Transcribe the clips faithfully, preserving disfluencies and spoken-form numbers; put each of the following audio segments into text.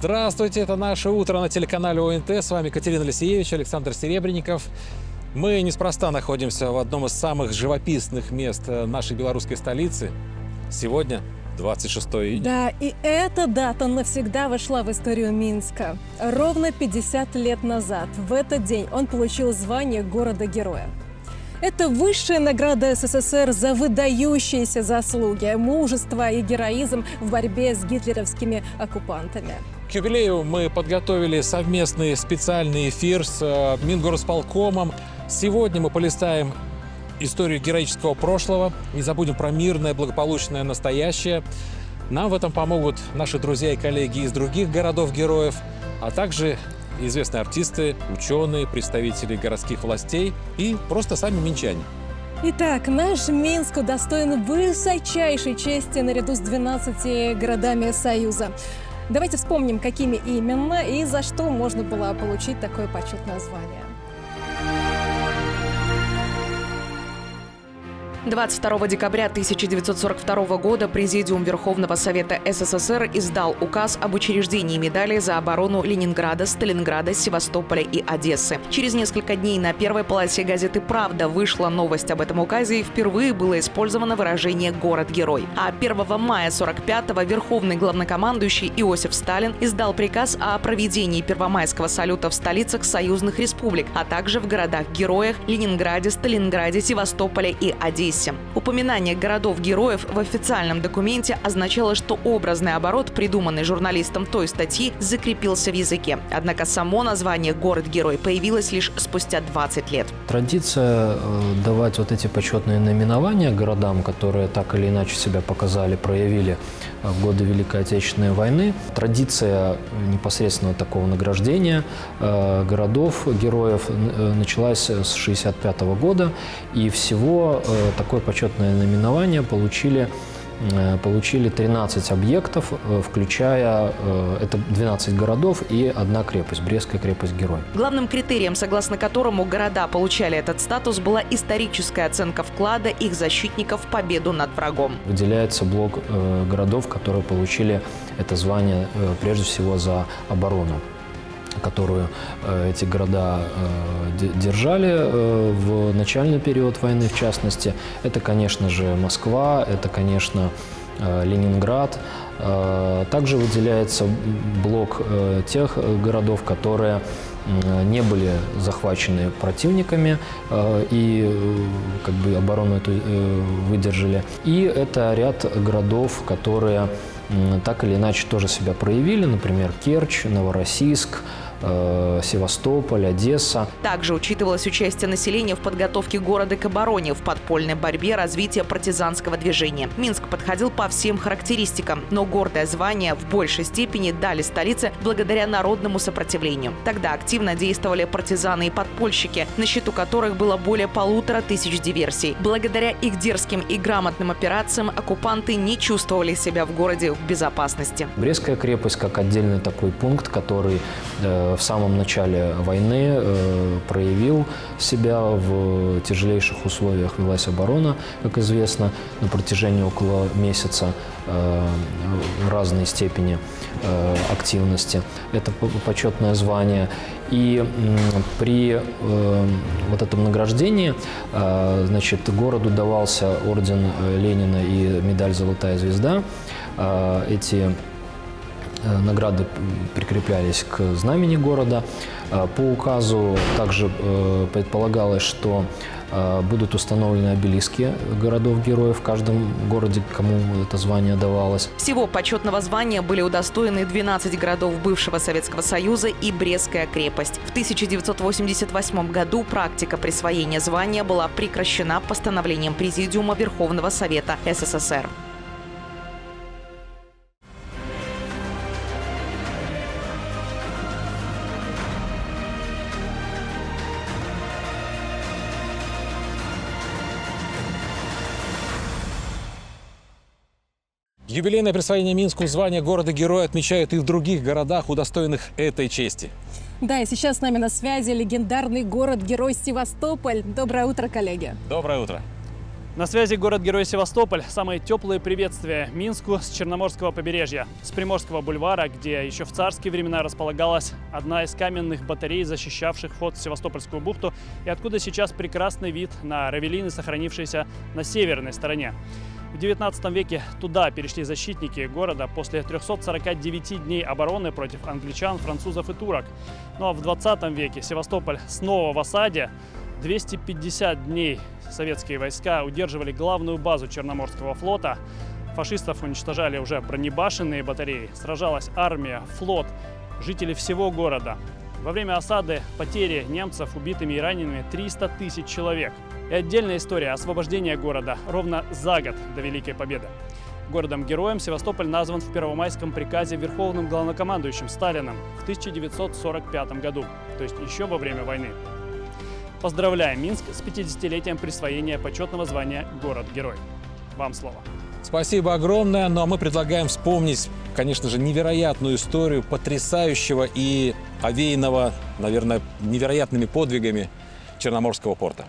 Здравствуйте, это наше утро на телеканале ОНТ. С вами Катерина Лисиевич, Александр Серебренников. Мы неспроста находимся в одном из самых живописных мест нашей белорусской столицы. Сегодня двадцать шестое июня. Да, и эта дата навсегда вошла в историю Минска. Ровно пятьдесят лет назад, в этот день, он получил звание города-героя. Это высшая награда СССР за выдающиеся заслуги, мужество и героизм в борьбе с гитлеровскими оккупантами. К юбилею мы подготовили совместный специальный эфир с Мингорисполкомом. Сегодня мы полистаем историю героического прошлого, не забудем про мирное, благополучное настоящее. Нам в этом помогут наши друзья и коллеги из других городов-героев, а также известные артисты, ученые, представители городских властей и просто сами минчане. Итак, наш Минск удостоен высочайшей чести наряду с двенадцатью городами Союза. Давайте вспомним, какими именно и за что можно было получить такое почетное звание. двадцать второго декабря тысяча девятьсот сорок второго года Президиум Верховного Совета СССР издал указ об учреждении медалей за оборону Ленинграда, Сталинграда, Севастополя и Одессы. Через несколько дней на первой полосе газеты «Правда» вышла новость об этом указе, и впервые было использовано выражение «город-герой». А первого мая сорок пятого Верховный главнокомандующий Иосиф Сталин издал приказ о проведении первомайского салюта в столицах союзных республик, а также в городах-героях Ленинграде, Сталинграде, Севастополе и Одессе. Упоминание городов-героев в официальном документе означало, что образный оборот, придуманный журналистом той статьи, закрепился в языке. Однако само название «город-герой» появилось лишь спустя двадцать лет. Традиция давать вот эти почетные наименования городам, которые так или иначе себя показали, проявили в годы Великой Отечественной войны. Традиция непосредственно такого награждения городов-героев началась с шестьдесят пятого года, и всего такое почетное наименование получили, получили тринадцать объектов, включая это двенадцать городов и одна крепость, Брестская крепость-герой. Главным критерием, согласно которому города получали этот статус, была историческая оценка вклада их защитников в победу над врагом. Выделяется блок городов, которые получили это звание прежде всего за оборону, которую э, эти города э, держали э, в начальный период войны, в частности. Это, конечно же, Москва, это, конечно, э, Ленинград. Э, также выделяется блок э, тех городов, которые э, не были захвачены противниками э, и э, как бы оборону эту э, выдержали. И это ряд городов, которые так или иначе тоже себя проявили, например, Керчь, Новороссийск, Севастополь, Одесса. Также учитывалось участие населения в подготовке города к обороне, в подпольной борьбе, развития партизанского движения. Минск подходил по всем характеристикам, но гордое звание в большей степени дали столице благодаря народному сопротивлению. Тогда активно действовали партизаны и подпольщики, на счету которых было более полутора тысяч диверсий. Благодаря их дерзким и грамотным операциям оккупанты не чувствовали себя в городе в безопасности. Брестская крепость как отдельный такой пункт, который э, в самом начале войны э, проявил себя в тяжелейших условиях. Велась оборона, как известно, на протяжении около месяца э, в разной степени э, активности. Это почетное звание. И э, при э, вот этом награждении э, значит, городу давался орден Ленина и медаль «Золотая звезда». Э, эти награды прикреплялись к знамени города. По указу также предполагалось, что будут установлены обелиски городов-героев в каждом городе, кому это звание давалось. Всего почетного звания были удостоены двенадцать городов бывшего Советского Союза и Брестская крепость. В тысяча девятьсот восемьдесят восьмом году практика присвоения звания была прекращена постановлением Президиума Верховного Совета СССР. Юбилейное присвоение Минску звания города-героя отмечают и в других городах, удостоенных этой чести. Да, и сейчас с нами на связи легендарный город-герой Севастополь. Доброе утро, коллеги. Доброе утро. На связи город-герой Севастополь. Самые теплые приветствия Минску с Черноморского побережья, с Приморского бульвара, где еще в царские времена располагалась одна из каменных батарей, защищавших вход в Севастопольскую бухту, и откуда сейчас прекрасный вид на равелины, сохранившиеся на северной стороне. В девятнадцатом веке туда перешли защитники города после трёхсот сорока девяти дней обороны против англичан, французов и турок. Ну а в двадцатом веке Севастополь снова в осаде. двести пятьдесят дней советские войска удерживали главную базу Черноморского флота. Фашистов уничтожали уже бронебашенные батареи. Сражалась армия, флот, жители всего города. Во время осады потери немцев убитыми и ранеными триста тысяч человек. И отдельная история освобождения города ровно за год до Великой Победы. Городом-героем Севастополь назван в Первомайском приказе Верховным главнокомандующим Сталиным в тысяча девятьсот сорок пятом году, то есть еще во время войны. Поздравляем Минск с пятидесятилетием присвоения почетного звания «Город-герой». Вам слово. Спасибо огромное, но мы предлагаем вспомнить, конечно же, невероятную историю потрясающего и овеянного, наверное, невероятными подвигами Черноморского порта.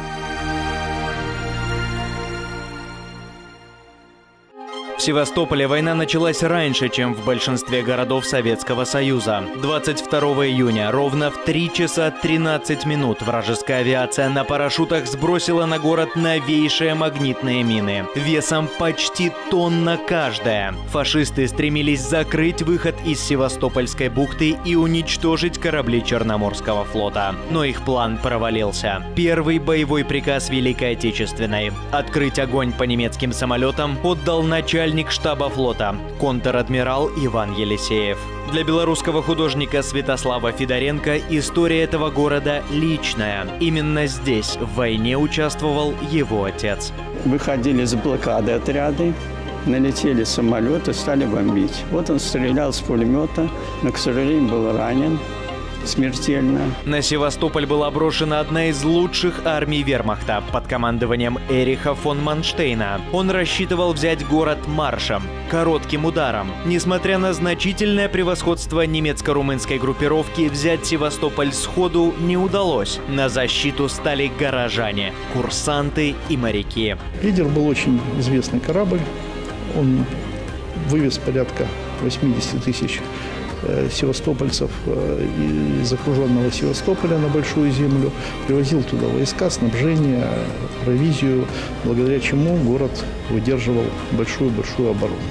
В Севастополе война началась раньше, чем в большинстве городов Советского Союза. двадцать второго июня ровно в три часа тринадцать минут вражеская авиация на парашютах сбросила на город новейшие магнитные мины. Весом почти тонна каждая. Фашисты стремились закрыть выход из Севастопольской бухты и уничтожить корабли Черноморского флота. Но их план провалился. Первый боевой приказ Великой Отечественной – открыть огонь по немецким самолетам отдал начальник штаба флота, контр-адмирал Иван Елисеев. Для белорусского художника Святослава Федоренко история этого города личная. Именно здесь в войне участвовал его отец. Выходили с блокады отряды, налетели самолеты, стали бомбить. Вот он стрелял с пулемета, но, к сожалению, был ранен смертельно. На Севастополь была брошена одна из лучших армий вермахта под командованием Эриха фон Манштейна. Он рассчитывал взять город маршем, коротким ударом. Несмотря на значительное превосходство немецко-румынской группировки, взять Севастополь сходу не удалось. На защиту стали горожане, курсанты и моряки. Лидер был очень известный корабль. Он вывез порядка восьмидесяти тысяч севастопольцев из окруженного Севастополя на Большую Землю, привозил туда войска, снабжение, провизию, благодаря чему город выдерживал большую-большую оборону.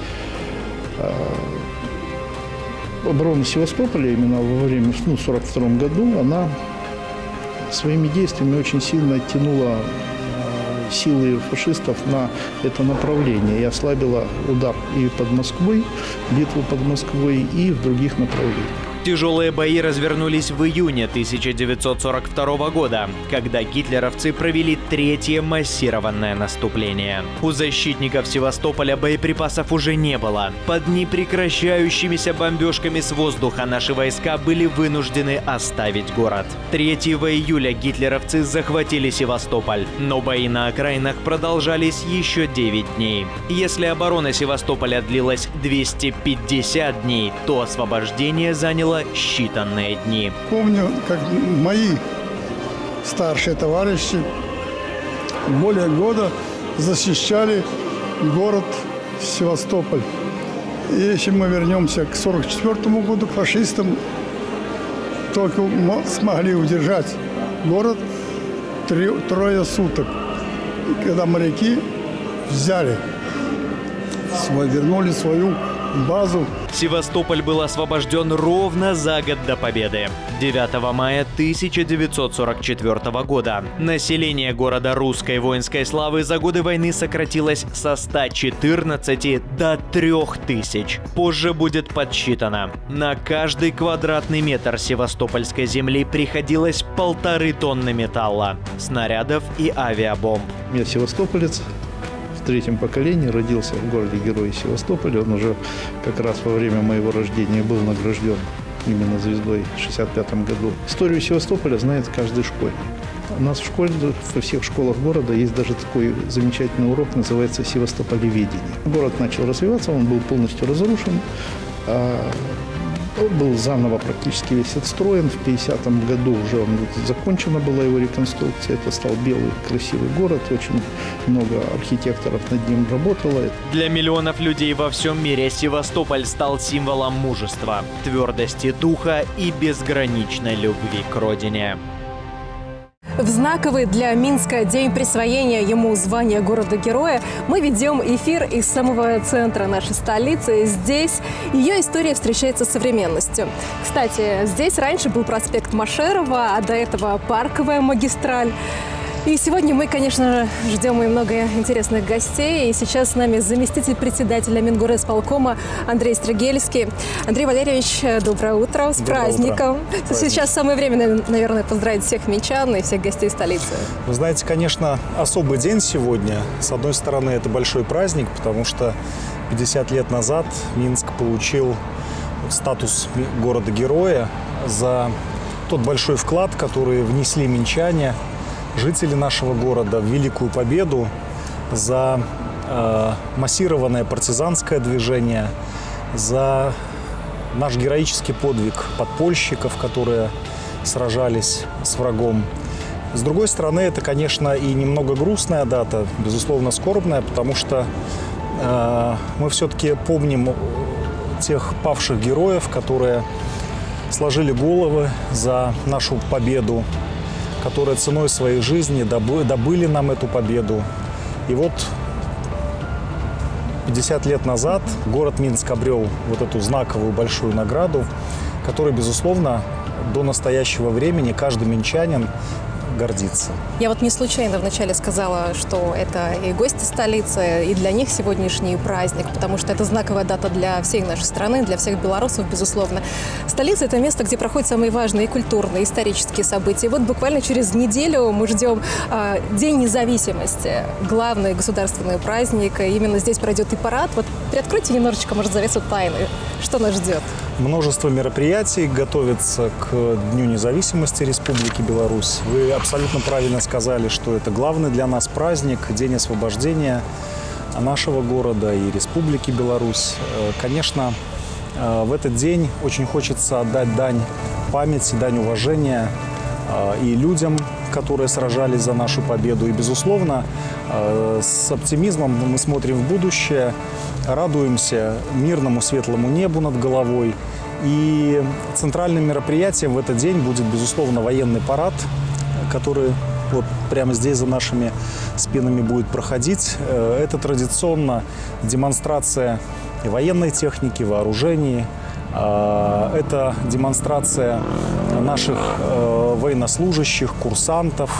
Оборона Севастополя именно во время, ну, в сорок втором году, она своими действиями очень сильно оттянула силы фашистов на это направление и ослабила удар и под Москвой, битву под Москвой, и в других направлениях. Тяжелые бои развернулись в июне тысяча девятьсот сорок второго года, когда гитлеровцы провели третье массированное наступление. У защитников Севастополя боеприпасов уже не было. Под непрекращающимися бомбежками с воздуха наши войска были вынуждены оставить город. третьего июля гитлеровцы захватили Севастополь, но бои на окраинах продолжались еще девять дней. Если оборона Севастополя длилась двести пятьдесят дней, то освобождение заняло считанные дни. Помню, как мои старшие товарищи более года защищали город Севастополь. И если мы вернемся к сорок четвёртому году, фашистам только смогли удержать город три, трое суток. И когда моряки взяли, свой, вернули свою базу. Севастополь был освобожден ровно за год до победы. девятого мая тысяча девятьсот сорок четвёртого года. Население города русской воинской славы за годы войны сократилось со ста четырнадцати до трёх тысяч. Позже будет подсчитано. На каждый квадратный метр севастопольской земли приходилось полторы тонны металла, снарядов и авиабомб. Я севастополец. В третьем поколении, родился в городе-герое Севастополе. Он уже как раз во время моего рождения был награжден именно звездой в шестьдесят пятом году. Историю Севастополя знает каждый школьник. У нас в школе, во всех школах города есть даже такой замечательный урок, называется «Севастополеведение». Город начал развиваться, он был полностью разрушен. Он был заново практически весь отстроен. В пятидесятом году уже он, закончена была его реконструкция. Это стал белый красивый город. Очень много архитекторов над ним работало. Для миллионов людей во всем мире Севастополь стал символом мужества, твердости духа и безграничной любви к родине. В знаковый для Минска день присвоения ему звания города-героя мы ведем эфир из самого центра нашей столицы. Здесь ее история встречается с современностью. Кстати, здесь раньше был проспект Машерова, а до этого Парковая магистраль. И сегодня мы, конечно, ждем и много интересных гостей. И сейчас с нами заместитель председателя Мингорисполкома Андрей Стригельский. Андрей Валерьевич, доброе утро, с доброе праздником. Утро. Сейчас самое время, наверное, поздравить всех минчан и всех гостей столицы. Вы знаете, конечно, особый день сегодня. С одной стороны, это большой праздник, потому что пятьдесят лет назад Минск получил статус города-героя за тот большой вклад, который внесли минчане, жители нашего города, в Великую Победу, за э, массированное партизанское движение, за наш героический подвиг подпольщиков, которые сражались с врагом. С другой стороны, это, конечно, и немного грустная дата, безусловно, скорбная, потому что э, мы все-таки помним тех павших героев, которые сложили головы за нашу победу, которые ценой своей жизни добыли нам эту победу. И вот пятьдесят лет назад город Минск обрел вот эту знаковую большую награду, которой, безусловно, до настоящего времени каждый минчанин гордиться. Я вот не случайно вначале сказала, что это и гости столицы, и для них сегодняшний праздник, потому что это знаковая дата для всей нашей страны, для всех белорусов, безусловно. Столица – это место, где проходят самые важные и культурные, и исторические события. И вот буквально через неделю мы ждем э, День независимости, главный государственный праздник. И именно здесь пройдет и парад. Вот приоткройте немножечко, может, завесу тайны. Что нас ждет? Множество мероприятий готовится к Дню независимости Республики Беларусь. Вы абсолютно правильно сказали, что это главный для нас праздник, День освобождения нашего города и Республики Беларусь. Конечно, в этот день очень хочется отдать дань памяти, дань уважения и людям, которые сражались за нашу победу. И, безусловно, с оптимизмом мы смотрим в будущее, радуемся мирному светлому небу над головой. И центральным мероприятием в этот день будет, безусловно, военный парад, который вот прямо здесь за нашими спинами будет проходить. Это традиционно демонстрация военной техники, вооружений. Это демонстрация наших военнослужащих, курсантов,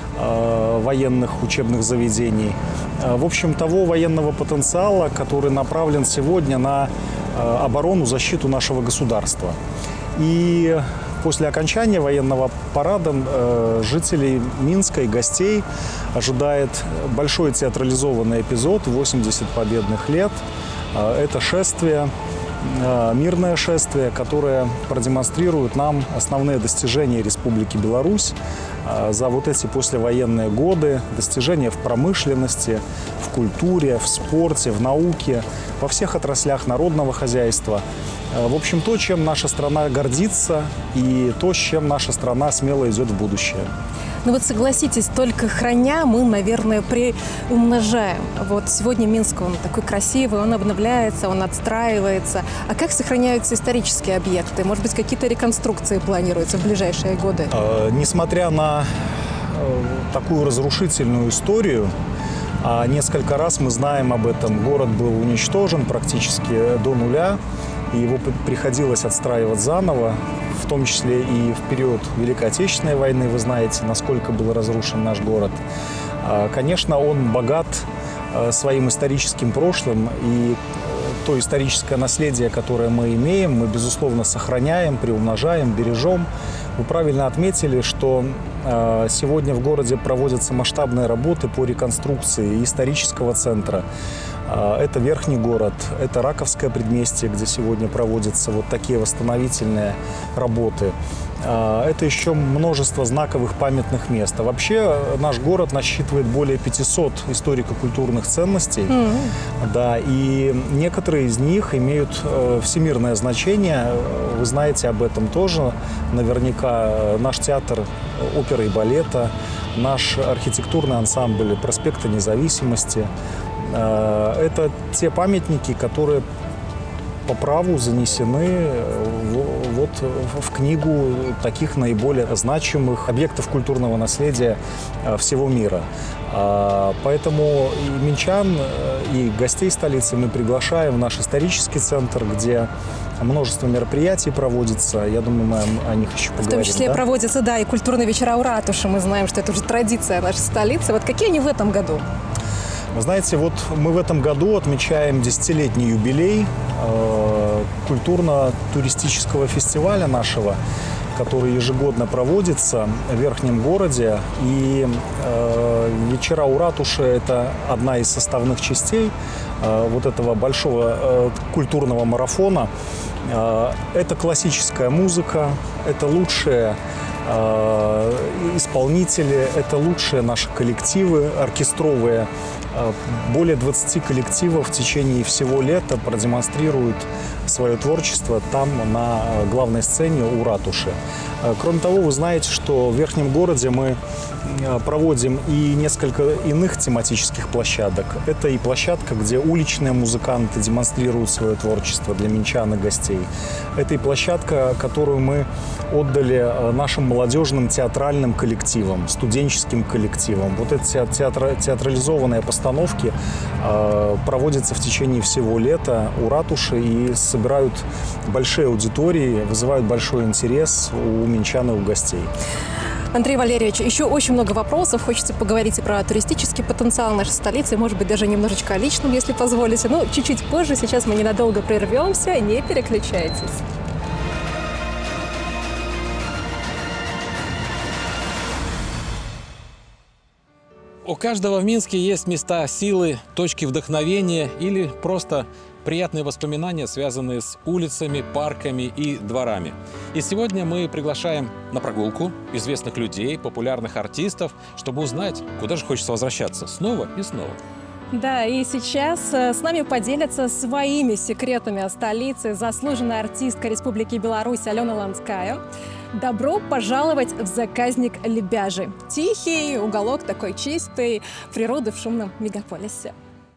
военных учебных заведений. В общем, того военного потенциала, который направлен сегодня на оборону, защиту нашего государства. И после окончания военного парада жителей Минска и гостей ожидает большой театрализованный эпизод «восемьдесят победных лет». Это шествие, мирное шествие, которое продемонстрирует нам основные достижения Республики Беларусь за вот эти послевоенные годы, достижения в промышленности, в культуре, в спорте, в науке, во всех отраслях народного хозяйства. В общем, то, чем наша страна гордится, и то, с чем наша страна смело идет в будущее. Ну вот согласитесь, только храня мы, наверное, приумножаем. Вот сегодня Минск, он такой красивый, он обновляется, он отстраивается. А как сохраняются исторические объекты? Может быть, какие-то реконструкции планируются в ближайшие годы? Э, несмотря на э, такую разрушительную историю, а несколько раз мы знаем об этом, город был уничтожен практически до нуля, и его приходилось отстраивать заново, в том числе и в период Великой Отечественной войны. Вы знаете, насколько был разрушен наш город. Конечно, он богат своим историческим прошлым, и то историческое наследие, которое мы имеем, мы, безусловно, сохраняем, приумножаем, бережем. Вы правильно отметили, что сегодня в городе проводятся масштабные работы по реконструкции исторического центра. Это Верхний город, это Раковское предместье, где сегодня проводятся вот такие восстановительные работы. Это еще множество знаковых памятных мест. А вообще наш город насчитывает более пятисот историко-культурных ценностей. Mm-hmm. Да, и некоторые из них имеют всемирное значение. Вы знаете об этом тоже. Наверняка наш театр оперы и балета, наш архитектурный ансамбль проспекта Независимости. Это те памятники, которые по праву занесены вот в книгу таких наиболее значимых объектов культурного наследия всего мира. Поэтому и минчан, и гостей столицы мы приглашаем в наш исторический центр, где множество мероприятий проводится. Я думаю, мы о них еще поговорим. В том числе да? проводятся, да, и культурные вечера у ратуши. Мы знаем, что это уже традиция нашей столицы. Вот какие они в этом году? Вы знаете, вот мы в этом году отмечаем десятилетний юбилей э, культурно-туристического фестиваля нашего, который ежегодно проводится в Верхнем городе. И э, вечера у ратуши – это одна из составных частей э, вот этого большого э, культурного марафона. Э, это классическая музыка, это лучшие э, исполнители, это лучшие наши коллективы оркестровые. Более двадцати коллективов в течение всего лета продемонстрируют свое творчество там, на главной сцене у ратуши. Кроме того, вы знаете, что в Верхнем городе мы проводим и несколько иных тематических площадок. Это и площадка, где уличные музыканты демонстрируют свое творчество для минчан и гостей. Это и площадка, которую мы отдали нашим молодежным театральным коллективам, студенческим коллективам. Вот эти театра, театрализованные постановки э, проводятся в течение всего лета у ратуши и собирают большие аудитории, вызывают большой интерес у минчан и у гостей. Андрей Валерьевич, еще очень много вопросов. Хочется поговорить и про туристический потенциал нашей столицы, может быть, даже немножечко о личном, если позволите. Ну, чуть-чуть позже. Сейчас мы ненадолго прервемся. Не переключайтесь. У каждого в Минске есть места силы, точки вдохновения или просто приятные воспоминания, связанные с улицами, парками и дворами. И сегодня мы приглашаем на прогулку известных людей, популярных артистов, чтобы узнать, куда же хочется возвращаться снова и снова. Да, и сейчас с нами поделятся своими секретами о столице заслуженная артистка Республики Беларусь Алена Ланская. Добро пожаловать в заказник Лебяжий. Тихий уголок такой чистой природы в шумном мегаполисе.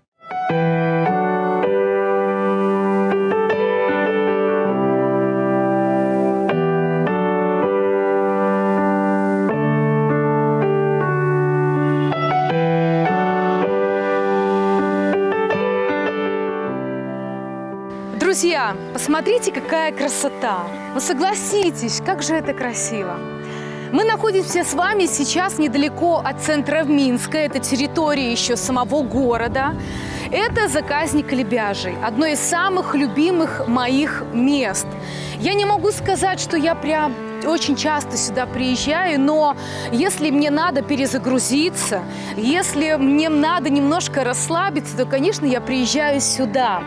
Друзья, посмотрите, какая красота! Вы согласитесь, как же это красиво! Мы находимся с вами сейчас недалеко от центра Минска, это территория еще самого города. Это заказник Лебяжий, одно из самых любимых моих мест. Я не могу сказать, что я прям очень часто сюда приезжаю, но если мне надо перезагрузиться, если мне надо немножко расслабиться, то, конечно, я приезжаю сюда.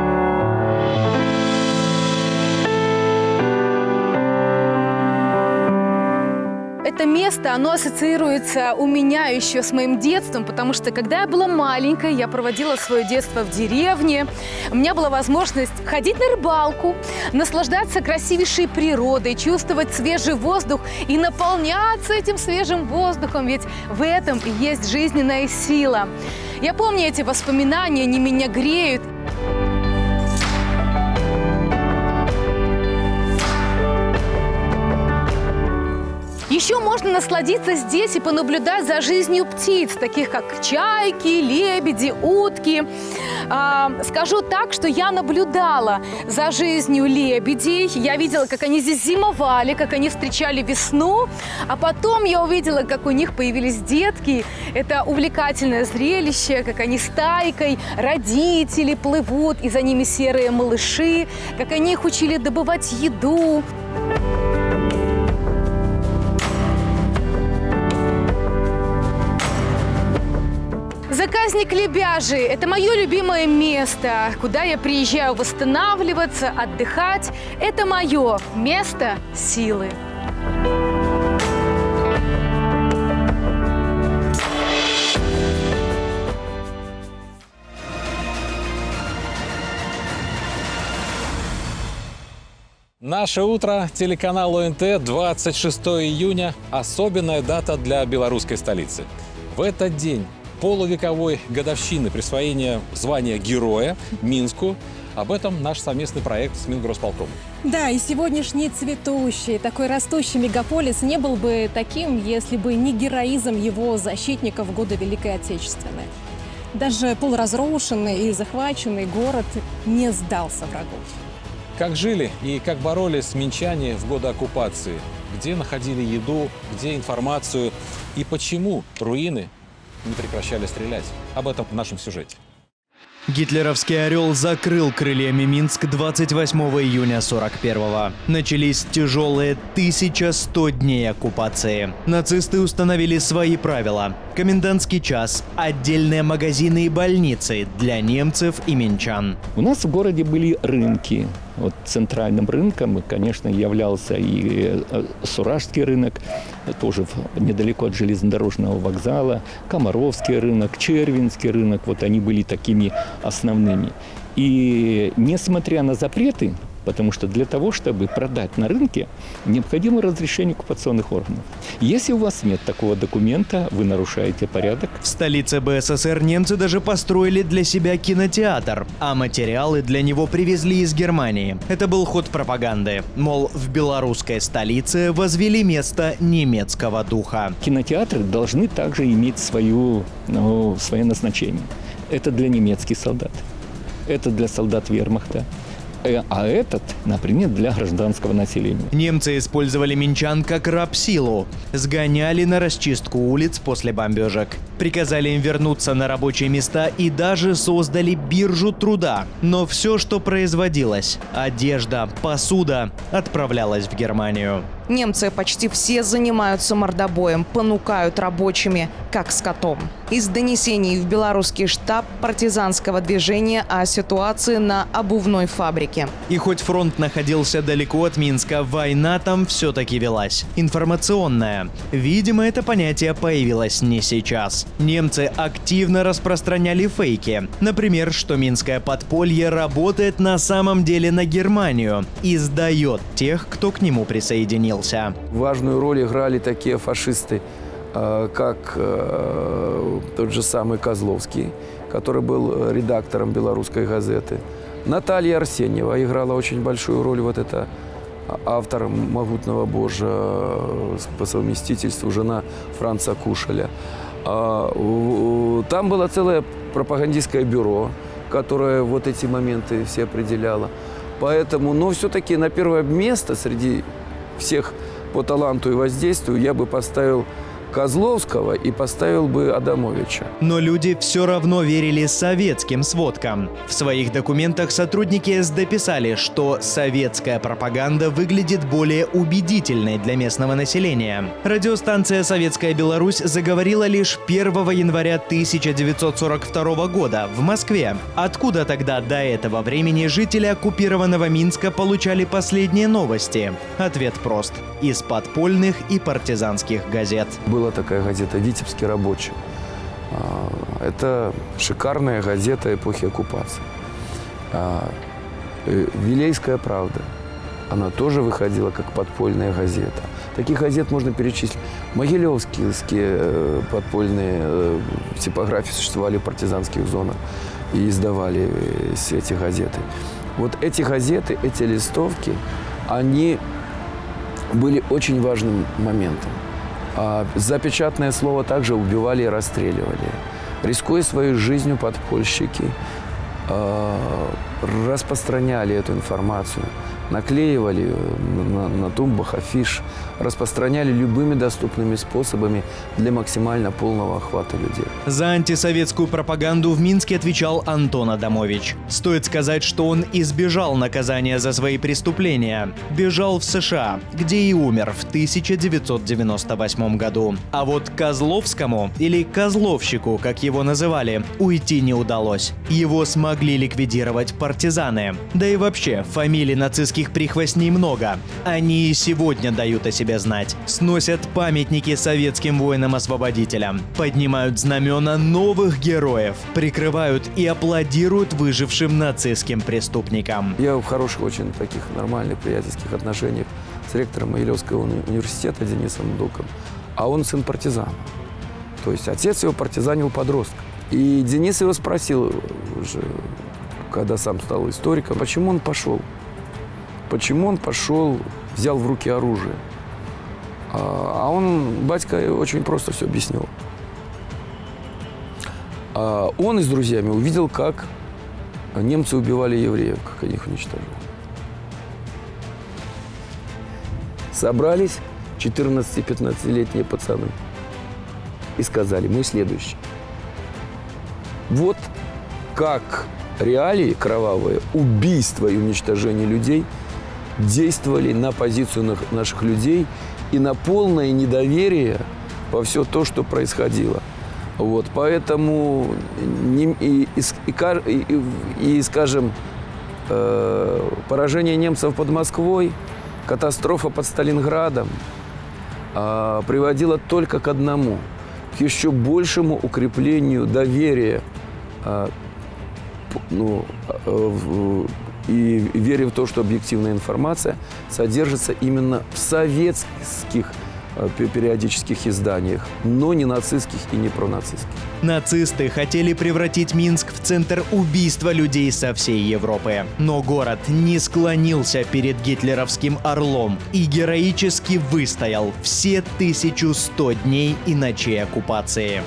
Это место, оно ассоциируется у меня еще с моим детством, потому что, когда я была маленькой, я проводила свое детство в деревне. У меня была возможность ходить на рыбалку, наслаждаться красивейшей природой, чувствовать свежий воздух и наполняться этим свежим воздухом, ведь в этом и есть жизненная сила. Я помню эти воспоминания, они меня греют. Еще можно насладиться здесь и понаблюдать за жизнью птиц, таких как чайки, лебеди, утки. А, скажу так, что я наблюдала за жизнью лебедей. Я видела, как они здесь зимовали, как они встречали весну. А потом я увидела, как у них появились детки. Это увлекательное зрелище, как они стайкой, родители плывут, и за ними серые малыши, как они их учили добывать еду. Заказник Лебяжий – это мое любимое место, куда я приезжаю восстанавливаться, отдыхать. Это мое место силы. Наше утро, телеканал О Н Т, двадцать шестое июня. Особенная дата для белорусской столицы. В этот день полувековой годовщины присвоения звания Героя Минску. Об этом наш совместный проект с Мингорисполкомом. Да, и сегодняшний цветущий, такой растущий мегаполис не был бы таким, если бы не героизм его защитников в годы Великой Отечественной. Даже полуразрушенный и захваченный город не сдался врагу. Как жили и как боролись минчане в годы оккупации? Где находили еду, где информацию? И почему руины не прекращали стрелять? Об этом в нашем сюжете. Гитлеровский «Орел» закрыл крыльями Минск двадцать восьмого июня сорок первого. Начались тяжелые тысяча сто дней оккупации. Нацисты установили свои правила. Комендантский час, отдельные магазины и больницы для немцев и минчан. У нас в городе были рынки. Вот центральным рынком, конечно, являлся и Суражский рынок, тоже недалеко от железнодорожного вокзала, Комаровский рынок, Червинский рынок. Вот они были такими основными. И несмотря на запреты, потому что для того, чтобы продать на рынке, необходимо разрешение оккупационных органов. Если у вас нет такого документа, вы нарушаете порядок. В столице Бэ Эс ЭсЭр немцы даже построили для себя кинотеатр, а материалы для него привезли из Германии. Это был ход пропаганды. Мол, в белорусской столице возвели место немецкого духа. Кинотеатры должны также иметь свою, ну, свое назначение. Это для немецких солдат, это для солдат вермахта. А этот, например, для гражданского населения. Немцы использовали минчан как рабсилу. Сгоняли на расчистку улиц после бомбежек. Приказали им вернуться на рабочие места и даже создали биржу труда. Но все, что производилось – одежда, посуда – отправлялось в Германию. Немцы почти все занимаются мордобоем, понукают рабочими, как скотом. Из донесений в белорусский штаб партизанского движения о ситуации на обувной фабрике. И хоть фронт находился далеко от Минска, война там все-таки велась. Информационная. Видимо, это понятие появилось не сейчас. Немцы активно распространяли фейки. Например, что минское подполье работает на самом деле на Германию и сдает тех, кто к нему присоединился. Важную роль играли такие фашисты, как тот же самый Козловский, который был редактором белорусской газеты. Наталья Арсеньева играла очень большую роль, вот это автор «Могутного Божия», по совместительству жена Франца Кушеля. Там было целое пропагандистское бюро, которое вот эти моменты все определяло. Поэтому, но все-таки на первое место среди всех по таланту и воздействию я бы поставил Козловского и поставил бы Адамовича. Но люди все равно верили советским сводкам. В своих документах сотрудники эс дэ писали, что советская пропаганда выглядит более убедительной для местного населения. Радиостанция «Советская Беларусь» заговорила лишь первого января тысяча девятьсот сорок второго года в Москве. Откуда тогда до этого времени жители оккупированного Минска получали последние новости? Ответ прост – из подпольных и партизанских газет. Была такая газета «Витебский рабочий». Это шикарная газета эпохи оккупации. «Вилейская правда». Она тоже выходила как подпольная газета. Таких газет можно перечислить. Могилевские подпольные типографии существовали в партизанских зонах и издавали эти газеты. Вот эти газеты, эти листовки, они были очень важным моментом. За печатное слово также убивали и расстреливали. Рискуя своей жизнью, подпольщики распространяли эту информацию, наклеивали на, на тумбах афиш, распространяли любыми доступными способами для максимально полного охвата людей. За антисоветскую пропаганду в Минске отвечал Антон Адамович. Стоит сказать, что он избежал наказания за свои преступления. Бежал в Сэ Шэ А, где и умер в тысяча девятьсот девяносто восьмом году. А вот Козловскому, или Козловщику, как его называли, уйти не удалось. Его смогли ликвидировать партизаны. Да и вообще, фамилий нацистских прихвостней много. Они и сегодня дают о себе себе знать. Сносят памятники советским воинам-освободителям, поднимают знамена новых героев, прикрывают и аплодируют выжившим нацистским преступникам. Я в хороших, очень таких нормальных приятельских отношениях с ректором Могилевского уни- университета Денисом Дуком. А он сын партизана. То есть отец его партизанил подростка. И Денис его спросил уже, когда сам стал историком, почему он пошел? Почему он пошел, взял в руки оружие? А он, батька, очень просто все объяснил. Он и с друзьями увидел, как немцы убивали евреев, как они их уничтожили. Собрались четырнадцати-пятнадцатилетние пацаны и сказали, мы следующие. Вот как реалии кровавые, убийства и уничтожение людей действовали на позицию наших людей и на полное недоверие во все то, что происходило. Вот, поэтому не, и, и, и, и, скажем, э, поражение немцев под Москвой, катастрофа под Сталинградом э, приводила только к одному – к еще большему укреплению доверия э, ну, э, и вере в то, что объективная информация содержится именно в советских периодических изданиях, но не нацистских и не пронацистских. Нацисты хотели превратить Минск в центр убийства людей со всей Европы. Но город не склонился перед гитлеровским орлом и героически выстоял все тысячу сто дней и ночей оккупации.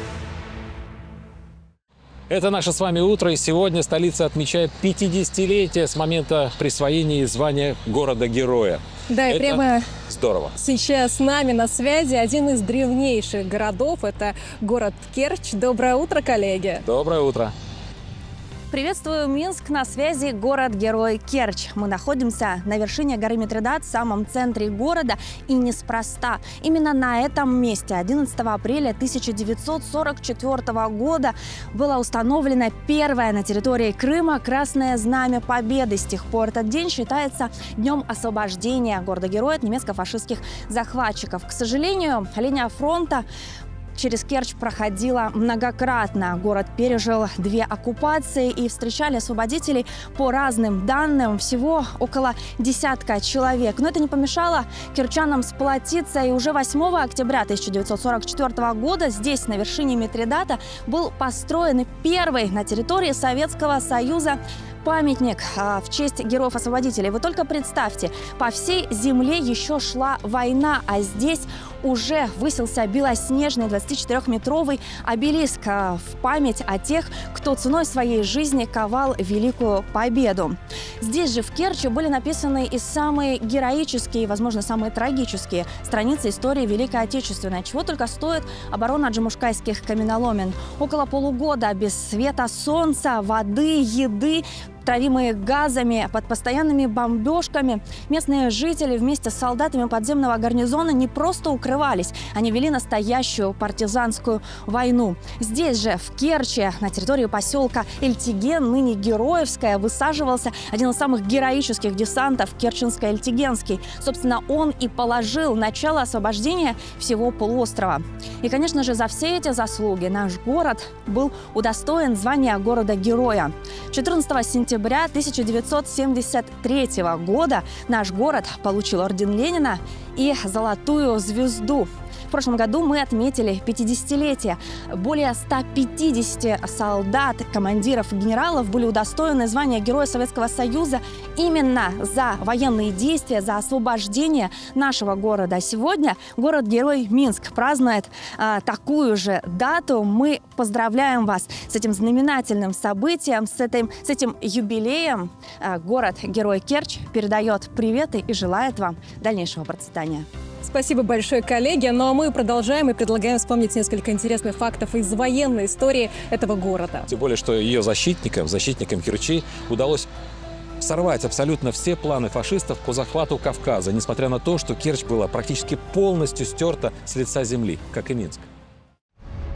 Это наше с вами утро, и сегодня столица отмечает пятидесятилетие с момента присвоения звания города-героя. Да, и это прямо здорово. Сейчас с нами на связи один из древнейших городов. Это город Керчь. Доброе утро, коллеги. Доброе утро. Приветствую, Минск, на связи город-герой Керчь. Мы находимся на вершине горы Митридат, в самом центре города, и неспроста. Именно на этом месте одиннадцатого апреля тысяча девятьсот сорок четвёртого года было установлено первое на территории Крыма Красное Знамя Победы. С тех пор этот день считается днем освобождения города-героя от немецко-фашистских захватчиков. К сожалению, линия фронта через Керчь проходила многократно. Город пережил две оккупации, и встречали освободителей по разным данным всего около десятка человек. Но это не помешало керчанам сплотиться, и уже восьмого октября тысяча девятьсот сорок четвёртого года здесь, на вершине Митридата, был построен первый на территории Советского Союза памятник в честь героев-освободителей. Вы только представьте, по всей земле еще шла война, а здесь уже высился белоснежный двадцатичетырёхметровый обелиск в память о тех, кто ценой своей жизни ковал великую победу. Здесь же, в Керчи, были написаны и самые героические, и, возможно, самые трагические страницы истории Великой Отечественной. Чего только стоит оборона джамушкайских каменоломен. Около полугода без света солнца, воды, еды, травимые газами, под постоянными бомбежками, местные жители вместе с солдатами подземного гарнизона не просто укрывались, они вели настоящую партизанскую войну. Здесь же, в Керчи, на территории поселка Эльтиген, ныне Героевская, высаживался один из самых героических десантов Керченско-Эльтигенский. Собственно, он и положил начало освобождения всего полуострова. И, конечно же, за все эти заслуги наш город был удостоен звания города-героя. четырнадцатого сентября тысяча девятьсот семьдесят третьего года наш город получил орден Ленина и золотую звезду. В прошлом году мы отметили пятидесятилетие. Более ста пятидесяти солдат, командиров и генералов были удостоены звания Героя Советского Союза именно за военные действия, за освобождение нашего города. Сегодня город-герой Минск празднует а, такую же дату. Мы поздравляем вас с этим знаменательным событием, с этим, с этим юбилеем. А, город-герой Керчь передает приветы и желает вам дальнейшего процветания. Спасибо большое, коллеги. Ну а мы продолжаем и предлагаем вспомнить несколько интересных фактов из военной истории этого города. Тем более, что ее защитникам, защитникам Керчи удалось сорвать абсолютно все планы фашистов по захвату Кавказа, несмотря на то, что Керчь была практически полностью стерта с лица земли, как и Минск.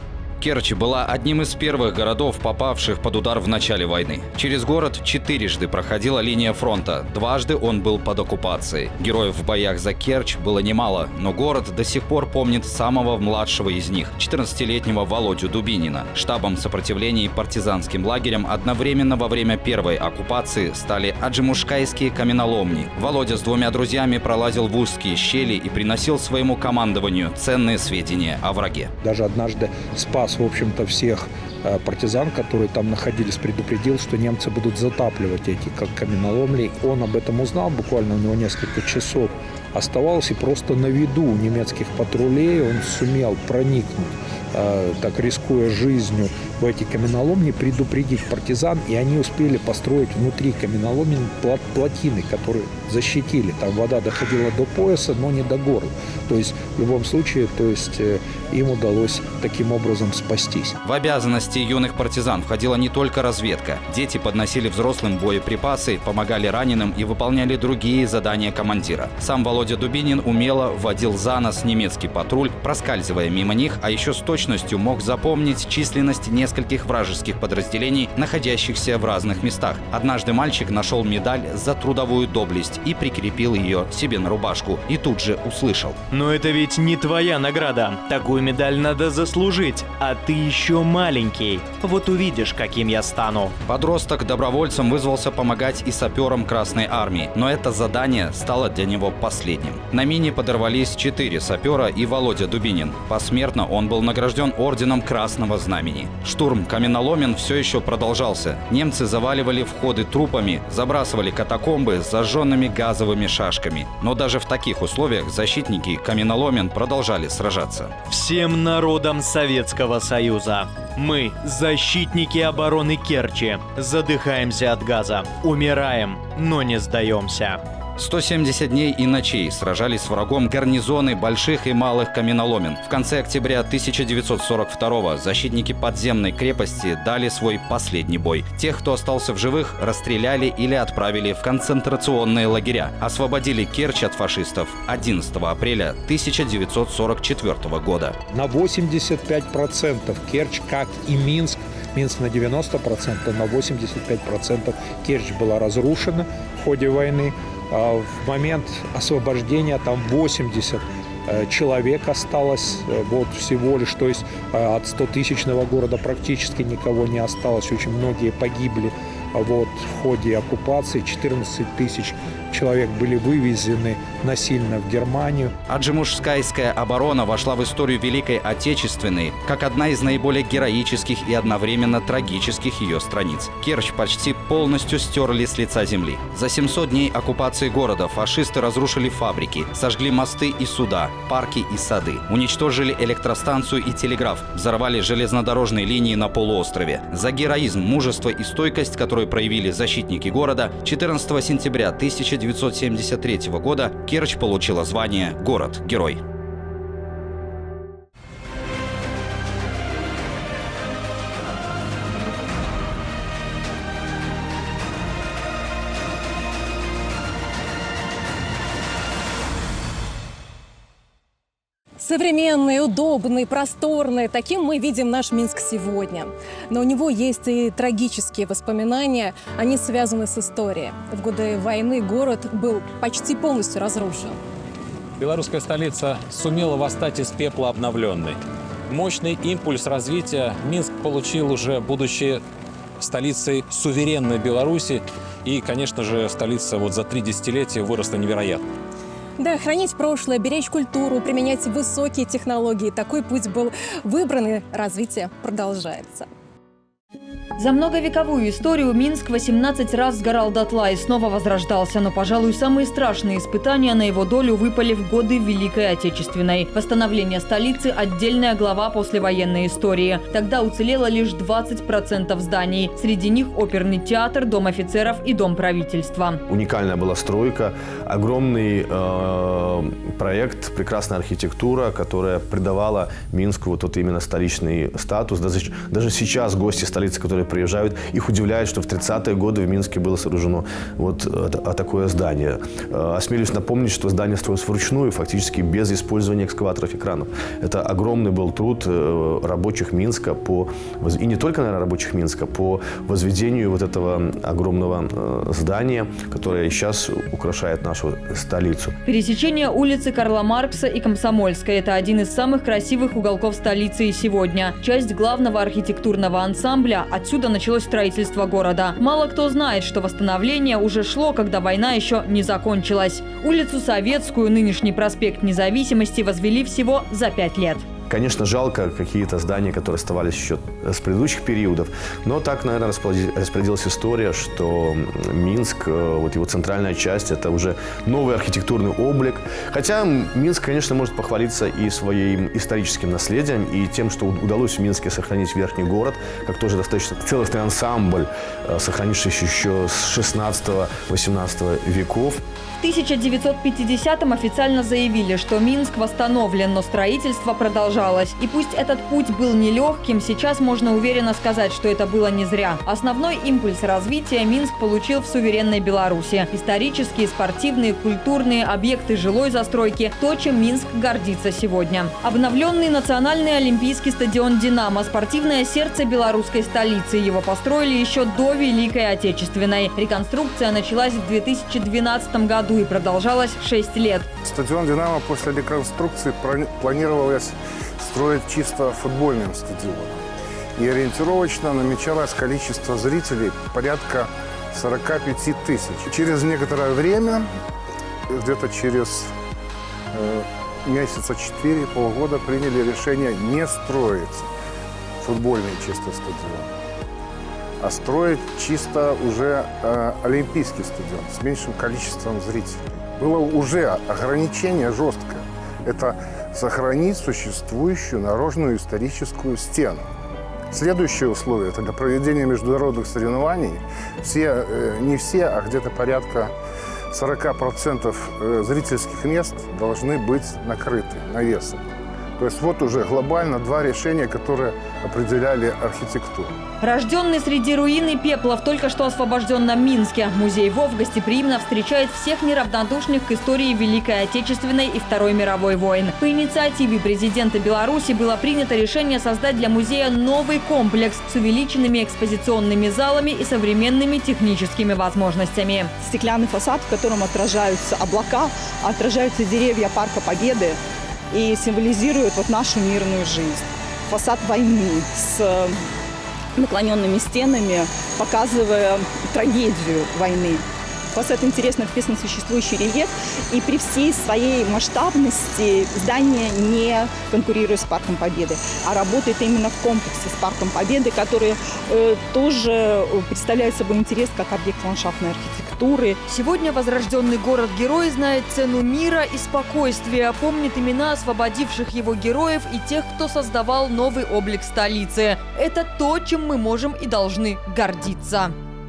Керчь была одним из первых городов, попавших под удар в начале войны. Через город четырежды проходила линия фронта, дважды он был под оккупацией. Героев в боях за Керчь было немало, но город до сих пор помнит самого младшего из них – четырнадцатилетнего Володю Дубинина. Штабом сопротивления и партизанским лагерем одновременно во время первой оккупации стали аджимушкайские каменоломни. Володя с двумя друзьями пролазил в узкие щели и приносил своему командованию ценные сведения о враге. Даже однажды спас, в общем-то, всех партизан, которые там находились, предупредил, что немцы будут затапливать эти как каменоломни. Он об этом узнал, буквально у него несколько часов оставалось, и просто на виду немецких патрулей он сумел проникнуть, так рискуя жизнью, в эти каменоломни, предупредить партизан, и они успели построить внутри каменоломни плотины, которые защитили. Там вода доходила до пояса, но не до горла. То есть в любом случае, то есть им удалось таким образом спастись. В обязанности юных партизан входила не только разведка. Дети подносили взрослым боеприпасы, помогали раненым и выполняли другие задания командира. Сам Володя Дубинин умело вводил за нос немецкий патруль, проскальзывая мимо них, а еще с точностью мог запомнить численность нескольких вражеских подразделений, находящихся в разных местах. Однажды мальчик нашел медаль за трудовую доблесть и прикрепил ее себе на рубашку. И тут же услышал: «Но это ведь не твоя награда. Такую медаль надо заслужить. А ты еще маленький. Вот увидишь, каким я стану». Подросток добровольцем вызвался помогать и саперам Красной Армии. Но это задание стало для него последним. На мине подорвались четыре сапера и Володя Дубинин. Посмертно он был награжден орденом Красного Знамени. Штурм каменоломен все еще продолжался. Немцы заваливали входы трупами, забрасывали катакомбы с зажженными газовыми шашками. Но даже в таких условиях защитники каменоломен продолжали сражаться. Всем народам Советского Союза. Мы, защитники обороны Керчи, задыхаемся от газа, умираем, но не сдаемся. сто семьдесят дней и ночей сражались с врагом гарнизоны больших и малых каменоломен. В конце октября тысяча девятьсот сорок второго защитники подземной крепости дали свой последний бой. Тех, кто остался в живых, расстреляли или отправили в концентрационные лагеря. Освободили Керчь от фашистов одиннадцатого апреля тысяча девятьсот сорок четвёртого года. На восемьдесят пять процентов Керчь, как и Минск, Минск на девяносто процентов, на восемьдесят пять процентов Керчь была разрушена в ходе войны. В момент освобождения там восемьдесят человек осталось вот всего лишь, то есть от стотысячного города практически никого не осталось, очень многие погибли вот в ходе оккупации, четырнадцать тысяч человек были вывезены насильно в Германию. Аджимушкайская оборона вошла в историю Великой Отечественной как одна из наиболее героических и одновременно трагических ее страниц. Керчь почти полностью стерли с лица земли. За семьсот дней оккупации города фашисты разрушили фабрики, сожгли мосты и суда, парки и сады, уничтожили электростанцию и телеграф, взорвали железнодорожные линии на полуострове. За героизм, мужество и стойкость, которые проявили защитники города, четырнадцатого сентября тысяча девятьсот семьдесят третьего года Керчь получила звание «Город-герой». Современный, удобный, просторный. Таким мы видим наш Минск сегодня. Но у него есть и трагические воспоминания. Они связаны с историей. В годы войны город был почти полностью разрушен. Белорусская столица сумела восстать из пепла обновленной. Мощный импульс развития Минск получил уже, будучи столицей суверенной Беларуси. И, конечно же, столица вот за три десятилетия выросла невероятно. Да, хранить прошлое, беречь культуру, применять высокие технологии. Такой путь был выбран, и развитие продолжается. За многовековую историю Минск восемнадцать раз сгорал дотла и снова возрождался. Но, пожалуй, самые страшные испытания на его долю выпали в годы Великой Отечественной. Восстановление столицы – отдельная глава послевоенной истории. Тогда уцелело лишь двадцать процентов зданий. Среди них оперный театр, дом офицеров и дом правительства. Уникальная была стройка, огромный э, проект, прекрасная архитектура, которая придавала Минску вот, вот именно столичный статус. Даже, даже сейчас гости столицы, которые которые приезжают. Их удивляет, что в тридцатые годы в Минске было сооружено вот такое здание. Осмелюсь напомнить, что здание строилось вручную, фактически без использования экскаваторов и кранов. Это огромный был труд рабочих Минска, по, и не только, наверное, рабочих Минска, по возведению вот этого огромного здания, которое сейчас украшает нашу столицу. Пересечение улицы Карла Маркса и Комсомольской – это один из самых красивых уголков столицы и сегодня. Часть главного архитектурного ансамбля. Отсюда началось строительство города. Мало кто знает, что восстановление уже шло, когда война еще не закончилась. Улицу Советскую, нынешний проспект Независимости, возвели всего за пять лет. Конечно, жалко какие-то здания, которые оставались еще с предыдущих периодов, но так, наверное, распорядилась история, что Минск, вот его центральная часть, это уже новый архитектурный облик. Хотя Минск, конечно, может похвалиться и своим историческим наследием, и тем, что удалось в Минске сохранить Верхний город, как тоже достаточно целостный ансамбль, сохранившийся еще с шестнадцатого-восемнадцатого веков. В тысяча девятьсот пятидесятом официально заявили, что Минск восстановлен, но строительство продолжалось. И пусть этот путь был нелегким, сейчас можно уверенно сказать, что это было не зря. Основной импульс развития Минск получил в суверенной Беларуси. Исторические, спортивные, культурные, объекты жилой застройки – то, чем Минск гордится сегодня. Обновленный национальный олимпийский стадион «Динамо» – спортивное сердце белорусской столицы. Его построили еще до Великой Отечественной. Реконструкция началась в две тысячи двенадцатом году и продолжалась шесть лет. Стадион «Динамо» после реконструкции планировалось строить чисто футбольным стадионом. И ориентировочно намечалось количество зрителей порядка сорока пяти тысяч. Через некоторое время, где-то через э, месяца четыре, полгода, приняли решение не строить футбольный чисто стадион, а строить чисто уже э, олимпийский стадион с меньшим количеством зрителей. Было уже ограничение жесткое. Это сохранить существующую наружную историческую стену. Следующее условие – это для проведения международных соревнований. Все, э, не все, а где-то порядка сорока процентов зрительских мест должны быть накрыты навесом. То есть вот уже глобально два решения, которые определяли архитектуру. Рожденный среди руин и пепла в только что освобожденном Минске, музей ВОВ гостеприимно встречает всех неравнодушных к истории Великой Отечественной и Второй мировой войн. По инициативе президента Беларуси было принято решение создать для музея новый комплекс с увеличенными экспозиционными залами и современными техническими возможностями. Стеклянный фасад, в котором отражаются облака, отражаются деревья Парка Победы и символизирует вот нашу мирную жизнь. Фасад войны с наклоненными стенами, показывая трагедию войны. Фасад интересно вписан в существующий рельеф, и при всей своей масштабности здание не конкурирует с Парком Победы, а работает именно в комплексе с Парком Победы, который э, тоже представляет собой интерес как объект ландшафтной архитектуры. Сегодня возрожденный город-герой знает цену мира и спокойствия, помнит имена освободивших его героев и тех, кто создавал новый облик столицы. Это то, чем мы можем и должны гордиться.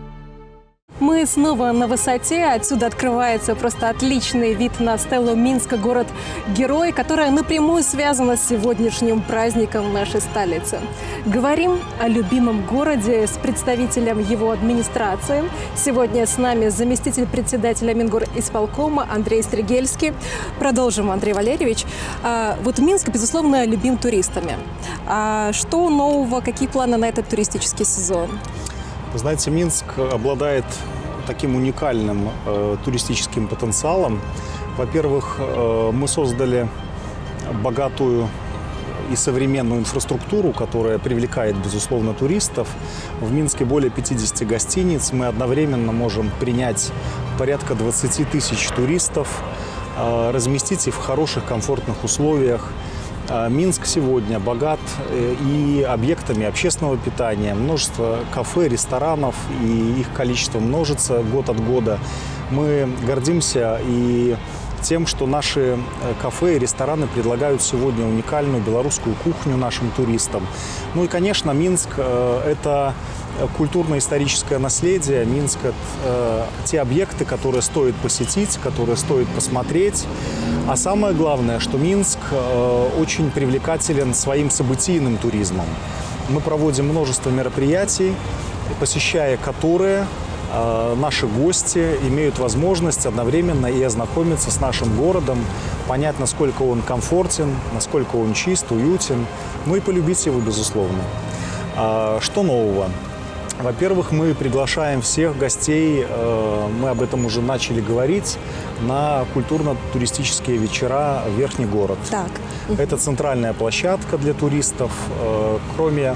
Мы снова на высоте. Отсюда открывается просто отличный вид на стелу Минска, город-герой, которая напрямую связана с сегодняшним праздником нашей столицы. Говорим о любимом городе с представителем его администрации. Сегодня с нами заместитель председателя Мингорисполкома Андрей Стригельский. Продолжим, Андрей Валерьевич. Вот Минск, безусловно, любим туристами. А что нового, какие планы на этот туристический сезон? Вы знаете, Минск обладает таким уникальным э, туристическим потенциалом. Во-первых, э, мы создали богатую и современную инфраструктуру, которая привлекает, безусловно, туристов. В Минске более пятидесяти гостиниц. Мы одновременно можем принять порядка двадцати тысяч туристов, э, разместить их в хороших, комфортных условиях. Минск сегодня богат и объектами общественного питания, множество кафе, ресторанов, и их количество множится год от года. Мы гордимся и тем, что наши кафе и рестораны предлагают сегодня уникальную белорусскую кухню нашим туристам. Ну и, конечно, Минск – это культурно-историческое наследие. Минск – это э, те объекты, которые стоит посетить, которые стоит посмотреть. А самое главное, что Минск э, очень привлекателен своим событийным туризмом. мы проводим множество мероприятий, посещая которые наши гости имеют возможность одновременно и ознакомиться с нашим городом, понять, насколько он комфортен, насколько он чист, уютен, ну и полюбить его, безусловно. Что нового? Во-первых, мы приглашаем всех гостей, мы об этом уже начали говорить, на культурно-туристические вечера в Верхний город. Так. Это центральная площадка для туристов. Кроме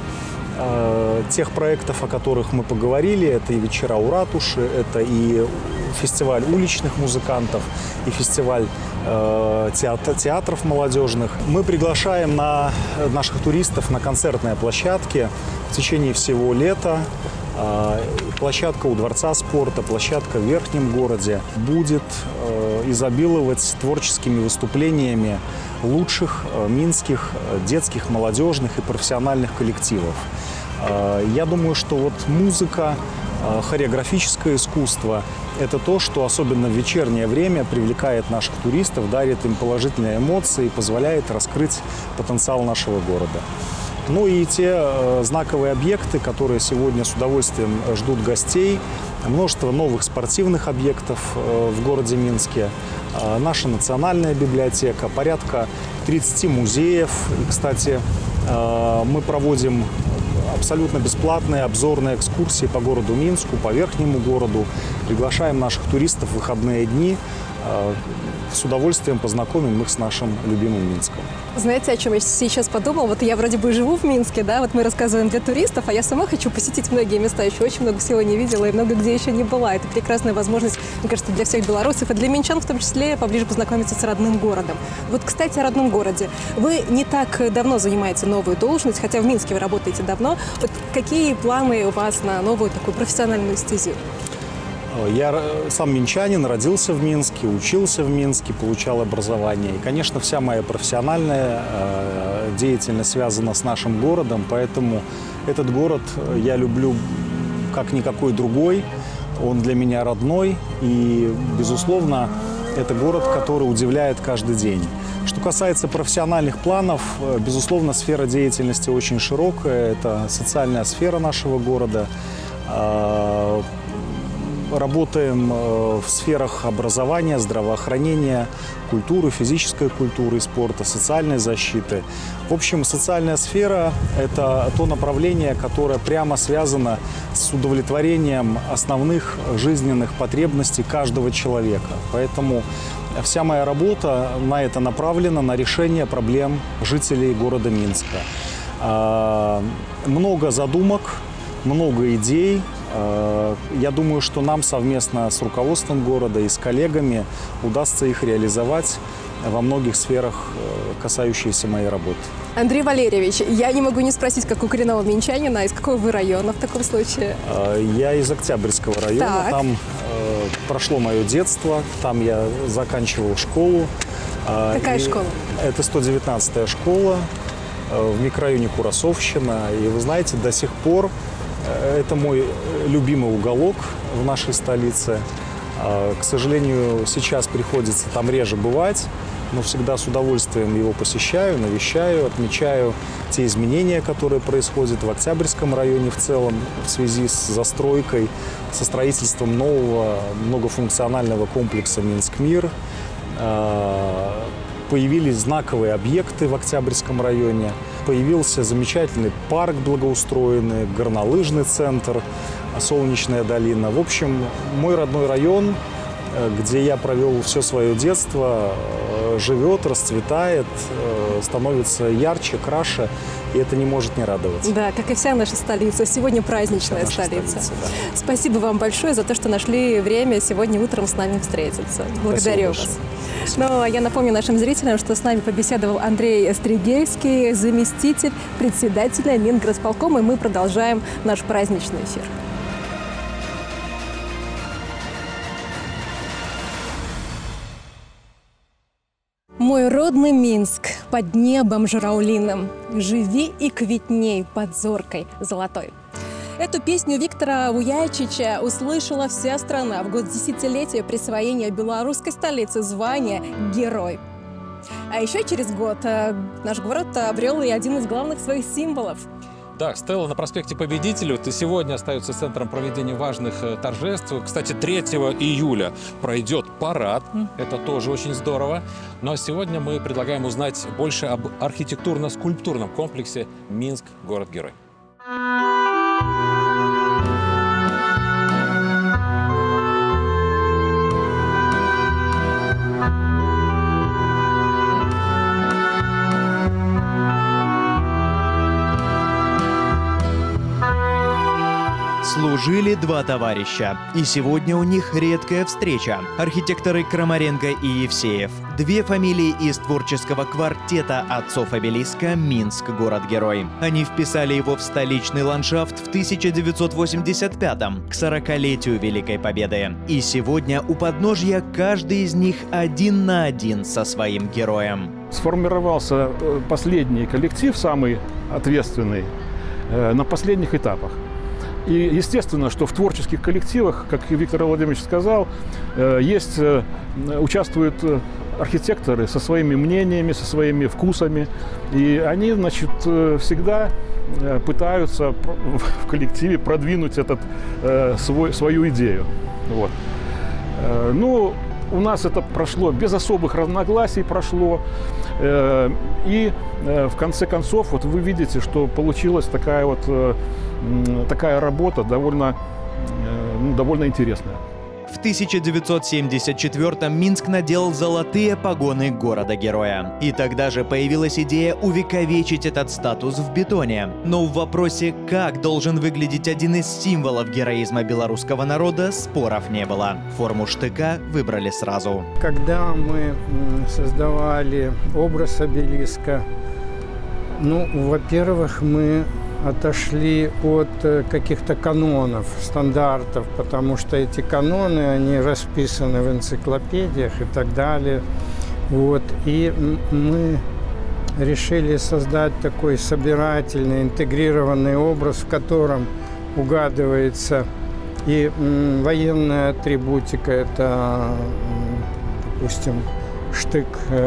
тех проектов, о которых мы поговорили, это и вечера у ратуши, это и фестиваль уличных музыкантов, и фестиваль э, театр, театров молодежных. Мы приглашаем на наших туристов на концертные площадки в течение всего лета. Э, площадка у Дворца спорта, площадка в Верхнем городе будет э, изобиловать творческими выступлениями лучших э, минских детских, молодежных и профессиональных коллективов. Я думаю, что вот музыка, хореографическое искусство – это то, что особенно в вечернее время привлекает наших туристов, дарит им положительные эмоции и позволяет раскрыть потенциал нашего города. Ну и те знаковые объекты, которые сегодня с удовольствием ждут гостей, множество новых спортивных объектов в городе Минске, наша национальная библиотека, порядка тридцати музеев. И, кстати, мы проводим абсолютно бесплатные обзорные экскурсии по городу Минску, по Верхнему городу. Приглашаем наших туристов в выходные дни. С удовольствием познакомим их с нашим любимым Минском. Знаете, о чем я сейчас подумала? Вот я вроде бы живу в Минске, да, вот мы рассказываем для туристов, а я сама хочу посетить многие места, еще очень много всего не видела и много где еще не была. Это прекрасная возможность, мне кажется, для всех белорусов и для минчан в том числе поближе познакомиться с родным городом. Вот, кстати, о родном городе. Вы не так давно занимаете новую должность, хотя в Минске вы работаете давно. Вот какие планы у вас на новую такую профессиональную стезю? Я сам минчанин, родился в Минске, учился в Минске, получал образование. И, конечно, вся моя профессиональная э, деятельность связана с нашим городом, поэтому этот город я люблю как никакой другой. Он для меня родной и, безусловно, это город, который удивляет каждый день. Что касается профессиональных планов, безусловно, сфера деятельности очень широкая. Это социальная сфера нашего города. Э, Работаем в сферах образования, здравоохранения, культуры, физической культуры и спорта, социальной защиты. В общем, социальная сфера – это то направление, которое прямо связано с удовлетворением основных жизненных потребностей каждого человека. Поэтому вся моя работа на это направлена, на решение проблем жителей города Минска. Много задумок, много идей. Я думаю, что нам совместно с руководством города и с коллегами удастся их реализовать во многих сферах, касающиеся моей работы. Андрей Валерьевич, я не могу не спросить, как у коренного минчанина, из какого вы района в таком случае? Я из Октябрьского района. Так. Там э, прошло мое детство, там я заканчивал школу. Какая и школа? Это сто девятнадцатая школа э, в микрорайоне Курасовщина. И вы знаете, до сих пор это мой любимый уголок в нашей столице. К сожалению, сейчас приходится там реже бывать, но всегда с удовольствием его посещаю, навещаю, отмечаю те изменения, которые происходят в Октябрьском районе в целом в связи с застройкой, со строительством нового многофункционального комплекса «Минск-Мир». Появились знаковые объекты в Октябрьском районе. Появился замечательный парк благоустроенный, горнолыжный центр, Солнечная долина. В общем, мой родной район, где я провел все свое детство, живет, расцветает, становится ярче, краше, и это не может не радовать. Да, как и вся наша столица. Сегодня праздничная столица. столица да. Спасибо вам большое за то, что нашли время сегодня утром с нами встретиться. Благодарю вас. Ну, а я напомню нашим зрителям, что с нами побеседовал Андрей Стригельский, заместитель председателя Мингорисполкома, и мы продолжаем наш праздничный эфир. Мой родный Минск под небом журавлиным, живи и квитней под зоркой золотой. Эту песню Виктора Вуяйчича услышала вся страна в год десятилетия присвоения белорусской столицы звания «Герой». А еще через год наш город обрел и один из главных своих символов. Да, стелла на проспекте Победителей. Вот и сегодня остается центром проведения важных торжеств. Кстати, третьего июля пройдет парад. Это тоже очень здорово. Но сегодня мы предлагаем узнать больше об архитектурно-скульптурном комплексе «Минск. Город-герой». Служили два товарища, и сегодня у них редкая встреча. Архитекторы Крамаренко и Евсеев. Две фамилии из творческого квартета отцов обелиска «Минск. Город-герой». Они вписали его в столичный ландшафт в тысяча девятьсот восемьдесят пятом, к сорокалетию Великой Победы. И сегодня у подножья каждый из них один на один со своим героем. Сформировался последний коллектив, самый ответственный, на последних этапах. И естественно, что в творческих коллективах, как Виктор Владимирович сказал, есть, участвуют архитекторы со своими мнениями, со своими вкусами. И они, значит, всегда пытаются в коллективе продвинуть этот, свой, свою идею. Вот. Ну, у нас это прошло без особых разногласий, прошло. И в конце концов, вот вы видите, что получилась такая вот такая работа довольно, ну, довольно интересная. В тысяча девятьсот семьдесят четвёртом Минск надел золотые погоны города-героя. И тогда же появилась идея увековечить этот статус в бетоне. Но в вопросе, как должен выглядеть один из символов героизма белорусского народа, споров не было. Форму штыка выбрали сразу. Когда мы создавали образ обелиска, ну, во-первых, мы отошли от каких-то канонов, стандартов, потому что эти каноны, они расписаны в энциклопедиях и так далее. Вот. И мы решили создать такой собирательный, интегрированный образ, в котором угадывается и военная атрибутика, это, допустим, штык,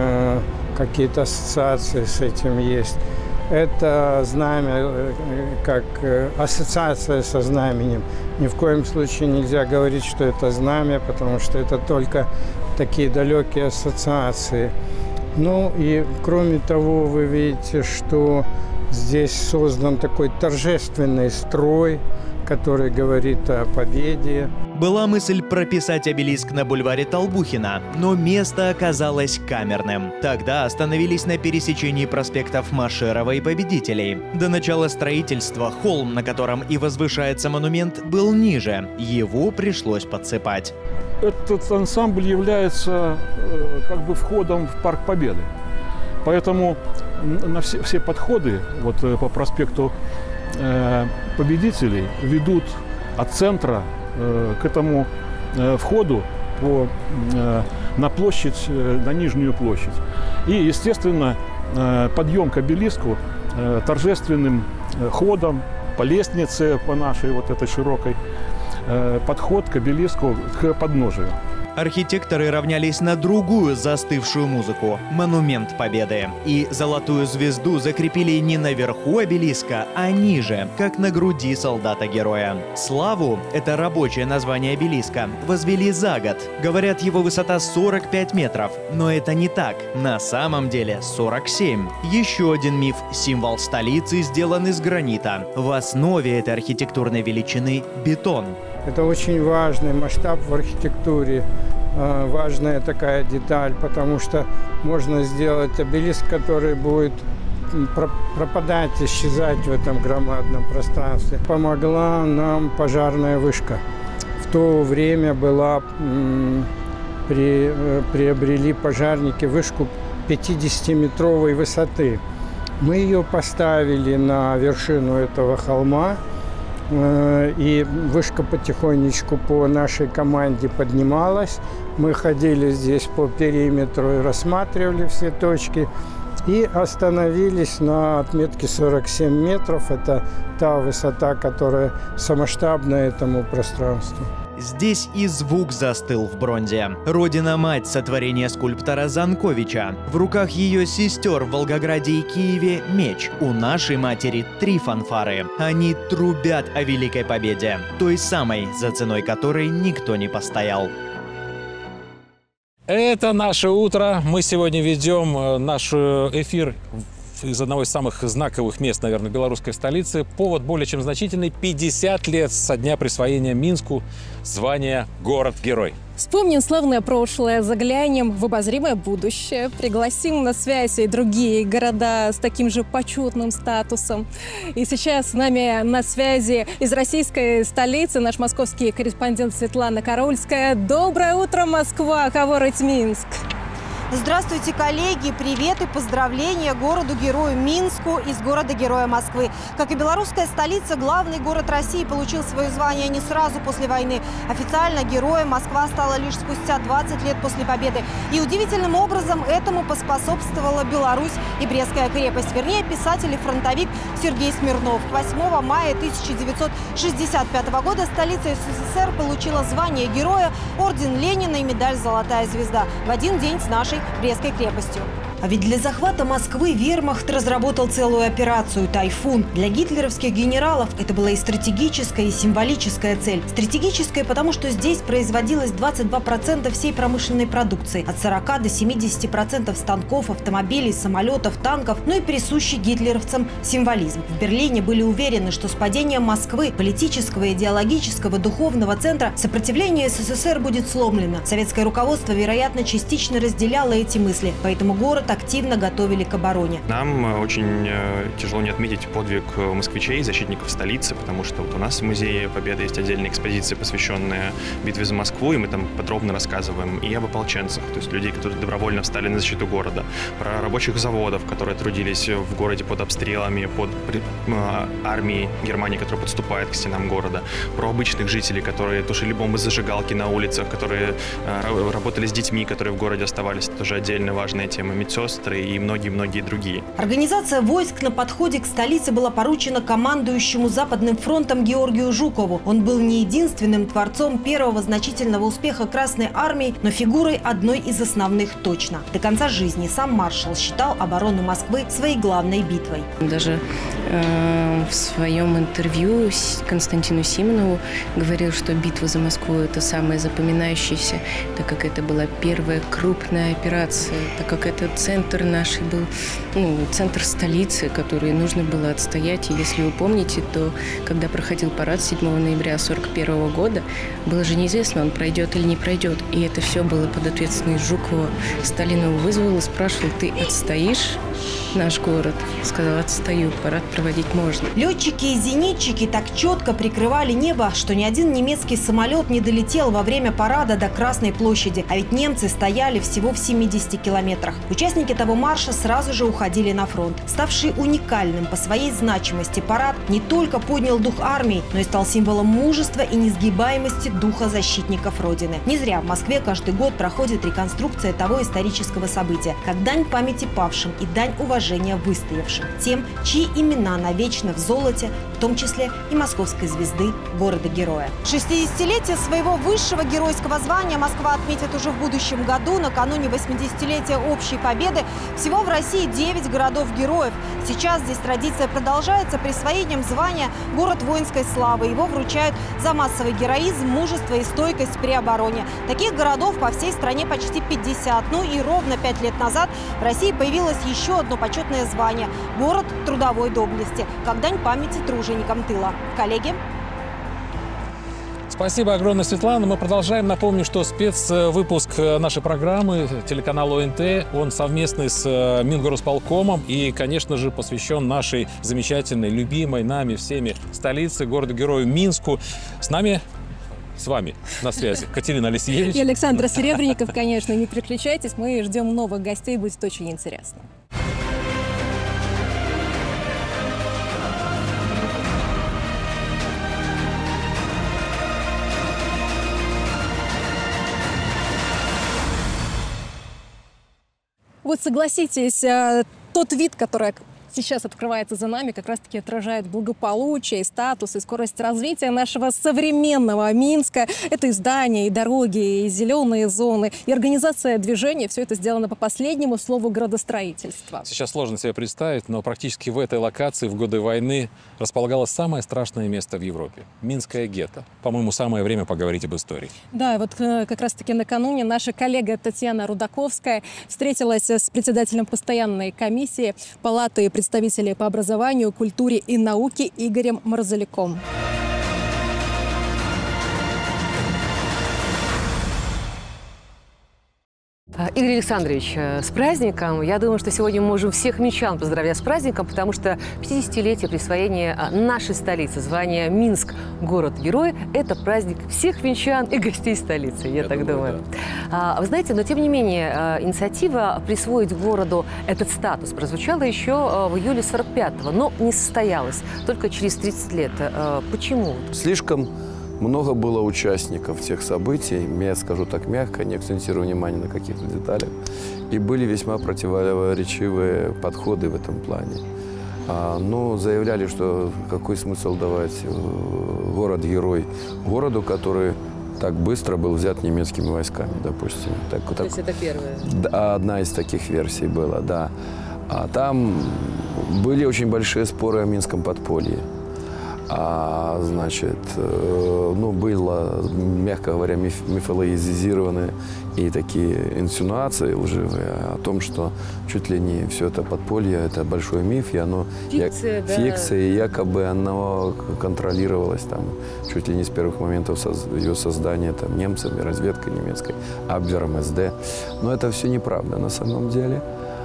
какие-то ассоциации с этим есть. Это знамя, как ассоциация со знаменем. Ни в коем случае нельзя говорить, что это знамя, потому что это только такие далекие ассоциации. Ну и кроме того, вы видите, что здесь создан такой торжественный строй, который говорит о победе. Была мысль прописать обелиск на бульваре Толбухина, но место оказалось камерным. Тогда остановились на пересечении проспектов Машерова и Победителей. До начала строительства холм, на котором и возвышается монумент, был ниже. Его пришлось подсыпать. Этот ансамбль является э, как бы входом в Парк Победы. Поэтому на все, все подходы вот, по проспекту э, Победителей ведут от центра э, к этому э, входу по, э, на площадь, э, на Нижнюю площадь. И, естественно, э, подъем к обелиску э, торжественным э, ходом по лестнице, по нашей вот этой широкой, э, подход к обелиску, к подножию. Архитекторы равнялись на другую застывшую музыку – монумент Победы. И золотую звезду закрепили не наверху обелиска, а ниже, как на груди солдата-героя. Славу – это рабочее название обелиска – возвели за год. Говорят, его высота сорок пять метров. Но это не так. На самом деле сорок семь. Еще один миф – символ столицы сделан из гранита. В основе этой архитектурной величины – бетон. Это очень важный масштаб в архитектуре, важная такая деталь, потому что можно сделать обелиск, который будет пропадать, исчезать в этом громадном пространстве. Помогла нам пожарная вышка. В то время была, при, приобрели пожарники вышку пятидесятиметровой высоты. Мы ее поставили на вершину этого холма. И вышка потихонечку по нашей команде поднималась. Мы ходили здесь по периметру и рассматривали все точки. И остановились на отметке сорок семь метров. Это та высота, которая самоштабна этому пространству. Здесь и звук застыл в бронзе. Родина-мать сотворения скульптора Занковича. В руках ее сестер в Волгограде и Киеве меч. У нашей матери три фанфары. Они трубят о Великой Победе. Той самой, за ценой которой никто не постоял. Это наше утро. Мы сегодня ведем наш эфир из одного из самых знаковых мест, наверное, белорусской столицы. Повод более чем значительный. пятьдесят лет со дня присвоения Минску звания «Город-герой». Вспомним славное прошлое, заглянем в обозримое будущее, пригласим на связь и другие города с таким же почетным статусом. И сейчас с нами на связи из российской столицы наш московский корреспондент Светлана Карольская. Доброе утро, Москва! Говорит Минск! Здравствуйте, коллеги! Привет и поздравления городу-герою Минску из города-героя Москвы. Как и белорусская столица, главный город России получил свое звание не сразу после войны. Официально героем Москва стала лишь спустя двадцать лет после победы. И удивительным образом этому поспособствовала Беларусь и Брестская крепость. Вернее, писатель и фронтовик Сергей Смирнов. восьмого мая тысяча девятьсот шестьдесят пятого года столица СССР получила звание героя, орден Ленина и медаль «Золотая звезда» в один день с нашей Брестской крепостью. А ведь для захвата Москвы вермахт разработал целую операцию «Тайфун». Для гитлеровских генералов это была и стратегическая, и символическая цель. Стратегическая, потому что здесь производилось двадцать два процента всей промышленной продукции. От сорока до семидесяти процентов станков, автомобилей, самолетов, танков. Ну и присущий гитлеровцам символизм. В Берлине были уверены, что с падением Москвы, политического, идеологического, духовного центра, сопротивление СССР будет сломлено. Советское руководство, вероятно, частично разделяло эти мысли. Поэтому город активно готовили к обороне. Нам очень э, тяжело не отметить подвиг москвичей, защитников столицы, потому что вот у нас в Музее Победы есть отдельная экспозиция, посвященная битве за Москву, и мы там подробно рассказываем и об ополченцах, то есть людей, которые добровольно встали на защиту города, про рабочих заводов, которые трудились в городе под обстрелами, под э, армией Германии, которая подступает к стенам города, про обычных жителей, которые тушили бомбы зажигалки на улицах, которые э, работали с детьми, которые в городе оставались, это тоже отдельно важная тема, медсестры и многие-многие другие. Организация войск на подходе к столице была поручена командующему Западным фронтом Георгию Жукову. Он был не единственным творцом первого значительного успеха Красной армии, но фигурой одной из основных точно. До конца жизни сам маршал считал оборону Москвы своей главной битвой. Даже э, в своем интервью Константину Симонову говорил, что битва за Москву – это самая запоминающаяся, так как это была первая крупная операция, так как это центр нашей был, ну, центр столицы, который нужно было отстоять. И если вы помните, то когда проходил парад седьмого ноября сорок первого года, было же неизвестно, он пройдет или не пройдет. И это все было под ответственность Жукова. Сталин его вызвал и спрашивал: ты отстоишь наш город? Сказал: отстаю, парад проводить можно. Летчики и зенитчики так четко прикрывали небо, что ни один немецкий самолет не долетел во время парада до Красной площади. А ведь немцы стояли всего в семидесяти километрах. Участники того марша сразу же уходили на фронт. Ставший уникальным по своей значимости, парад не только поднял дух армии, но и стал символом мужества и несгибаемости духа защитников Родины. Не зря в Москве каждый год проходит реконструкция того исторического события, как дань памяти павшим и дань уважения выстоявшим. Тем, чьи имена навечно в золоте, в том числе и московской звезды города-героя. шестидесятилетие своего высшего геройского звания Москва отметит уже в будущем году, накануне восьмидесятилетия общей победы. Всего в России девять городов-героев. Сейчас здесь традиция продолжается присвоением звания «Город воинской славы». Его вручают за массовый героизм, мужество и стойкость при обороне. Таких городов по всей стране почти пятьдесят. Ну и ровно пять лет назад в России появилось еще одно почетное звание – «Город трудовой доблести», как дань памяти труженикам тыла. Коллеги? Спасибо огромное, Светлана. Мы продолжаем. Напомню, что спецвыпуск нашей программы телеканала ОНТ, он совместный с Мингорисполкомом и, конечно же, посвящен нашей замечательной, любимой нами всеми столице, городу-герою Минску. С нами, с вами на связи Катерина Алексеевич. И Александр Серебренников, конечно. Не переключайтесь, мы ждем новых гостей, будет очень интересно. Вот согласитесь, тот вид, который сейчас открывается за нами, как раз-таки отражает благополучие, и статус, и скорость развития нашего современного Минска. Это и здания, и дороги, и зеленые зоны, и организация движения. Все это сделано по последнему слову градостроительства. Сейчас сложно себе представить, но практически в этой локации в годы войны располагалось самое страшное место в Европе – Минское гетто. По-моему, самое время поговорить об истории. Да, вот как раз-таки накануне наша коллега Татьяна Рудаковская встретилась с председателем постоянной комиссии Палаты представителей по образованию, культуре и науке Игорем Марзаляком. Игорь Александрович, с праздником! Я думаю, что сегодня мы можем всех минчан поздравлять с праздником, потому что пятидесятилетие присвоения нашей столицы, звания Минск, город-герой, это праздник всех минчан и гостей столицы, я, я так думаю. думаю. Да. Вы знаете, но тем не менее, инициатива присвоить городу этот статус прозвучала еще в июле сорок пятого, но не состоялась, только через тридцать лет. Почему? Слишком много было участников тех событий, я скажу так мягко, не акцентирую внимание на каких-то деталях, и были весьма противоречивые подходы в этом плане. А, ну, заявляли, что какой смысл давать город-герой городу, который так быстро был взят немецкими войсками, допустим. Так, То так, есть это первое? Одна из таких версий была, да. А там были очень большие споры о Минском подполье. А, значит, ну, было, мягко говоря, миф, мифологизированы и такие инсинуации лживые о том, что чуть ли не все это подполье, это большой миф, и оно фикция, я, да. фикция, и якобы оно контролировалось там чуть ли не с первых моментов соз, ее создания там немцами, разведкой немецкой, Абвером, СД. Но это все неправда на самом деле.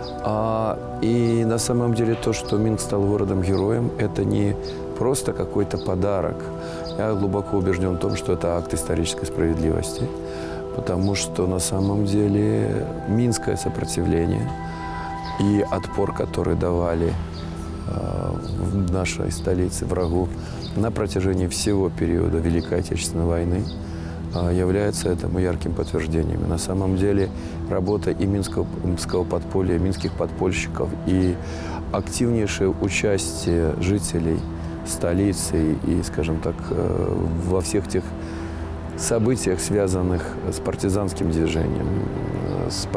А, и на самом деле то, что Минск стал городом-героем, это не просто какой-то подарок. Я глубоко убежден в том, что это акт исторической справедливости, потому что на самом деле минское сопротивление и отпор, который давали э, в нашей столице врагу на протяжении всего периода Великой Отечественной войны, э, является этому ярким подтверждением. И на самом деле работа и минского, минского подполья, и минских подпольщиков, и активнейшее участие жителей столицы и, скажем так, во всех тех событиях, связанных с партизанским движением, с,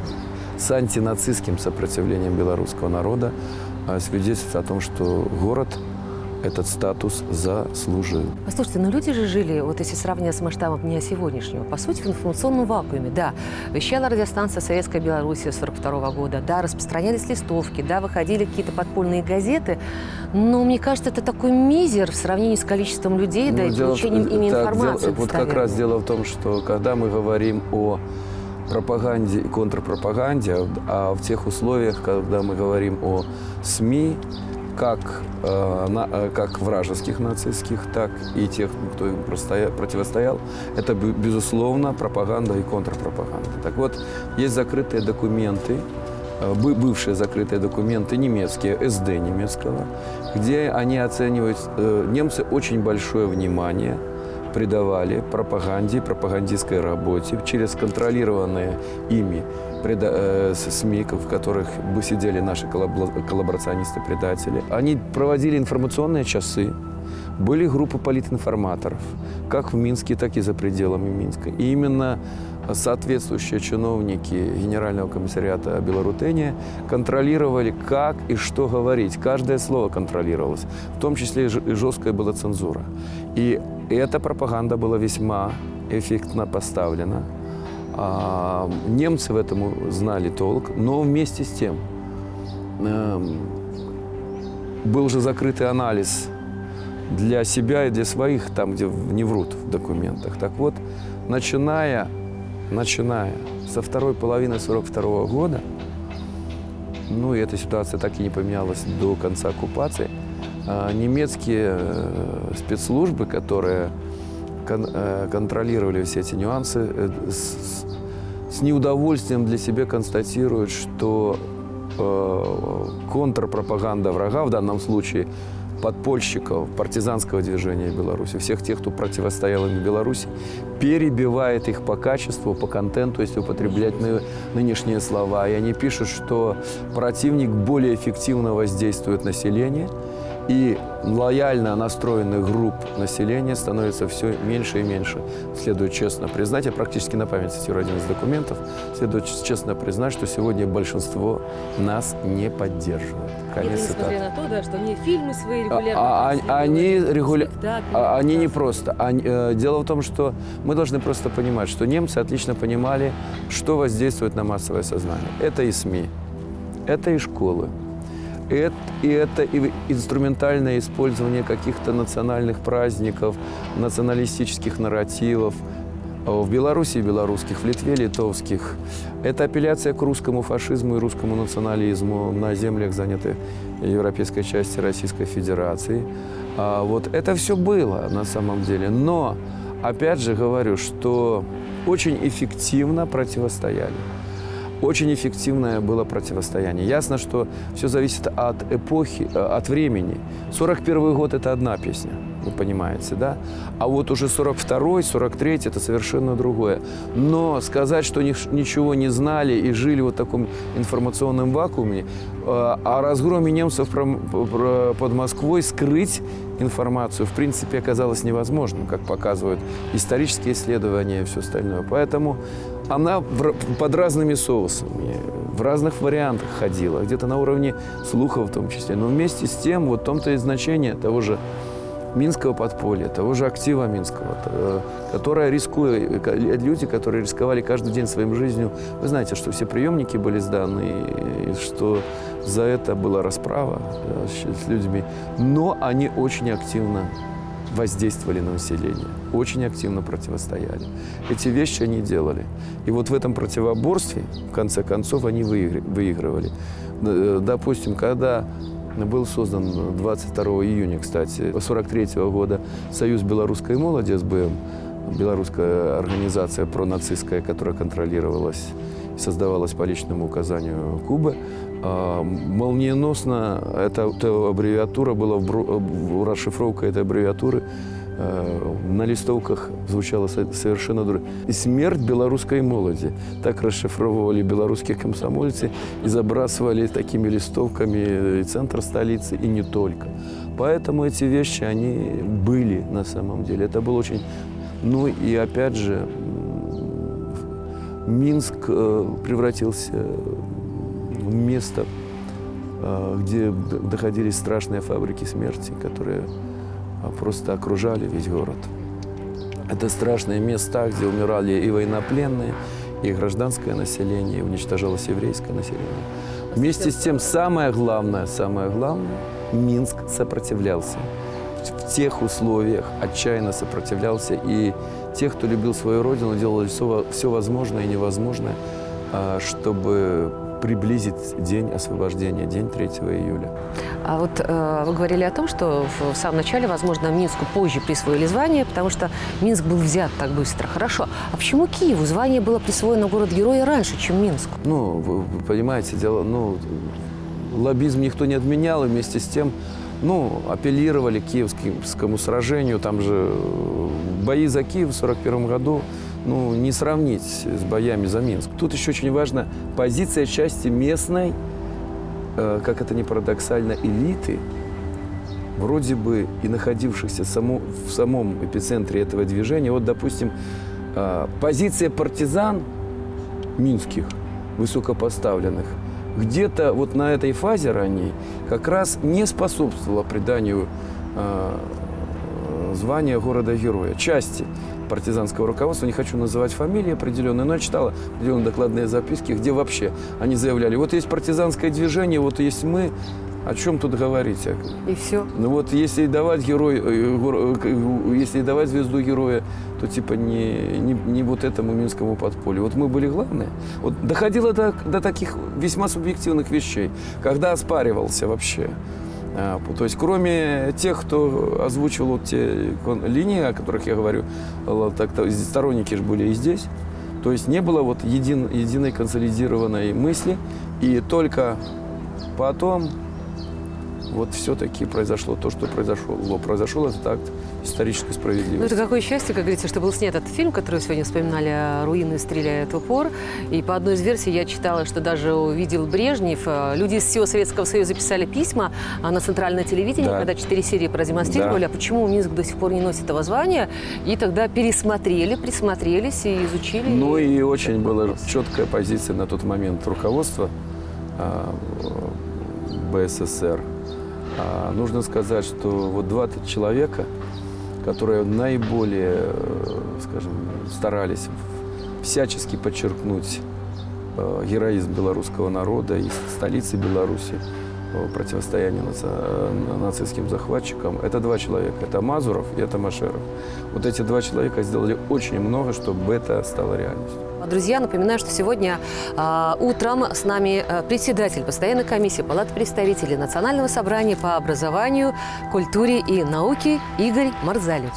с антинацистским сопротивлением белорусского народа, свидетельствует о том, что город этот статус заслужил. Послушайте, но люди же жили, вот если сравнивать с масштабом дня сегодняшнего, по сути, в информационном вакууме. Да, вещала радиостанция «Советская Белоруссия» сорок второго года, да, распространялись листовки, да, выходили какие-то подпольные газеты, но мне кажется, это такой мизер в сравнении с количеством людей, ну, да, и получением ими информации. Дело, вот как раз дело в том, что когда мы говорим о пропаганде и контрпропаганде, а в тех условиях, когда мы говорим о СМИ, как, э, на, как вражеских нацистских, так и тех, кто им противостоял, это, безусловно, пропаганда и контрпропаганда. Так вот, есть закрытые документы, э, бывшие закрытые документы немецкие, СД немецкого, где они оценивают, э, немцы очень большое внимание придавали пропаганде, пропагандистской работе через контролированные ими СМИ, в которых бы сидели наши коллаборационисты-предатели. Они проводили информационные часы, были группы политинформаторов, как в Минске, так и за пределами Минска. И именно соответствующие чиновники Генерального комиссариата Белорутения контролировали, как и что говорить. Каждое слово контролировалось, в том числе и жесткая была цензура. И эта пропаганда была весьма эффектно поставлена. А, немцы в этом знали толк, но вместе с тем э, был же закрытый анализ для себя и для своих, там, где не врут в документах. Так вот, начиная, начиная со второй половины сорок второго года, ну и эта ситуация так и не поменялась до конца оккупации, э, немецкие э, спецслужбы, которые контролировали все эти нюансы, с, с неудовольствием для себя констатируют, что э, контрпропаганда врага, в данном случае подпольщиков, партизанского движения в Беларуси, всех тех, кто противостоял им в Беларуси, перебивает их по качеству, по контенту, если употреблять нынешние слова. И они пишут, что противник более эффективно воздействует на население, и лояльно настроенных групп населения становится все меньше и меньше. Следует честно признать, я практически на память цитирую один из документов, следует честно признать, что сегодня большинство нас не поддерживает. Конец Это несмотря на то, да, что они фильмы свои регулярно... А, а, они регуля... а, они не да. просто. Они, э, дело в том, что мы должны просто понимать, что немцы отлично понимали, что воздействует на массовое сознание. Это и СМИ, это и школы. Это, и это и инструментальное использование каких-то национальных праздников, националистических нарративов в Беларуси белорусских, в Литве литовских. Это апелляция к русскому фашизму и русскому национализму на землях, занятых европейской части Российской Федерации. А вот это все было на самом деле. Но, опять же говорю, что очень эффективно противостояли. Очень эффективное было противостояние. Ясно, что все зависит от эпохи, от времени. сорок первый год – это одна песня, вы понимаете, да? А вот уже сорок второй, сорок третий – это совершенно другое. Но сказать, что ничего не знали и жили в вот таком информационном вакууме, о разгроме немцев под Москвой скрыть информацию, в принципе, оказалось невозможным, как показывают исторические исследования и все остальное. Поэтому она в, под разными соусами, в разных вариантах ходила, где-то на уровне слухов в том числе. Но вместе с тем, вот в том-то и значение того же Минского подполья, того же актива Минского, которое рискует, люди, которые рисковали каждый день своим жизнью. Вы знаете, что все приемники были сданы, и что за это была расправа с людьми. Но они очень активно воздействовали на население, очень активно противостояли. Эти вещи они делали. И вот в этом противоборстве, в конце концов, они выигрывали. Допустим, когда был создан двадцать второго июня, кстати, сорок третьего года Союз белорусской молоди, эс бэ эм, белорусская организация пронацистская, которая контролировалась и создавалась по личному указанию Кубы, молниеносно эта, эта аббревиатура была, в, расшифровка этой аббревиатуры на листовках звучала совершенно другая. И смерть белорусской молоди. Так расшифровывали белорусские комсомольцы и забрасывали такими листовками и центр столицы, и не только. Поэтому эти вещи, они были на самом деле. Это было очень... Ну и опять же, Минск превратился в место, где доходились страшные фабрики смерти, которые просто окружали весь город. Это страшные места, где умирали и военнопленные, и гражданское население, и уничтожалось еврейское население. Вместе с тем, самое главное, самое главное, Минск сопротивлялся. В тех условиях отчаянно сопротивлялся, и те, кто любил свою родину, делали все, все возможное и невозможное, чтобы приблизить день освобождения, день третьего июля. А вот э, вы говорили о том, что в, в самом начале, возможно, Минску позже присвоили звание, потому что Минск был взят так быстро. Хорошо. А почему Киеву звание было присвоено город-героя раньше, чем Минску? Ну, вы, вы понимаете, дело, ну, лоббизм никто не отменял, и вместе с тем, ну, апеллировали к киевскому сражению. Там же бои за Киев в сорок первом году, ну, не сравнить с боями за Минск. Тут еще очень важна позиция части местной, э, как это ни парадоксально, элиты, вроде бы и находившихся саму, в самом эпицентре этого движения. Вот, допустим, э, позиция партизан минских, высокопоставленных, где-то вот на этой фазе ранней как раз не способствовала приданию э, звания города-героя. Части партизанского руководства, не хочу называть фамилии определенные, но я читала определенные докладные записки, где вообще они заявляли, вот есть партизанское движение, вот есть мы, о чем тут говорить? И все. Ну вот если давать герой, если давать звезду героя, то типа не, не, не вот этому минскому подполью. Вот мы были главные. Вот доходило до, до таких весьма субъективных вещей, когда оспаривался вообще. А, то есть кроме тех, кто озвучил вот те линии, о которых я говорю, так-то сторонники же были и здесь. То есть не было вот един, единой консолидированной мысли. И только потом вот все-таки произошло то, что произошло. Произошел этот акт исторической справедливости. Ну, это какое счастье, как говорится, что был снят этот фильм, который сегодня вспоминали «Руины стреляют в упор». И по одной из версий я читала, что даже увидел Брежнев. Люди из всего Советского Союза писали письма на центральное телевидение, да. когда четыре серии продемонстрировали, да. а почему Минск до сих пор не носит этого звания. И тогда пересмотрели, присмотрелись и изучили. Ну и очень была четкая позиция на тот момент руководства БССР. А нужно сказать, что вот двадцать человека, которые наиболее, скажем, старались всячески подчеркнуть героизм белорусского народа и столицы Беларуси, противостояние нацистским захватчикам, это два человека. Это Мазуров и это Машеров. Вот эти два человека сделали очень много, чтобы это стало реальностью. Друзья, напоминаю, что сегодня э, утром с нами э, председатель постоянной комиссии Палаты представителей Национального собрания по образованию, культуре и науке Игорь Марзалюк.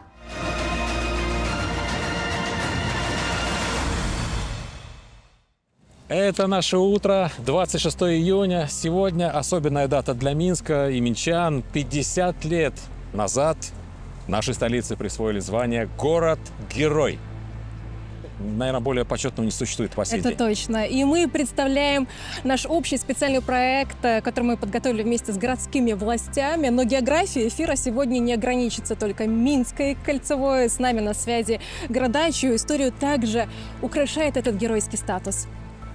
Это наше утро, двадцать шестое июня. Сегодня особенная дата для Минска и минчан. пятьдесят лет назад нашей столице присвоили звание «Город-герой». Наверное, более почетного не существует по сей Это день. точно. И мы представляем наш общий специальный проект, который мы подготовили вместе с городскими властями. Но география эфира сегодня не ограничится только Минской кольцевой. С нами на связи города, чью историю также украшает этот геройский статус.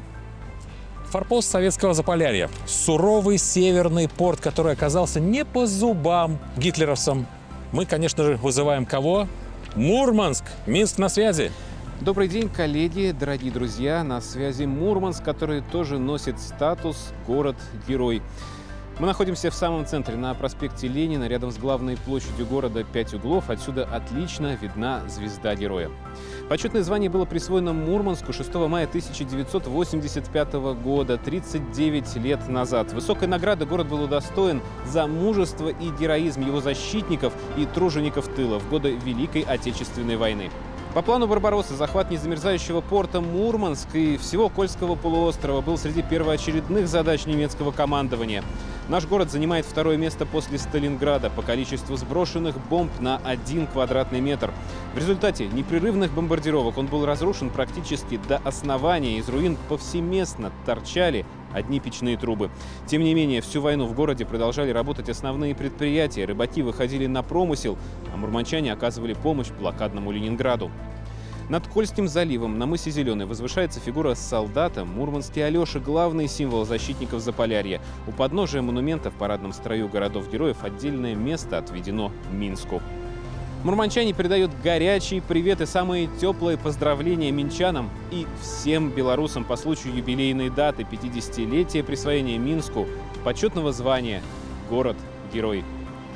Форпост советского Заполярья. Суровый северный порт, который оказался не по зубам гитлеровцам. Мы, конечно же, вызываем кого? Мурманск. Минск на связи. Добрый день, коллеги, дорогие друзья. На связи Мурманск, который тоже носит статус «Город-герой». Мы находимся в самом центре, на проспекте Ленина, рядом с главной площадью города «Пять углов». Отсюда отлично видна звезда героя. Почетное звание было присвоено Мурманску шестого мая тысяча девятьсот восемьдесят пятого года, тридцать девять лет назад. Высокой награды город был удостоен за мужество и героизм его защитников и тружеников тыла в годы Великой Отечественной войны. По плану Барбароссы захват незамерзающего порта Мурманск и всего Кольского полуострова был среди первоочередных задач немецкого командования. Наш город занимает второе место после Сталинграда по количеству сброшенных бомб на один квадратный метр. В результате непрерывных бомбардировок он был разрушен практически до основания. Из руин повсеместно торчали одни печные трубы. Тем не менее, всю войну в городе продолжали работать основные предприятия. Рыбаки выходили на промысел, а мурманчане оказывали помощь блокадному Ленинграду. Над Кольским заливом на мысе Зеленый возвышается фигура солдата. Мурманский Алеша – главный символ защитников Заполярья. У подножия монумента в парадном строю городов-героев отдельное место отведено Минску. Мурманчане передают горячий привет и самые теплые поздравления минчанам и всем белорусам по случаю юбилейной даты пятидесятилетия присвоения Минску почетного звания «Город-герой».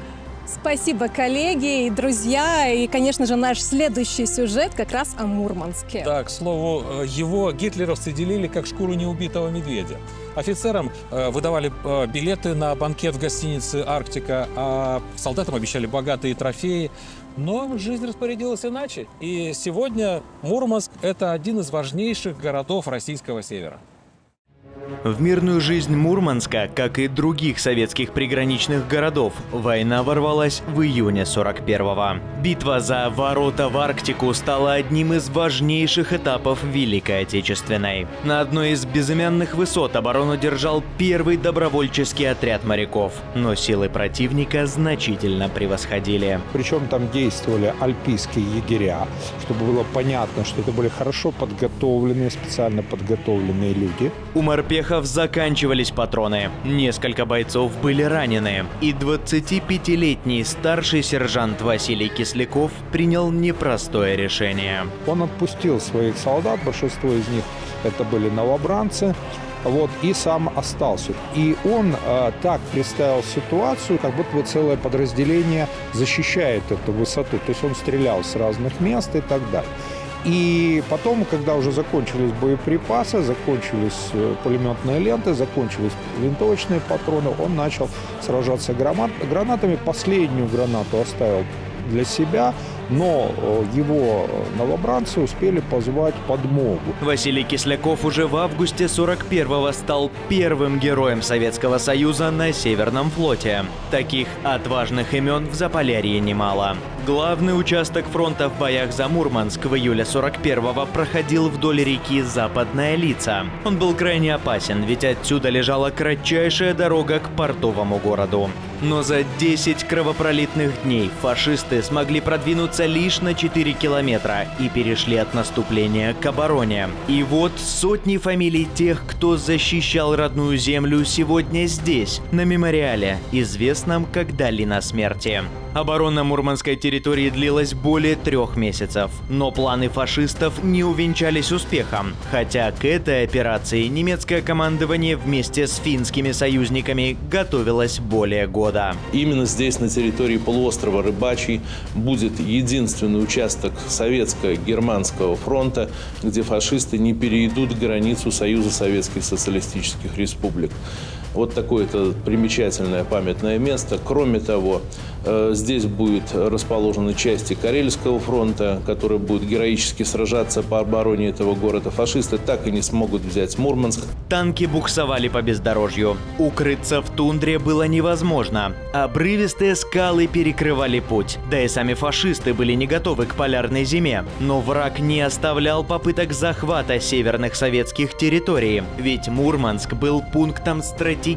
Спасибо, коллеги и друзья. И, конечно же, наш следующий сюжет как раз о Мурманске. Да, к слову, его гитлеровцы делили как шкуру неубитого медведя. Офицерам выдавали билеты на банкет в гостинице «Арктика», а солдатам обещали богатые трофеи. Но жизнь распорядилась иначе. И сегодня Мурманск – это один из важнейших городов российского севера. В мирную жизнь Мурманска, как и других советских приграничных городов, война ворвалась в июне сорок первого. Битва за ворота в Арктику стала одним из важнейших этапов Великой Отечественной. На одной из безымянных высот оборону держал первый добровольческий отряд моряков, но силы противника значительно превосходили. Причем там действовали альпийские егеря, чтобы было понятно, что это были хорошо подготовленные, специально подготовленные люди. У морпехов заканчивались патроны, несколько бойцов были ранены, и двадцатипятилетний старший сержант Василий Кисляков принял непростое решение. Он отпустил своих солдат, большинство из них это были новобранцы, вот, и сам остался. И он э, так представил ситуацию, как будто бы целое подразделение защищает эту высоту. То есть он стрелял с разных мест и так далее. И потом, когда уже закончились боеприпасы, закончились пулеметные ленты, закончились винтовочные патроны, он начал сражаться гранатами. Последнюю гранату оставил для себя, но его новобранцы успели позвать подмогу. Василий Кисляков уже в августе сорок первого стал первым героем Советского Союза на Северном флоте. Таких отважных имен в Заполярье немало. Главный участок фронта в боях за Мурманск в июле сорок первого проходил вдоль реки Западная Лица. Он был крайне опасен, ведь отсюда лежала кратчайшая дорога к портовому городу. Но за десять кровопролитных дней фашисты смогли продвинуться лишь на четыре километра и перешли от наступления к обороне. И вот сотни фамилий тех, кто защищал родную землю, сегодня здесь, на мемориале, известном как Долина смерти. Оборона мурманской территории длилась более трех месяцев, но планы фашистов не увенчались успехом, хотя к этой операции немецкое командование вместе с финскими союзниками готовилось более года. Именно здесь, на территории полуострова Рыбачий, будет единственный участок советско-германского фронта, где фашисты не перейдут границу Союза Советских Социалистических Республик. Вот такое-то примечательное памятное место. Кроме того, здесь будут расположены части Карельского фронта, которые будут героически сражаться по обороне этого города. Фашисты так и не смогут взять Мурманск. Танки буксовали по бездорожью. Укрыться в тундре было невозможно. Обрывистые скалы перекрывали путь. Да и сами фашисты были не готовы к полярной зиме. Но враг не оставлял попыток захвата северных советских территорий. Ведь Мурманск был пунктом стратегическим.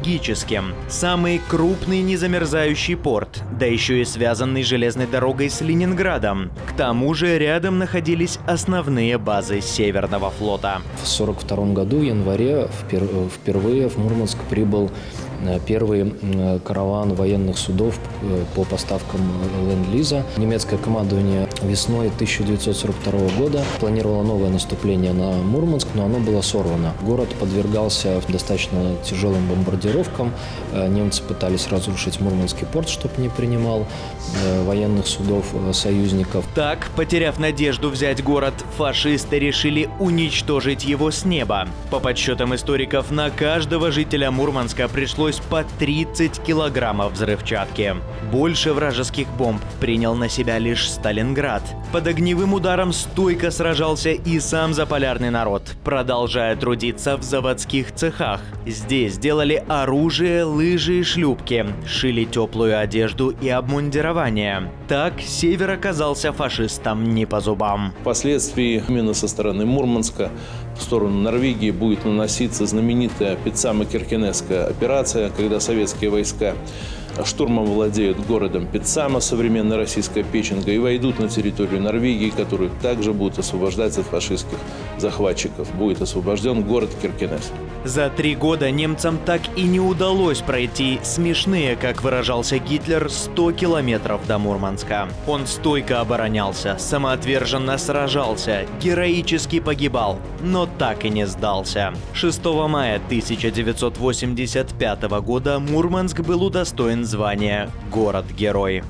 Самый крупный незамерзающий порт, да еще и связанный железной дорогой с Ленинградом. К тому же рядом находились основные базы Северного флота. В сорок втором году, в январе, впервые в Мурманск прибыл первый караван военных судов по поставкам ленд-лиза. Немецкое командование весной тысяча девятьсот сорок второго года планировало новое наступление на Мурманск, но оно было сорвано. Город подвергался достаточно тяжелым бомбардировкам. Немцы пытались разрушить Мурманский порт, чтобы не принимал военных судов союзников. Так, потеряв надежду взять город, фашисты решили уничтожить его с неба. По подсчетам историков, на каждого жителя Мурманска пришлось по тридцать килограммов взрывчатки. Больше вражеских бомб принял на себя лишь Сталинград. Под огневым ударом стойко сражался и сам заполярный народ, продолжая трудиться в заводских цехах. Здесь делали оружие, лыжи и шлюпки, шили теплую одежду и обмундирование. Так север оказался фашистам не по зубам. Впоследствии именно со стороны Мурманска в сторону Норвегии будет наноситься знаменитая Петсамо-Киркенесская операция, когда советские войска штурмом владеют городом Петсамо, современная российская Печенга, и войдут на территорию Норвегии, которую также будут освобождать от фашистских захватчиков. Будет освобожден город Киркенес. За три года немцам так и не удалось пройти смешные, как выражался Гитлер, сто километров до Мурманска. Он стойко оборонялся, самоотверженно сражался, героически погибал, но так и не сдался. шестого мая тысяча девятьсот восемьдесят пятого года Мурманск был удостоен звания «Город-герой».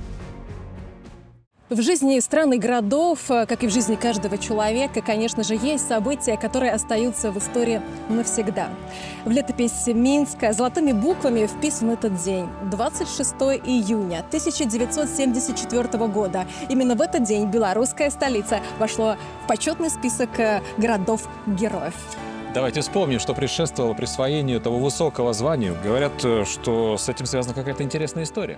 В жизни стран и городов, как и в жизни каждого человека, конечно же, есть события, которые остаются в истории навсегда. В летопись Минска золотыми буквами вписан этот день – двадцать шестого июня тысяча девятьсот семьдесят четвёртого года. Именно в этот день белорусская столица вошла в почетный список городов-героев. Давайте вспомним, что предшествовало присвоению этого высокого звания. Говорят, что с этим связана какая-то интересная история.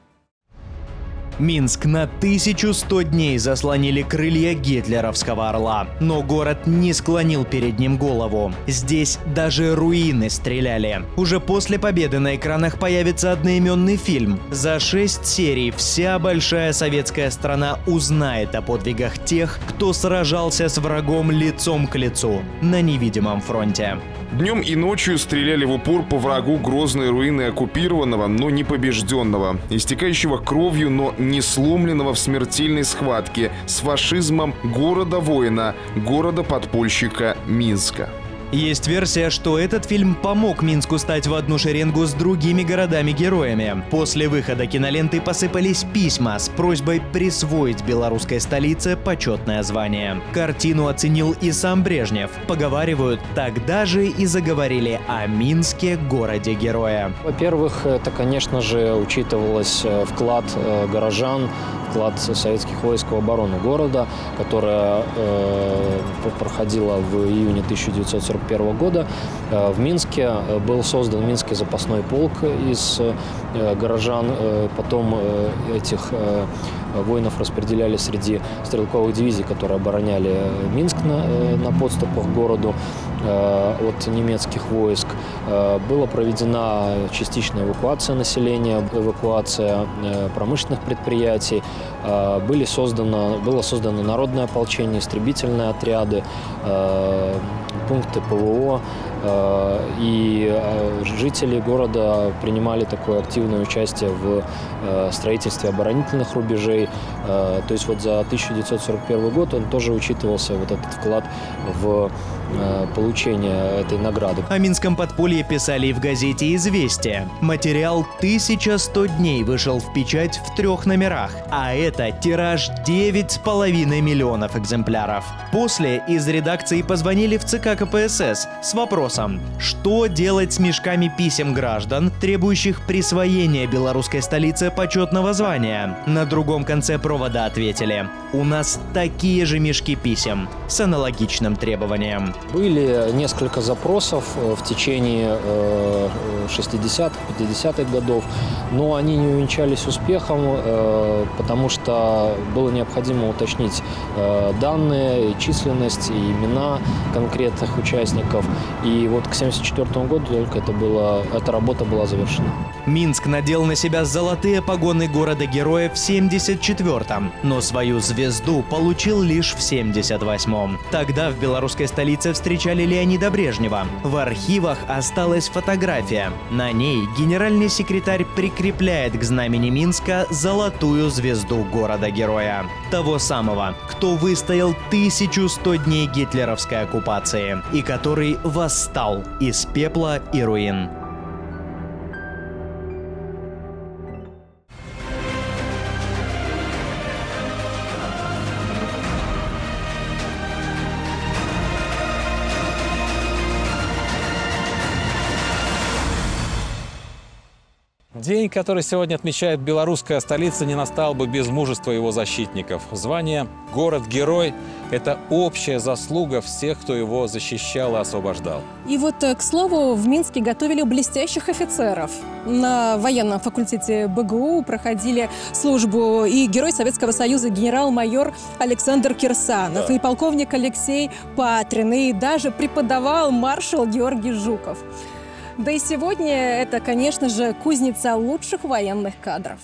Минск на тысячу сто дней заслонили крылья гитлеровского орла, но город не склонил перед ним голову. Здесь даже руины стреляли. Уже после победы на экранах появится одноименный фильм. За шесть серий вся большая советская страна узнает о подвигах тех, кто сражался с врагом лицом к лицу на невидимом фронте. Днем и ночью стреляли в упор по врагу грозные руины оккупированного, но не побежденного, истекающего кровью, но не сломленного в смертельной схватке с фашизмом города-воина, города-подпольщика Минска. Есть версия, что этот фильм помог Минску стать в одну шеренгу с другими городами-героями. После выхода киноленты посыпались письма с просьбой присвоить белорусской столице почетное звание. Картину оценил и сам Брежнев. Поговаривают, тогда же и заговорили о Минске, городе-героя. Во-первых, это, конечно же, учитывалось вклад горожан в вклад советских войск в оборону города, которая э, проходила в июне тысяча девятьсот сорок первого года. Э, в Минске был создан Минский запасной полк из э, горожан. Э, потом э, этих э, воинов распределяли среди стрелковых дивизий, которые обороняли Минск на, э, на подступах к городу э, от немецких войск. Э, была проведена частичная эвакуация населения, эвакуация э, промышленных предприятий. Э, были создано, было создано народное ополчение, истребительные отряды, э, пункты ПВО. И жители города принимали такое активное участие в строительстве оборонительных рубежей. То есть вот за тысяча девятьсот сорок первый год он тоже учитывался, вот этот вклад в получение этой награды. О минском подполье писали и в газете «Известия». Материал «тысяча сто дней» вышел в печать в трех номерах, а это тираж девять с половиной миллионов экземпляров. После из редакции позвонили в ЦК КПСС с вопросом, что делать с мешками писем граждан, требующих присвоения белорусской столице почетного звания. На другом конце провода ответили: у нас такие же мешки писем с аналогичным требованием. Были несколько запросов в течение шестидесятых, пятидесятых годов, но они не увенчались успехом, потому что было необходимо уточнить данные, численность и имена конкретных участников. И вот к семьдесят четвёртому году только это было, эта работа была завершена. Минск надел на себя золотые погоны города-героя в семьдесят четвёртом, но свою звезду получил лишь в семьдесят восьмом. Тогда в белорусской столице встречали Леонида Брежнева. В архивах осталась фотография. На ней генеральный секретарь прикрепляет к знамени Минска золотую звезду города-героя. Того самого, кто выстоял тысячу сто дней гитлеровской оккупации и который восстал из пепла и руин. День, который сегодня отмечает белорусская столица, не настал бы без мужества его защитников. Звание «Город-герой» – это общая заслуга всех, кто его защищал и освобождал. И вот, к слову, в Минске готовили блестящих офицеров. На военном факультете БГУ проходили службу и герой Советского Союза генерал-майор Александр Кирсанов, да. и полковник Алексей Патрин, и даже преподавал маршал Георгий Жуков. Да и сегодня это, конечно же, кузница лучших военных кадров.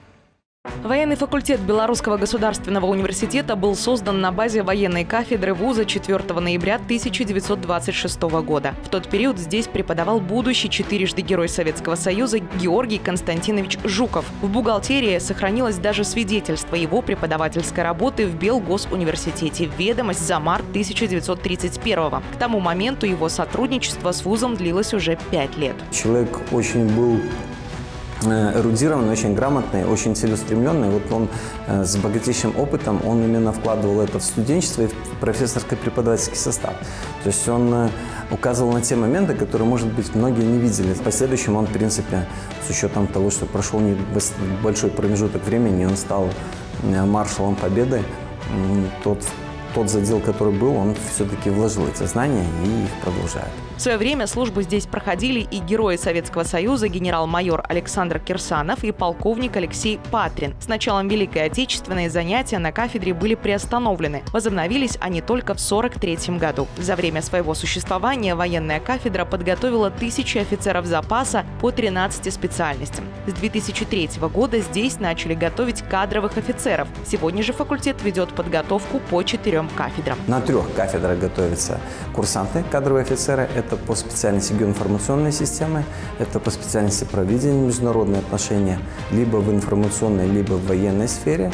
Военный факультет Белорусского государственного университета был создан на базе военной кафедры вуза четвёртого ноября тысяча девятьсот двадцать шестого года. В тот период здесь преподавал будущий четырежды Герой Советского Союза Георгий Константинович Жуков. В бухгалтерии сохранилось даже свидетельство его преподавательской работы в Белгосуниверситете, ведомость за март тысяча девятьсот тридцать первого. К тому моменту его сотрудничество с вузом длилось уже пять лет. Человек очень был эрудированный, очень грамотный, очень целеустремленный. Вот он э, с богатейшим опытом, он именно вкладывал это в студенчество и в профессорско-преподавательский состав. То есть он э, указывал на те моменты, которые, может быть, многие не видели. В последующем он, в принципе, с учетом того, что прошел большой промежуток времени, он стал э, маршалом Победы, э, тот, тот задел, который был, он все-таки вложил эти знания и их продолжает. В свое время службу здесь проходили и герои Советского Союза генерал-майор Александр Кирсанов и полковник Алексей Патрин. С началом Великой Отечественной занятия на кафедре были приостановлены. Возобновились они только в сорок третьем году. За время своего существования военная кафедра подготовила тысячи офицеров запаса по тринадцати специальностям. С две тысячи третьего года здесь начали готовить кадровых офицеров. Сегодня же факультет ведет подготовку по четырем кафедрам. На трех кафедрах готовятся курсанты, кадровые офицеры. Это по специальности геоинформационной системы, это по специальности проведения международных отношений, либо в информационной, либо в военной сфере,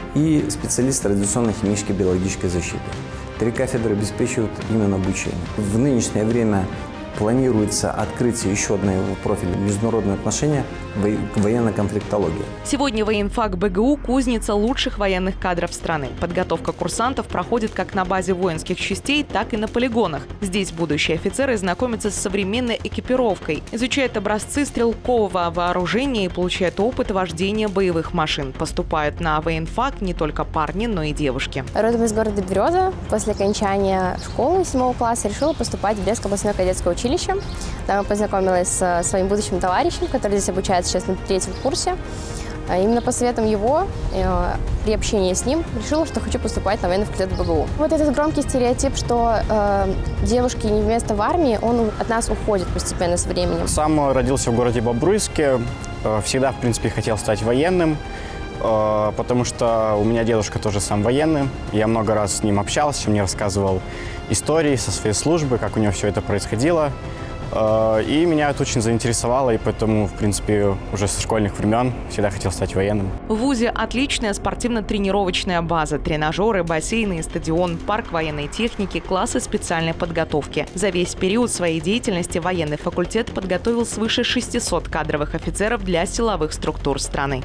и специалист радиационной, химической, биологической защиты. Три кафедры обеспечивают именно обучение. В нынешнее время планируется открытие еще одного профиля международные отношения к военной конфликтологии. Сегодня военфак БГУ – кузница лучших военных кадров страны. Подготовка курсантов проходит как на базе воинских частей, так и на полигонах. Здесь будущие офицеры знакомятся с современной экипировкой, изучают образцы стрелкового вооружения и получают опыт вождения боевых машин. Поступают на военфак не только парни, но и девушки. Родом из города Береза. После окончания школы седьмого класса решила поступать в Брестское областное кадетское училище. Там я познакомилась со своим будущим товарищем, который здесь обучается сейчас на третьем курсе. Именно по советам его, при общении с ним, решила, что хочу поступать на военный факультет БГУ. Вот этот громкий стереотип, что э, девушки не место в армии, он от нас уходит постепенно с временем. Сам родился в городе Бобруйске, всегда, в принципе, хотел стать военным, э, потому что у меня дедушка тоже сам военный. Я много раз с ним общался, мне рассказывал истории со своей службы, как у него все это происходило. И меня это очень заинтересовало, и поэтому, в принципе, уже со школьных времен всегда хотел стать военным. В вузе отличная спортивно-тренировочная база, тренажеры, бассейны, стадион, парк военной техники, классы специальной подготовки. За весь период своей деятельности военный факультет подготовил свыше шестисот кадровых офицеров для силовых структур страны.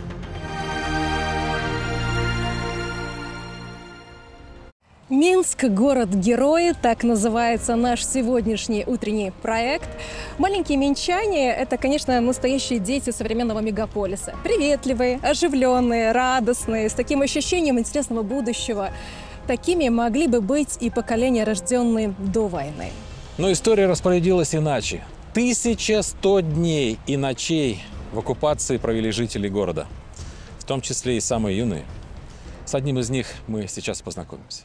Минск – город-герой, так называется наш сегодняшний утренний проект. Маленькие минчане – это, конечно, настоящие дети современного мегаполиса. Приветливые, оживленные, радостные, с таким ощущением интересного будущего. Такими могли бы быть и поколения, рожденные до войны. Но история распорядилась иначе. тысяча сто дней и ночей в оккупации провели жители города, в том числе и самые юные. С одним из них мы сейчас познакомимся.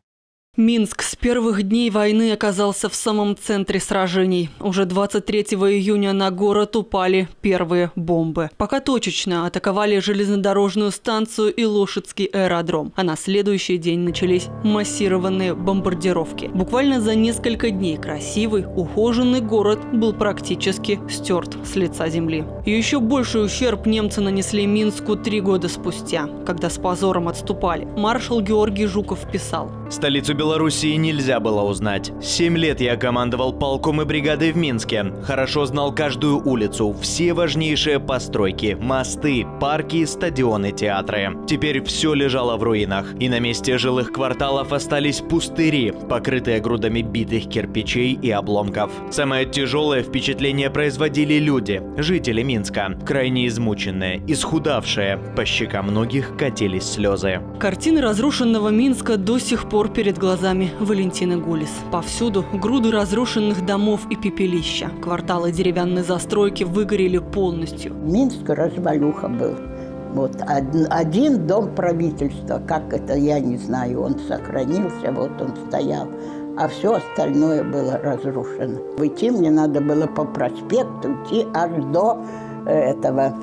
Минск с первых дней войны оказался в самом центре сражений. Уже двадцать третьего июня на город упали первые бомбы. Пока точечно атаковали железнодорожную станцию и Лошадский аэродром. А на следующий день начались массированные бомбардировки. Буквально за несколько дней красивый, ухоженный город был практически стерт с лица земли. И еще больший ущерб немцы нанесли Минску три года спустя, когда с позором отступали. Маршал Георгий Жуков писал: «Столицу Белоруссии нельзя было узнать. Семь лет я командовал полком и бригадой в Минске. Хорошо знал каждую улицу, все важнейшие постройки, мосты, парки, стадионы, театры. Теперь все лежало в руинах. И на месте жилых кварталов остались пустыри, покрытые грудами битых кирпичей и обломков. Самое тяжелое впечатление производили люди, жители Минска. Крайне измученные, исхудавшие. По щекам многих катились слезы». Картины разрушенного Минска до сих пор перед глазами Валентины Гулис. Повсюду груды разрушенных домов и пепелища. Кварталы деревянной застройки выгорели полностью. Минск развалюха был. Вот один, один дом правительства, как это, я не знаю, он сохранился, вот он стоял, а все остальное было разрушено. Идти мне надо было по проспекту, идти аж до этого,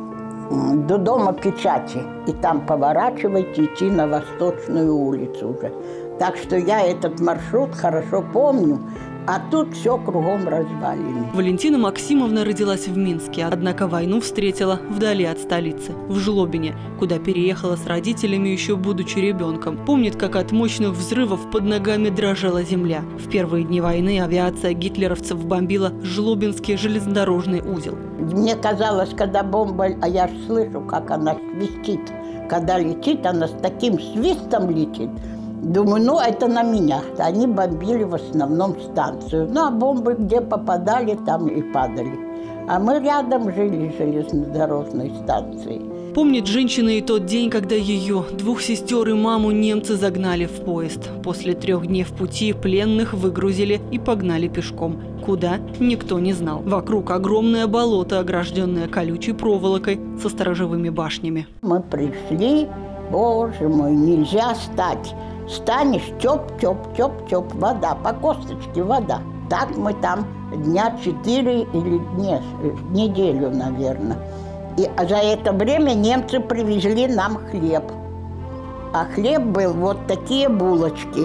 до дома печати, и там поворачивать, идти на Восточную улицу уже. Так что я этот маршрут хорошо помню, а тут все кругом развалины. Валентина Максимовна родилась в Минске, однако войну встретила вдали от столицы, в Жлобине, куда переехала с родителями еще будучи ребенком. Помнит, как от мощных взрывов под ногами дрожала земля. В первые дни войны авиация гитлеровцев бомбила Жлобинский железнодорожный узел. Мне казалось, когда бомба, а я же слышу, как она свистит. Когда летит, она с таким свистом летит. Думаю, ну это на меня. Они бомбили в основном станцию. Ну а бомбы где попадали, там и падали. А мы рядом жили с железнодорожной станцией. Помнит женщина и тот день, когда ее, двух сестер и маму, немцы загнали в поезд. После трех дней в пути пленных выгрузили и погнали пешком. Куда? Никто не знал. Вокруг огромное болото, огражденное колючей проволокой со сторожевыми башнями. Мы пришли, боже мой, нельзя стать. Станешь, тёп, тёп, тёп, тёп, вода, по косточке вода. Так мы там дня четыре или нет, неделю, наверное. И за это время немцы привезли нам хлеб. А хлеб был вот такие булочки,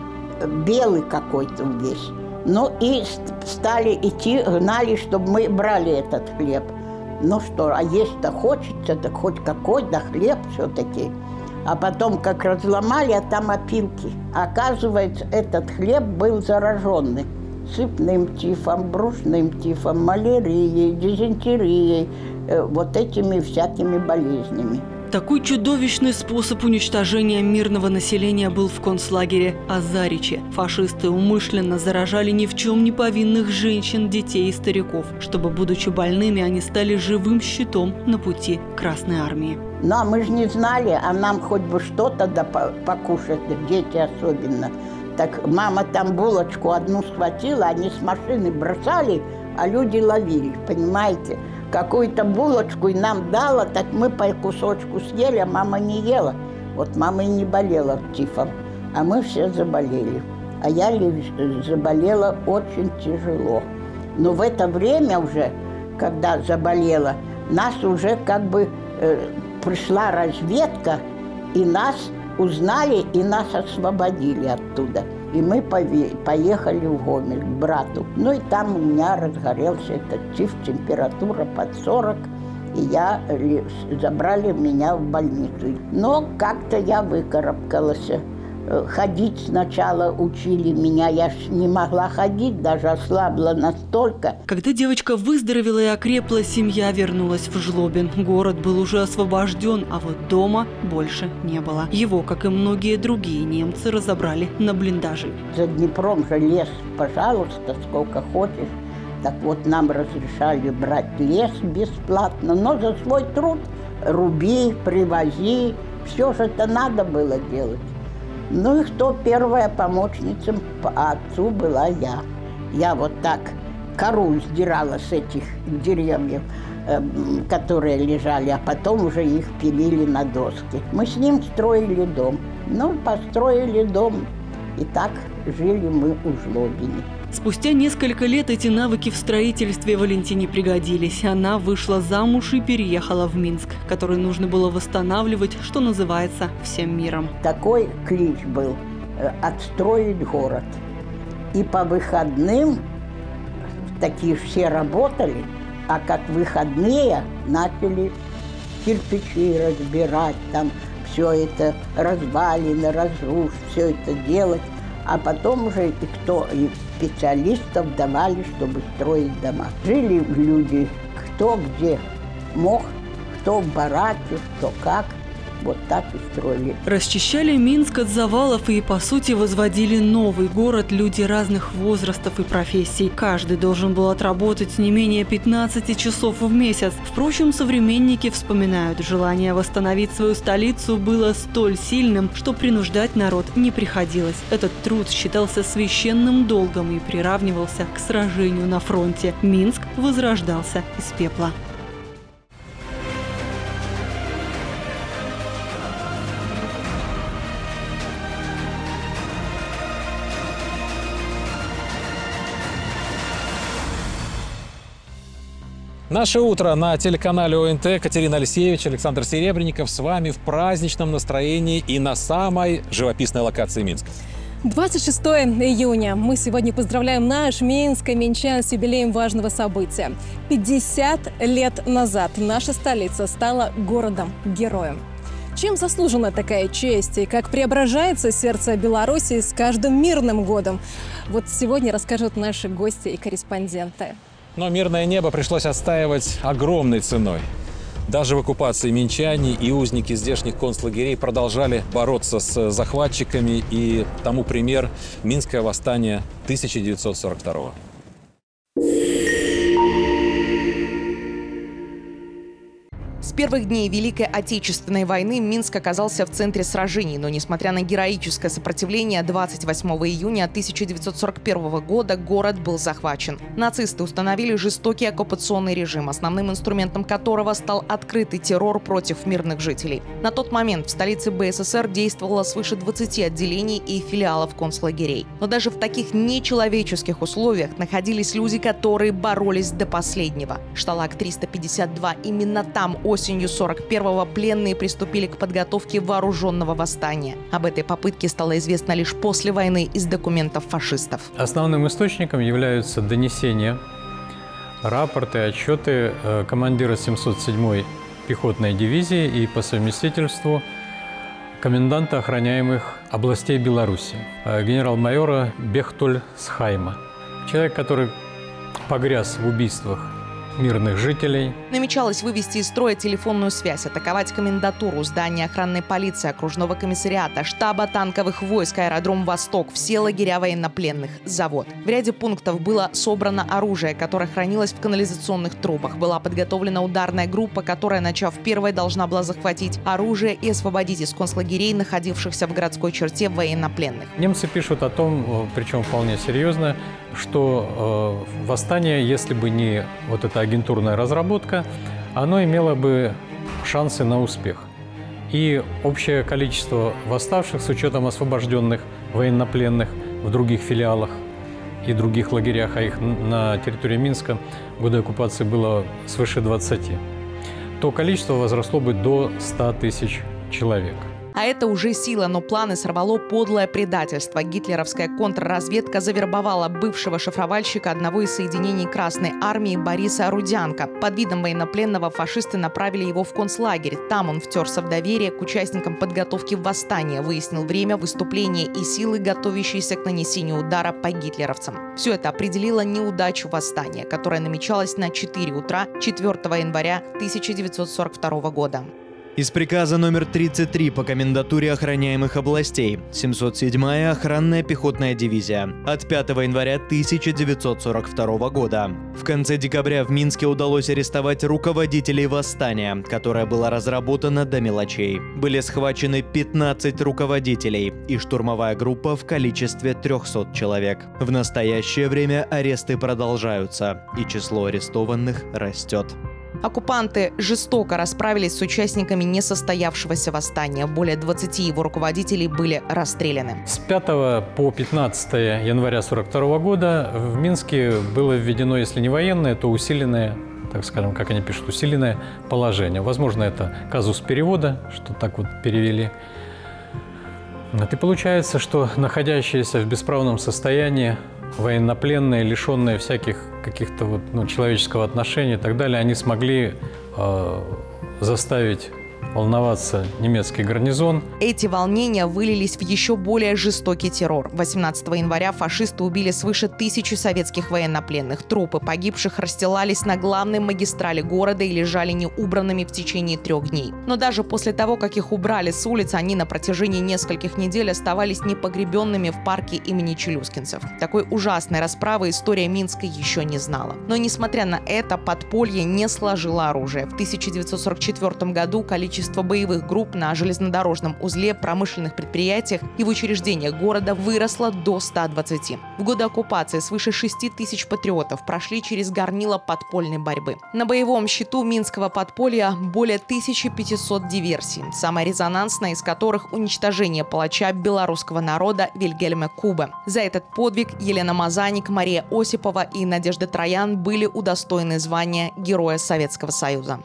белый какой-то весь. Ну и стали идти, гнали, чтобы мы брали этот хлеб. Ну что, а есть-то хочется, так хоть какой-то хлеб все-таки. А потом, как разломали, а там опилки. Оказывается, этот хлеб был зараженный. сыпным тифом, брюшным тифом, малярией, дизентерией, э, вот этими всякими болезнями. Такой чудовищный способ уничтожения мирного населения был в концлагере Азаричи. Фашисты умышленно заражали ни в чем не повинных женщин, детей и стариков, чтобы, будучи больными, они стали живым щитом на пути Красной Армии. Ну, а мы же не знали, а нам хоть бы что-то да покушать, дети особенно. Так мама там булочку одну схватила, они с машины бросали, а люди ловили, понимаете? Какую-то булочку и нам дала, так мы по кусочку съели, а мама не ела. Вот мама и не болела тифом, а мы все заболели. А я заболела очень тяжело. Но в это время уже, когда заболела, нас уже как бы э, пришла разведка, и нас узнали, и нас освободили оттуда. И мы поехали в Гомель к брату. Ну и там у меня разгорелся этот тиф, температура под сорок. И я, забрали меня в больницу. Но как-то я выкарабкалась. Ходить сначала учили меня, я ж не могла ходить, даже ослабла настолько. Когда девочка выздоровела и окрепла, семья вернулась в Жлобин. Город был уже освобожден, а вот дома больше не было. Его, как и многие другие, немцы разобрали на блиндажи. За Днепром же лес, пожалуйста, сколько хочешь. Так вот нам разрешали брать лес бесплатно, но за свой труд руби, привози, все же это надо было делать. Ну и кто первая помощница по отцу была я. Я вот так кору сдирала с этих деревьев, э, которые лежали, а потом уже их пилили на доски. Мы с ним строили дом. Ну, построили дом, и так жили мы у Жлобине. Спустя несколько лет эти навыки в строительстве Валентине пригодились. Она вышла замуж и переехала в Минск, который нужно было восстанавливать, что называется, всем миром. Такой клич был – отстроить город. И по выходным такие все работали, а как выходные начали кирпичи разбирать, там все это развалины, разруш, все это делать. А потом уже и кто и специалистов давали, чтобы строить дома. Жили люди кто где мог, кто в бараке, кто как. Вот так и строили. Расчищали Минск от завалов и, по сути, возводили новый город люди разных возрастов и профессий. Каждый должен был отработать не менее пятнадцати часов в месяц. Впрочем, современники вспоминают, желание восстановить свою столицу было столь сильным, что принуждать народ не приходилось. Этот труд считался священным долгом и приравнивался к сражению на фронте. Минск возрождался из пепла. Наше утро на телеканале О Н Т. Катерина Алексеевич, Александр Серебренников с вами в праздничном настроении и на самой живописной локации Минска. двадцать шестое июня. Мы сегодня поздравляем наш Минск и минчан с юбилеем важного события. пятьдесят лет назад наша столица стала городом-героем. Чем заслужена такая честь и как преображается сердце Беларуси с каждым мирным годом? Вот сегодня расскажут наши гости и корреспонденты. Но мирное небо пришлось отстаивать огромной ценой. Даже в оккупации минчане и узники здешних концлагерей продолжали бороться с захватчиками, и тому пример Минское восстание тысяча девятьсот сорок второго. С первых дней Великой Отечественной войны Минск оказался в центре сражений, но, несмотря на героическое сопротивление, двадцать восьмого июня тысяча девятьсот сорок первого года город был захвачен. Нацисты установили жестокий оккупационный режим, основным инструментом которого стал открытый террор против мирных жителей. На тот момент в столице Бэ Эс Эс Эр действовало свыше двадцати отделений и филиалов концлагерей. Но даже в таких нечеловеческих условиях находились люди, которые боролись до последнего. Шталаг триста пятьдесят два. Именно там осенью сорок первого пленные приступили к подготовке вооруженного восстания. Об этой попытке стало известно лишь после войны из документов фашистов. Основным источником являются донесения, рапорты, отчеты командира семьсот седьмой пехотной дивизии и по совместительству коменданта охраняемых областей Беларуси, генерал-майора Бехтоль-Схайма. Человек, который погряз в убийствах мирных жителей. Намечалось вывести из строя телефонную связь, атаковать комендатуру, здание охранной полиции, окружного комиссариата, штаба танковых войск, аэродром «Восток», все лагеря военнопленных, завод. В ряде пунктов было собрано оружие, которое хранилось в канализационных трубах. Была подготовлена ударная группа, которая, начав первой, должна была захватить оружие и освободить из концлагерей, находившихся в городской черте, военнопленных. Немцы пишут о том, причем вполне серьезно, что э, восстание, если бы не вот эта агентурная разработка, оно имело бы шансы на успех. И общее количество восставших с учетом освобожденных военнопленных в других филиалах и других лагерях, а их на территории Минска в годы оккупации было свыше двадцати, то количество возросло бы до ста тысяч человек. А это уже сила, но планы сорвало подлое предательство. Гитлеровская контрразведка завербовала бывшего шифровальщика одного из соединений Красной армии Бориса Рудянко. Под видом военнопленного фашисты направили его в концлагерь. Там он втерся в доверие к участникам подготовки восстания, выяснил время выступления и силы, готовящиеся к нанесению удара по гитлеровцам. Все это определило неудачу восстания, которое намечалось на четыре утра четвёртого января тысяча девятьсот сорок второго года. Из приказа номер тридцать три по комендатуре охраняемых областей, семьсот седьмая охранная пехотная дивизия, от пятого января тысяча девятьсот сорок второго года. В конце декабря в Минске удалось арестовать руководителей восстания, которое было разработано до мелочей. Были схвачены пятнадцать руководителей и штурмовая группа в количестве трёхсот человек. В настоящее время аресты продолжаются, и число арестованных растет. Оккупанты жестоко расправились с участниками несостоявшегося восстания. Более двадцати его руководителей были расстреляны. С пятого по пятнадцатое января сорок второго года в Минске было введено, если не военное, то усиленное, так скажем, как они пишут, усиленное положение. Возможно, это казус перевода, что так вот перевели. И получается, что находящиеся в бесправном состоянии военнопленные, лишенные всяких каких-то вот, ну, человеческого отношения и так далее, они смогли э, заставить волноваться немецкий гарнизон. Эти волнения вылились в еще более жестокий террор. восемнадцатого января фашисты убили свыше тысячи советских военнопленных. Трупы погибших расстилались на главной магистрали города и лежали неубранными в течение трех дней. Но даже после того, как их убрали с улиц, они на протяжении нескольких недель оставались непогребенными в парке имени челюскинцев. Такой ужасной расправы история Минска еще не знала. Но несмотря на это, подполье не сложило оружие. В тысяча девятьсот сорок четвёртом году количество боевых групп на железнодорожном узле, промышленных предприятиях и в учреждениях города выросло до ста двадцати. В годы оккупации свыше шести тысяч патриотов прошли через горнило подпольной борьбы. На боевом счету минского подполья более тысячи пятисот диверсий, самая резонансная из которых уничтожение палача белорусского народа Вильгельма Кубе. За этот подвиг Елена Мазаник, Мария Осипова и Надежда Троян были удостоены звания Героя Советского Союза.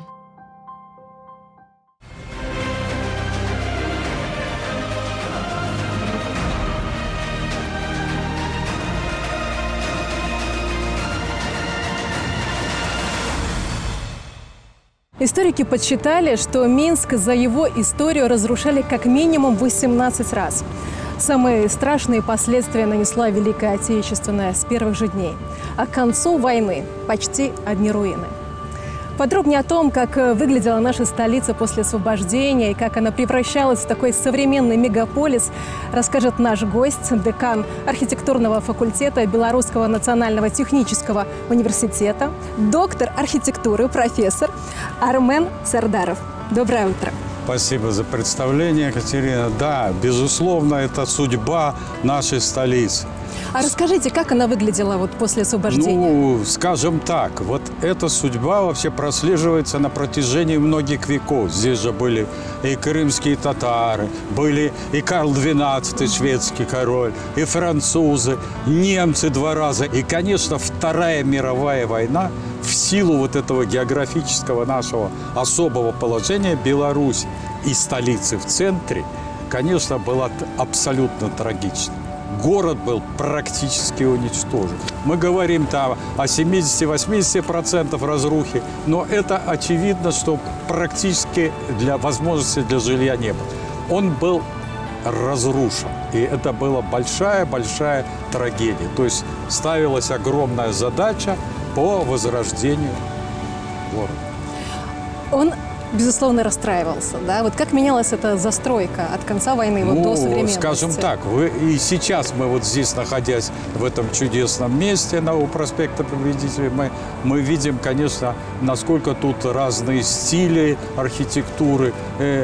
Историки подсчитали, что Минск за его историю разрушали как минимум восемнадцать раз. Самые страшные последствия нанесла Великая Отечественная с первых же дней. А к концу войны почти одни руины. Подробнее о том, как выглядела наша столица после освобождения и как она превращалась в такой современный мегаполис, расскажет наш гость, декан архитектурного факультета Белорусского национального технического университета, доктор архитектуры, профессор Армен Сардаров. Доброе утро. Спасибо за представление, Екатерина. Да, безусловно, это судьба нашей столицы. А расскажите, как она выглядела вот после освобождения? Ну, скажем так, вот эта судьба вообще прослеживается на протяжении многих веков. Здесь же были и крымские татары, были и Карл двенадцатый, шведский король, и французы, немцы два раза. И, конечно, Вторая мировая война в силу вот этого географического нашего особого положения Беларусь и столицы в центре, конечно, была абсолютно трагична. Город был практически уничтожен. Мы говорим там о семидесяти-восьмидесяти процентах разрухи, но это очевидно, что практически для возможности для жилья не было. Он был разрушен. И это была большая-большая трагедия. То есть ставилась огромная задача по возрождению города. Он, безусловно, расстраивался, да? Вот как менялась эта застройка от конца войны вот ну, до современности? Скажем так, вы, и сейчас мы вот здесь, находясь в этом чудесном месте на у проспекта Победителей, мы, мы видим, конечно, насколько тут разные стили архитектуры.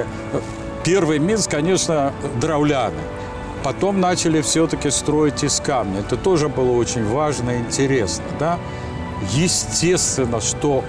Первый Минск, конечно, дровляный. Потом начали все-таки строить из камня. Это тоже было очень важно и интересно, да? Естественно, что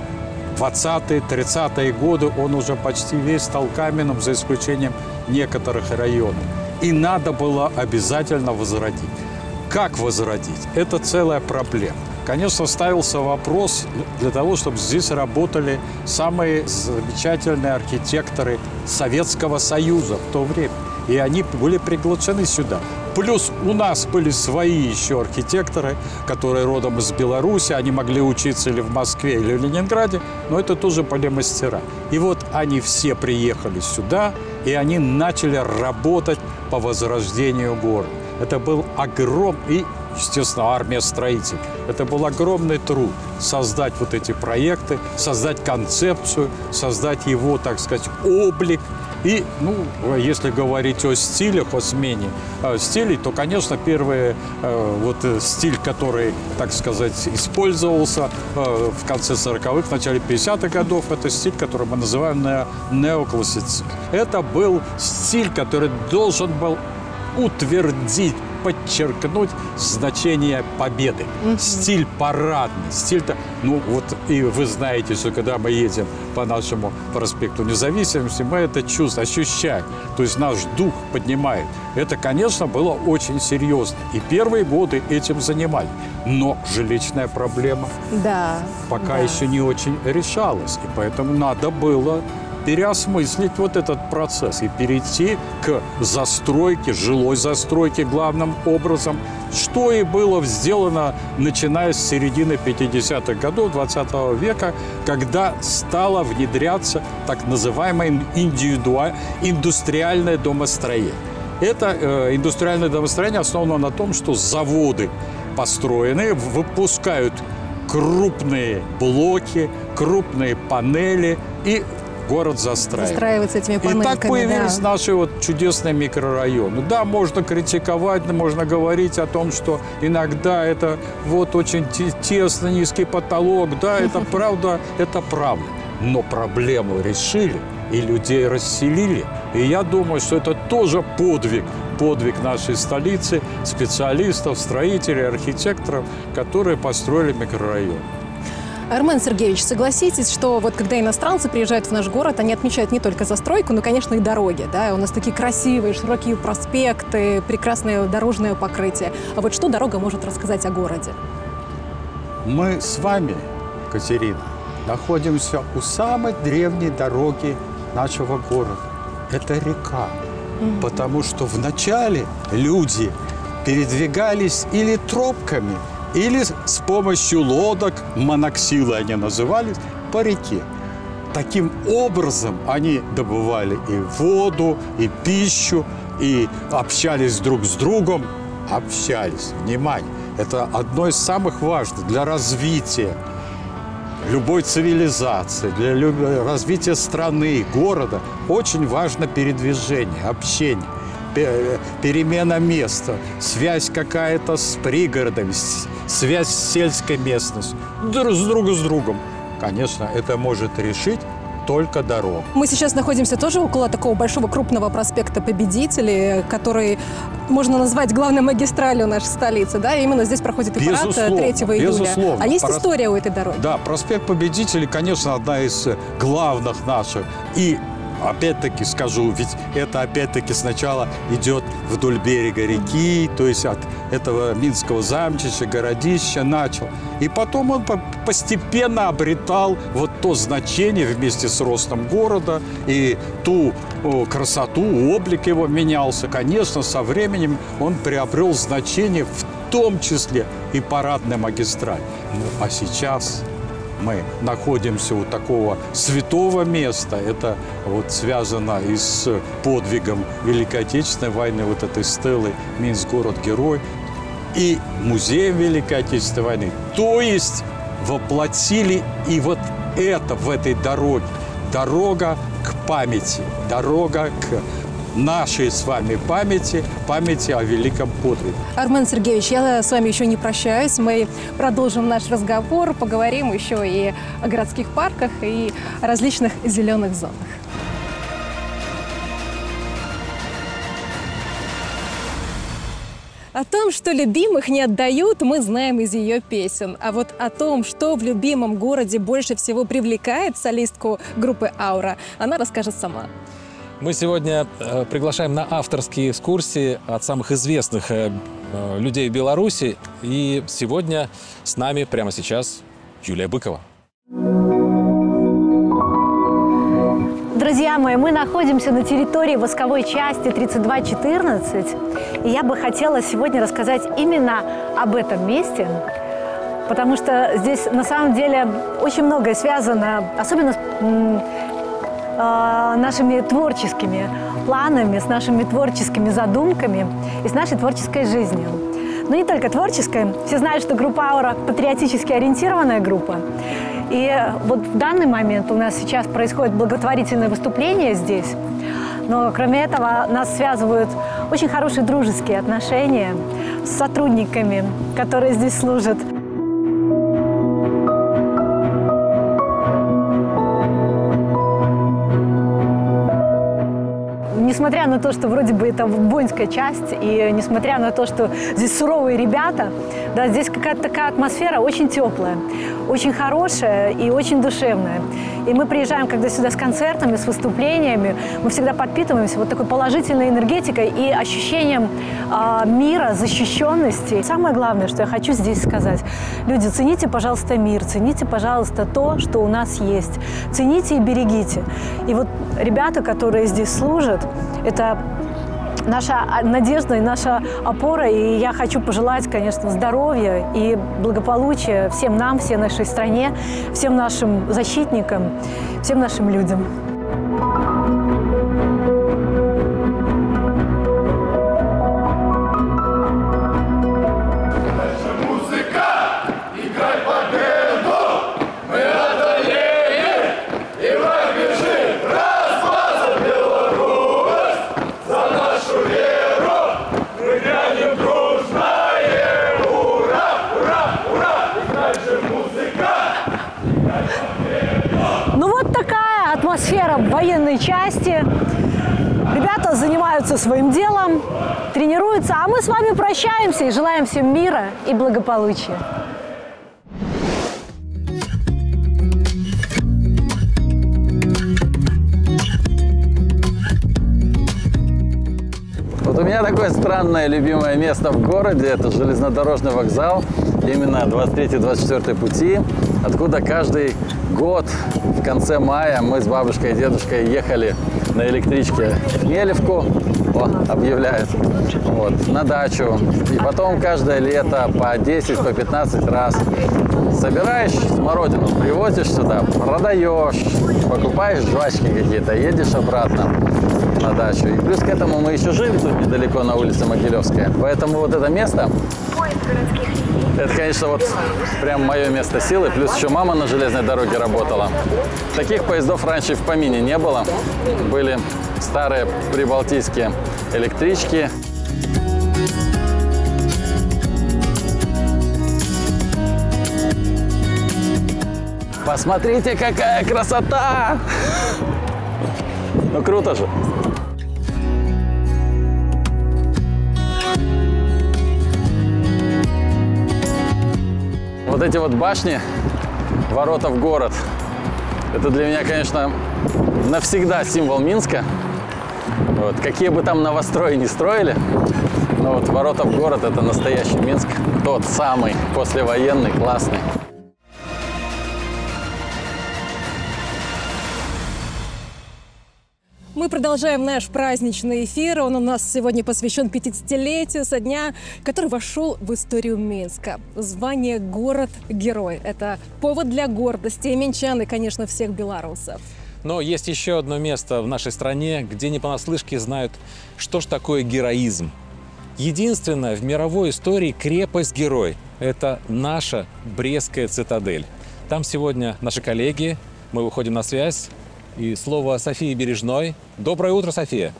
двадцатые-тридцатые годы он уже почти весь стал каменным, за исключением некоторых районов. И надо было обязательно возродить. Как возродить? Это целая проблема. Конечно, ставился вопрос для того, чтобы здесь работали самые замечательные архитекторы Советского Союза в то время. И они были приглашены сюда. Плюс у нас были свои еще архитекторы, которые родом из Беларуси. Они могли учиться или в Москве, или в Ленинграде, но это тоже были мастера. И вот они все приехали сюда, и они начали работать по возрождению города. Это был огромный, естественно, армия строителей. Это был огромный труд создать вот эти проекты, создать концепцию, создать его, так сказать, облик. И, ну, если говорить о стилях, о смене э, стилей, то, конечно, первый э, вот стиль, который, так сказать, использовался э, в конце сороковых, в начале пятидесятых годов, это стиль, который мы называем не неоклассицизм. Это был стиль, который должен был утвердить, подчеркнуть значение победы. Mm-hmm. Стиль парадный, стиль-то... Ну, вот, и вы знаете, что когда мы едем по нашему проспекту Независимости, мы это чувствуем, ощущаем. То есть наш дух поднимает. Это, конечно, было очень серьезно. И первые годы этим занимались. Но жилищная проблема да, пока да. еще не очень решалась. И поэтому надо было переосмыслить вот этот процесс и перейти к застройке, жилой застройке главным образом, что и было сделано, начиная с середины пятидесятых годов двадцатого века, когда стало внедряться так называемое индивидуаль... индустриальное домостроение. Это э, индустриальное домостроение основано на том, что заводы построенные выпускают крупные блоки, крупные панели, и город застраивается. Застраивается этими панельками, и так появились да. наши вот чудесные микрорайоны. Да, можно критиковать, можно говорить о том, что иногда это вот очень тесно, низкий потолок. Да, это правда, это правда. Но проблему решили и людей расселили. И я думаю, что это тоже подвиг. Подвиг нашей столицы, специалистов, строителей, архитекторов, которые построили микрорайон. Армен Сергеевич, согласитесь, что вот когда иностранцы приезжают в наш город, они отмечают не только застройку, но, конечно, и дороги. Да? У нас такие красивые, широкие проспекты, прекрасное дорожное покрытие. А вот что дорога может рассказать о городе? Мы с вами, Катерина, находимся у самой древней дороги нашего города. Это река. Mm-hmm. Потому что вначале люди передвигались или тропками, или с помощью лодок, моноксилы они назывались, по реке. Таким образом они добывали и воду, и пищу, и общались друг с другом. Общались. Внимание! Это одно из самых важных для развития любой цивилизации, для развития страны, города. Очень важно передвижение, общение. Перемена места, связь какая-то с пригородами, связь с сельской местностью, друг с другом, с другом. Конечно, это может решить только дорога. Мы сейчас находимся тоже около такого большого крупного проспекта Победителей, который можно назвать главной магистралью нашей столицы, да? И именно здесь проходит и парад третьего июля. Безусловно. А есть Прос... история у этой дороги? Да, проспект Победителей, конечно, одна из главных наших. И опять-таки скажу, ведь это опять-таки сначала идет вдоль берега реки, то есть от этого Минского замчища, городища начал. И потом он постепенно обретал вот то значение вместе с ростом города и ту о, красоту, облик его менялся. Конечно, со временем он приобрел значение в том числе и парадная магистраль. Ну, а сейчас мы находимся у такого святого места. Это вот связано и с подвигом Великой Отечественной войны, вот этой стелы «Минск, город-герой», и музеем Великой Отечественной войны. То есть воплотили и вот это в этой дороге. Дорога к памяти, дорога к нашей с вами памяти, памяти о великом подвиге. Армен Сергеевич, я с вами еще не прощаюсь. Мы продолжим наш разговор, поговорим еще и о городских парках, и о различных зеленых зонах. О том, что любимых не отдают, мы знаем из ее песен. А вот о том, что в любимом городе больше всего привлекает солистку группы «Аура», она расскажет сама. Мы сегодня э, приглашаем на авторские экскурсии от самых известных э, э, людей в Беларуси. И сегодня с нами прямо сейчас Юлия Быкова. Друзья мои, мы находимся на территории восковой части тридцать два четырнадцать. И я бы хотела сегодня рассказать именно об этом месте, потому что здесь на самом деле очень многое связано, особенно с нашими творческими планами, с нашими творческими задумками и с нашей творческой жизнью. Но не только творческой. Все знают, что группа «Аура» патриотически ориентированная группа. И вот в данный момент у нас сейчас происходит благотворительное выступление здесь. Но кроме этого нас связывают очень хорошие дружеские отношения с сотрудниками, которые здесь служат. Несмотря на то, что вроде бы это воинская часть, и несмотря на то, что здесь суровые ребята, да, здесь какая-то такая атмосфера очень теплая, очень хорошая и очень душевная. И мы приезжаем, когда сюда с концертами, с выступлениями, мы всегда подпитываемся вот такой положительной энергетикой и ощущением э, мира, защищенности. Самое главное, что я хочу здесь сказать. Люди, цените, пожалуйста, мир, цените, пожалуйста, то, что у нас есть. Цените и берегите. И вот ребята, которые здесь служат, это наша надежда и наша опора. И я хочу пожелать, конечно, здоровья и благополучия всем нам, всей нашей стране, всем нашим защитникам, всем нашим людям. Атмосфера военной части. Ребята занимаются своим делом, тренируются, а мы с вами прощаемся и желаем всем мира и благополучия. Вот у меня такое странное любимое место в городе – это железнодорожный вокзал, именно двадцать третий — двадцать четвёртый пути, откуда каждый год в конце мая мы с бабушкой и дедушкой ехали на электричке в Мелевку, о, объявляют, вот, на дачу. И потом каждое лето по десять, по пятнадцать раз собираешь смородину, привозишь сюда, продаешь, покупаешь жвачки какие-то, едешь обратно на дачу. И плюс к этому мы еще жили тут недалеко на улице Могилевская. Поэтому вот это место, это, конечно, вот прям мое место силы. Плюс еще мама на железной дороге работала. Таких поездов раньше в помине не было. Были старые прибалтийские электрички. Посмотрите, какая красота! Ну, круто же! Вот эти вот башни, ворота в город, это для меня, конечно, навсегда символ Минска. Вот. Какие бы там новострои ни строили, но вот ворота в город – это настоящий Минск, тот самый, послевоенный, классный. Мы продолжаем наш праздничный эфир. Он у нас сегодня посвящен пятидесятилетию со дня, который вошел в историю Минска. Звание «Город-герой» – это повод для гордости и минчан, и, конечно, всех белорусов. Но есть еще одно место в нашей стране, где не понаслышке знают, что ж такое героизм. Единственная в мировой истории крепость-герой – это наша Брестская цитадель. Там сегодня наши коллеги, мы выходим на связь. И слово Софии Бережной. Доброе утро, София.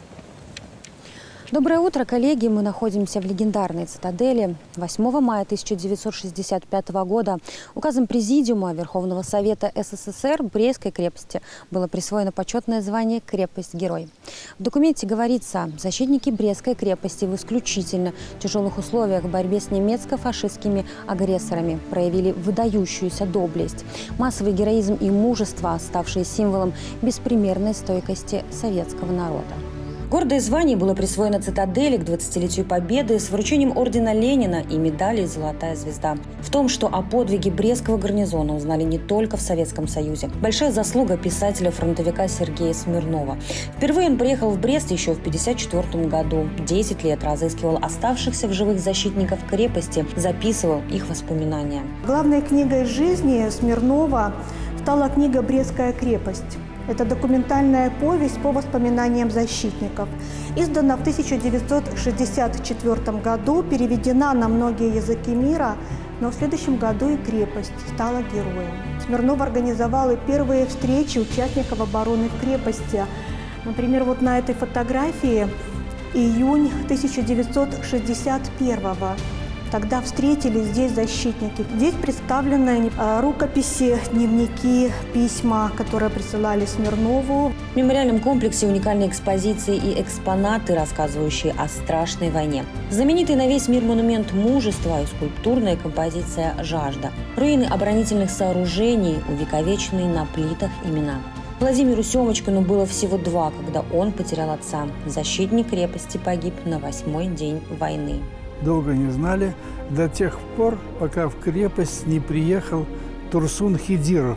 Доброе утро, коллеги. Мы находимся в легендарной цитадели. восьмого мая тысяча девятьсот шестьдесят пятого года указом Президиума Верховного Совета СССР Брестской крепости было присвоено почетное звание «Крепость-герой». В документе говорится, защитники Брестской крепости в исключительно тяжелых условиях в борьбе с немецко-фашистскими агрессорами проявили выдающуюся доблесть, массовый героизм и мужество, ставшие символом беспримерной стойкости советского народа. Гордое звание было присвоено цитадели к двадцатилетию Победы с вручением ордена Ленина и медали «Золотая звезда». В том, что о подвиге Брестского гарнизона узнали не только в Советском Союзе. Большая заслуга писателя-фронтовика Сергея Смирнова. Впервые он приехал в Брест еще в тысяча девятьсот пятьдесят четвёртом году. Десять лет разыскивал оставшихся в живых защитников крепости, записывал их воспоминания. Главной книгой жизни Смирнова стала книга «Брестская крепость». Это документальная повесть по воспоминаниям защитников. Издана в тысяча девятьсот шестьдесят четвёртом году, переведена на многие языки мира, но в следующем году и крепость стала героем. Смирнов организовал и первые встречи участников обороны в крепости. Например, вот на этой фотографии июнь тысяча девятьсот шестьдесят первого. Тогда встретились здесь защитники. Здесь представлены рукописи, дневники, письма, которые присылали Смирнову. В мемориальном комплексе уникальные экспозиции и экспонаты, рассказывающие о страшной войне. Знаменитый на весь мир монумент мужества и скульптурная композиция «Жажда». Руины оборонительных сооружений, увековеченные на плитах имена. Владимиру Семочкину было всего два, когда он потерял отца. Защитник крепости погиб на восьмой день войны. Долго не знали, до тех пор, пока в крепость не приехал Турсун Хидиров.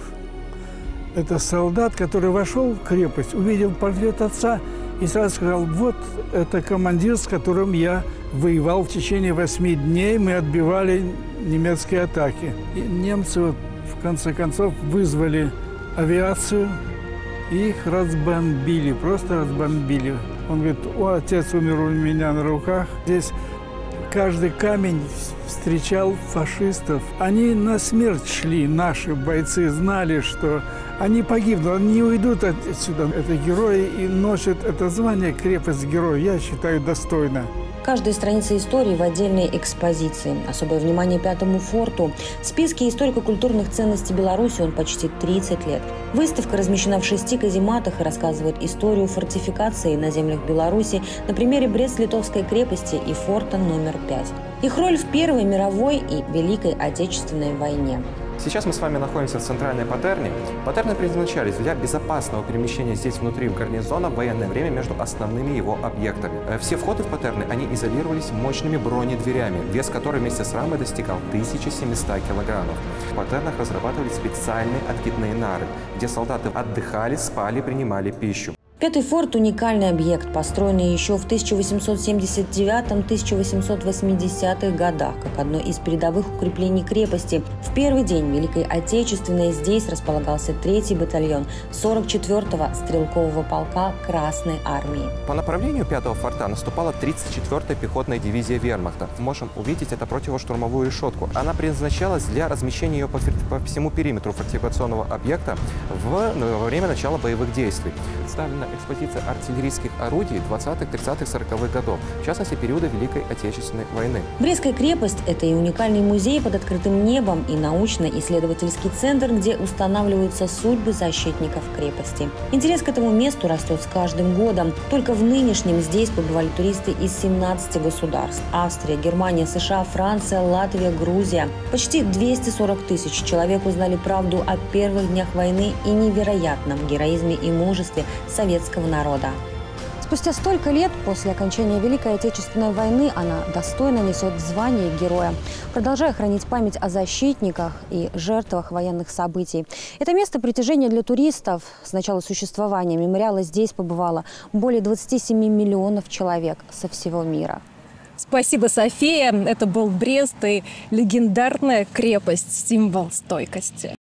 Это солдат, который вошел в крепость, увидел портрет отца и сразу сказал: вот это командир, с которым я воевал в течение восьми дней, мы отбивали немецкие атаки. И немцы вот, в конце концов вызвали авиацию, и их разбомбили, просто разбомбили. Он говорит: о, отец умер у меня на руках. Здесь каждый камень встречал фашистов. Они на смерть шли, наши бойцы знали, что они погибнут, они не уйдут отсюда. Это герои и носят это звание «Крепость-герой», я считаю, достойно. Каждая страница истории в отдельной экспозиции. Особое внимание Пятому форту. В списке историко-культурных ценностей Беларуси он почти тридцать лет. Выставка размещена в шести казематах и рассказывает историю фортификации на землях Беларуси на примере Брест-Литовской крепости и форта номер пять. Их роль в Первой мировой и Великой Отечественной войне. Сейчас мы с вами находимся в центральной Патерне. Патерны предназначались для безопасного перемещения здесь внутри гарнизона в военное время между основными его объектами. Все входы в Патерны, они изолировались мощными бронедверями, вес которой вместе с рамой достигал тысячи семисот килограммов. В Патернах разрабатывали специальные откидные нары, где солдаты отдыхали, спали, принимали пищу. Пятый форт – уникальный объект, построенный еще в тысяча восемьсот семьдесят девятом — тысяча восемьсот восьмидесятых годах, как одно из передовых укреплений крепости. В первый день Великой Отечественной здесь располагался третий батальон сорок четвёртого стрелкового полка Красной армии. По направлению пятого форта наступала тридцать четвёртая пехотная дивизия вермахта. Можем увидеть это противоштурмовую решетку. Она предназначалась для размещения ее по, по всему периметру фортификационного объекта в, во время начала боевых действий. Представлена экспозиция артиллерийских орудий двадцатых, тридцатых, сороковых годов, в частности, периода Великой Отечественной войны. Брестская крепость – это и уникальный музей под открытым небом, и научно-исследовательский центр, где устанавливаются судьбы защитников крепости. Интерес к этому месту растет с каждым годом. Только в нынешнем здесь побывали туристы из семнадцати государств – Австрия, Германия, США, Франция, Латвия, Грузия. Почти двести сорок тысяч человек узнали правду о первых днях войны и невероятном героизме и мужестве советского народа. Спустя столько лет после окончания Великой Отечественной войны она достойно несет звание героя, продолжая хранить память о защитниках и жертвах военных событий. Это место притяжения для туристов. С начала существования мемориала здесь побывало более двадцати семи миллионов человек со всего мира. Спасибо, София. Это был Брест и легендарная крепость, символ стойкости.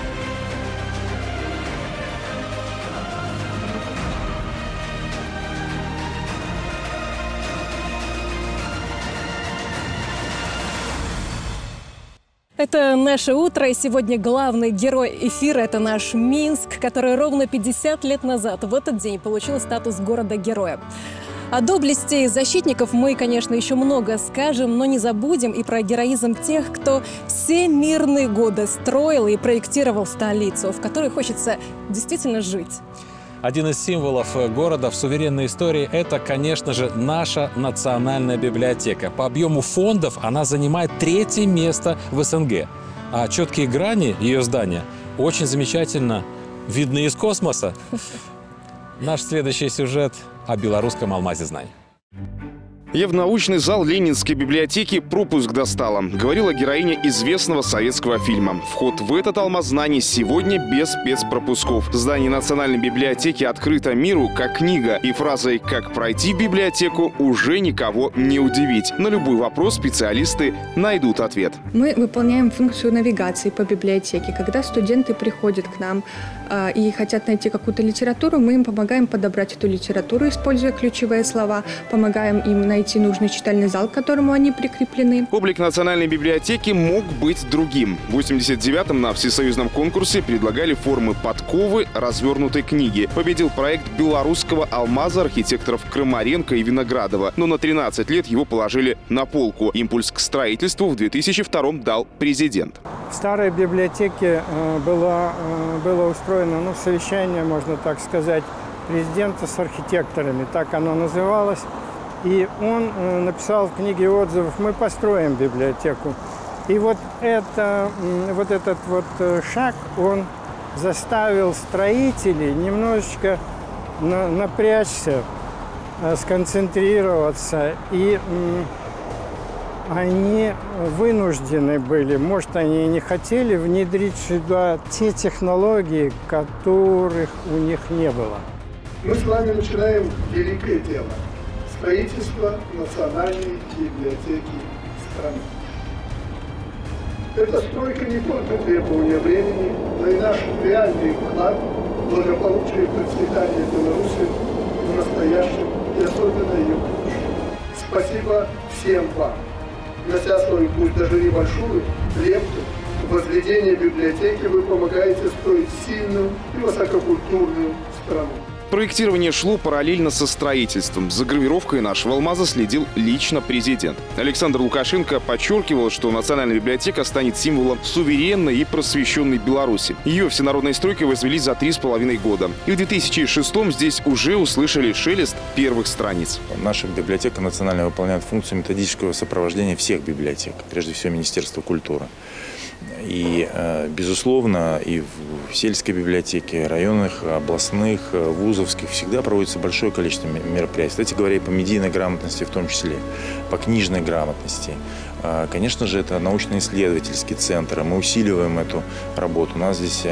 Это наше утро, и сегодня главный герой эфира – это наш Минск, который ровно пятьдесят лет назад в этот день получил статус города-героя. О доблести защитников мы, конечно, еще много скажем, но не забудем и про героизм тех, кто все мирные годы строил и проектировал столицу, в которой хочется действительно жить. Один из символов города в суверенной истории – это, конечно же, наша национальная библиотека. По объему фондов она занимает третье место в СНГ. А четкие грани ее здания очень замечательно видны из космоса. Наш следующий сюжет о белорусском алмазе знаний. Я в научный зал Ленинской библиотеки пропуск достала, говорила героиня известного советского фильма. Вход в этот алмаз знаний сегодня без спецпропусков. Здание Национальной библиотеки открыто миру как книга. И фразой «как пройти в библиотеку» уже никого не удивить. На любой вопрос специалисты найдут ответ. Мы выполняем функцию навигации по библиотеке. Когда студенты приходят к нам э, и хотят найти какую-то литературу, мы им помогаем подобрать эту литературу, используя ключевые слова, помогаем им найти найти нужный читальный зал, к которому они прикреплены. Облик Национальной библиотеки мог быть другим. В восемьдесят девятом на всесоюзном конкурсе предлагали формы подковы развернутой книги. Победил проект белорусского алмаза архитекторов Крымаренко и Виноградова. Но на тринадцать лет его положили на полку. Импульс к строительству в две тысячи втором дал президент. В старой библиотеке было, было устроено ну, совещание, можно так сказать, президента с архитекторами. Так оно называлось. И он э, написал в книге отзывов: мы построим библиотеку. И вот, это, вот этот вот шаг, он заставил строителей немножечко на, напрячься, э, сконцентрироваться. И э, они вынуждены были, может, они и не хотели внедрить сюда те технологии, которых у них не было. Мы с вами начинаем великое дело. Строительство Национальной библиотеки страны. Эта стройка не только требование времени, но и наш реальный вклад в благополучие и процветание Беларуси в настоящем и особенно ее будущем. Спасибо всем вам, внося свою, пусть даже небольшую, лепту в возведение библиотеки, вы помогаете строить сильную и высококультурную страну. Проектирование шло параллельно со строительством. За гравировкой нашего алмаза следил лично президент. Александр Лукашенко подчеркивал, что Национальная библиотека станет символом суверенной и просвещенной Беларуси. Ее всенародной стройкой возвели за три с половиной года. И в две тысячи шестом здесь уже услышали шелест первых страниц. Наша библиотека национальная выполняет функцию методического сопровождения всех библиотек, прежде всего Министерства культуры. И, безусловно, и в сельской библиотеке, районных, областных, вузовских всегда проводится большое количество мероприятий. Кстати говоря, и по медийной грамотности в том числе, по книжной грамотности. Конечно же, это научно-исследовательский центр. Мы усиливаем эту работу. У нас здесь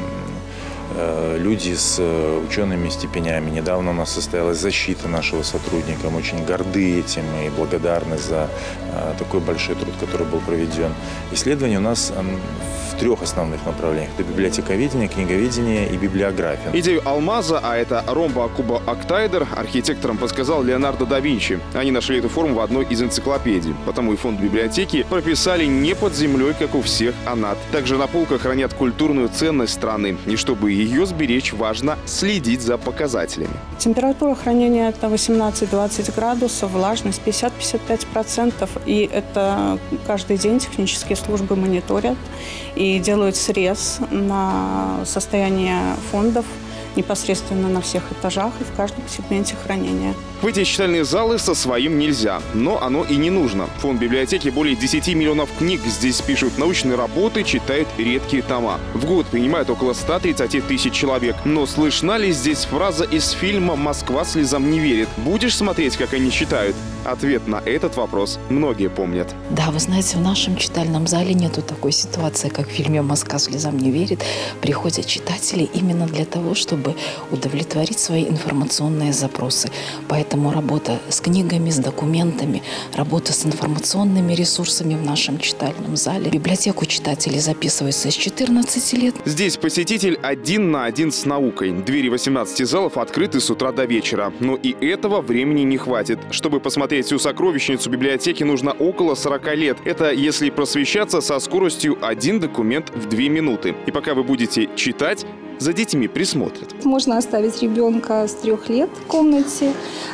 люди с учеными степенями. Недавно у нас состоялась защита нашего сотрудника. Мы очень горды этим и благодарны за такой большой труд, который был проведен. Исследование у нас в трех основных направлениях. Это библиотековедение, книговедение и библиография. Идею алмаза, а это ромбо-кубо-октаэдр, архитекторам подсказал Леонардо да Винчи. Они нашли эту форму в одной из энциклопедий. Потому и фонд библиотеки прописали не под землей, как у всех, а над. Также на полках хранят культурную ценность страны. И чтобы ее сберечь, важно следить за показателями. Температура хранения это восемнадцать-двадцать градусов, влажность пятьдесят-пятьдесят пять процентов. И это каждый день технические службы мониторят и делают срез на состояние фондов непосредственно на всех этажах и в каждом сегменте хранения. В эти читальные залы со своим нельзя, но оно и не нужно. Фонд библиотеки более десяти миллионов книг. Здесь пишут научные работы, читают редкие тома. В год принимают около ста тридцати тысяч человек. Но слышна ли здесь фраза из фильма «Москва слезам не верит»? Будешь смотреть, как они читают? Ответ на этот вопрос многие помнят. Да, вы знаете, в нашем читальном зале нету такой ситуации, как в фильме «Москва слезам не верит». Приходят читатели именно для того, чтобы удовлетворить свои информационные запросы. Поэтому работа с книгами, с документами, работа с информационными ресурсами в нашем читальном зале. В библиотеку читатели записываются с четырнадцати лет. Здесь посетитель один на один с наукой. Двери восемнадцати залов открыты с утра до вечера. Но и этого времени не хватит. Чтобы посмотреть всю сокровищницу библиотеки, нужно около сорока лет. Это если просвещаться со скоростью один документ в две минуты. И пока вы будете читать, за детьми присмотрят. Можно оставить ребенка с трех лет в комнате.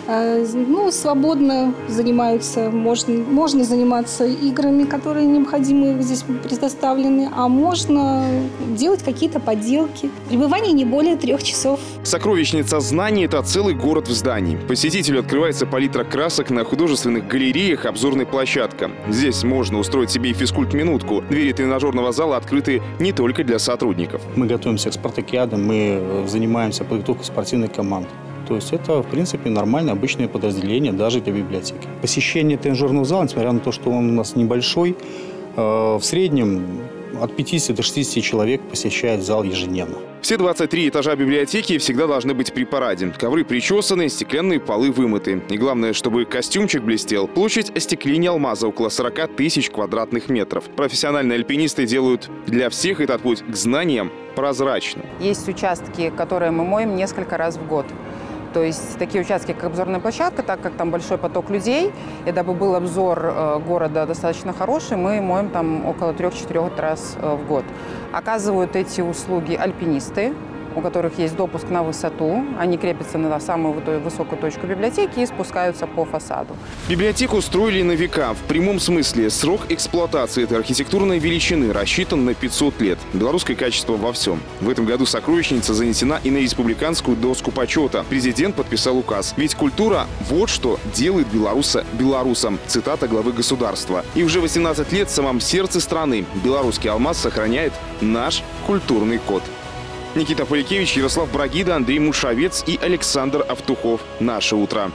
Ну, свободно занимаются. Можно, можно заниматься играми, которые необходимы здесь предоставлены, а можно делать какие-то поделки. Пребывание не более трех часов. Сокровищница знаний – это целый город в здании. Посетителю открывается палитра красок на художественных галереях, обзорная площадка. Здесь можно устроить себе и физкульт-минутку. Двери тренажерного зала открыты не только для сотрудников. Мы готовимся к спартакиаде. Мы занимаемся подготовкой спортивной команды. То есть это, в принципе, нормальное, обычное подразделение даже для библиотеки. Посещение тренажерного зала, несмотря на то, что он у нас небольшой, в среднем от пятидесяти до шестидесяти человек посещает зал ежедневно. Все двадцать три этажа библиотеки всегда должны быть при параде. Ковры причесаны, стеклянные полы вымыты. И главное, чтобы костюмчик блестел. Площадь остекления алмаза около сорока тысяч квадратных метров. Профессиональные альпинисты делают для всех этот путь к знаниям прозрачным. Есть участки, которые мы моем несколько раз в год. То есть такие участки, как обзорная площадка, так как там большой поток людей, и дабы был обзор города достаточно хороший, мы моем там около трех-четырех раз в год. Оказывают эти услуги альпинисты, у которых есть допуск на высоту. Они крепятся на самую высокую точку библиотеки и спускаются по фасаду. Библиотеку строили на века. В прямом смысле срок эксплуатации этой архитектурной величины рассчитан на пятьсот лет. Белорусское качество во всем. В этом году сокровищница занесена и на республиканскую доску почета. Президент подписал указ. Ведь культура – вот что делает белоруса белорусом. Цитата главы государства. И уже восемнадцать лет в самом сердце страны белорусский алмаз сохраняет наш культурный код. Никита Поликевич, Ярослав Брагида, Андрей Мушавец и Александр Автухов. Наше утро.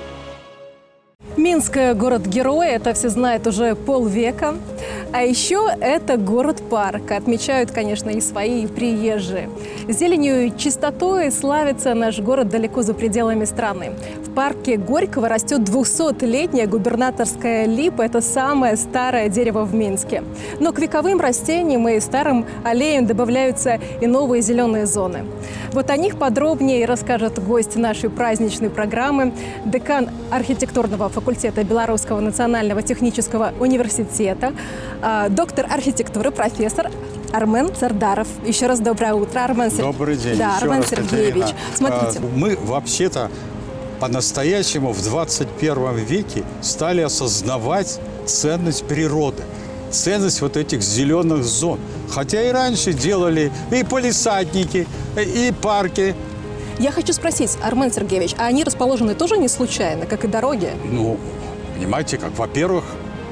Минск – город-герой, это все знают уже полвека. А еще это город-парк. Отмечают, конечно, и свои, и приезжие. Зеленью и чистотой славится наш город далеко за пределами страны. В парке Горького растет двухсотлетняя губернаторская липа. Это самое старое дерево в Минске. Но к вековым растениям и старым аллеям добавляются и новые зеленые зоны. Вот о них подробнее расскажет гость нашей праздничной программы, декан архитектурного факультета Белорусского национального технического университета, доктор архитектуры, профессор Армен Сардаров. Еще раз доброе утро, Армен Сергеевич. Добрый день. Да, Еще Армен раз, Сергеевич. Катерина. Смотрите. Мы вообще-то по-настоящему в двадцать первом веке стали осознавать ценность природы, ценность вот этих зеленых зон. Хотя и раньше делали и палисадники, и парки. Я хочу спросить, Армен Сергеевич, а они расположены тоже не случайно, как и дороги? Ну, понимаете, как, во-первых,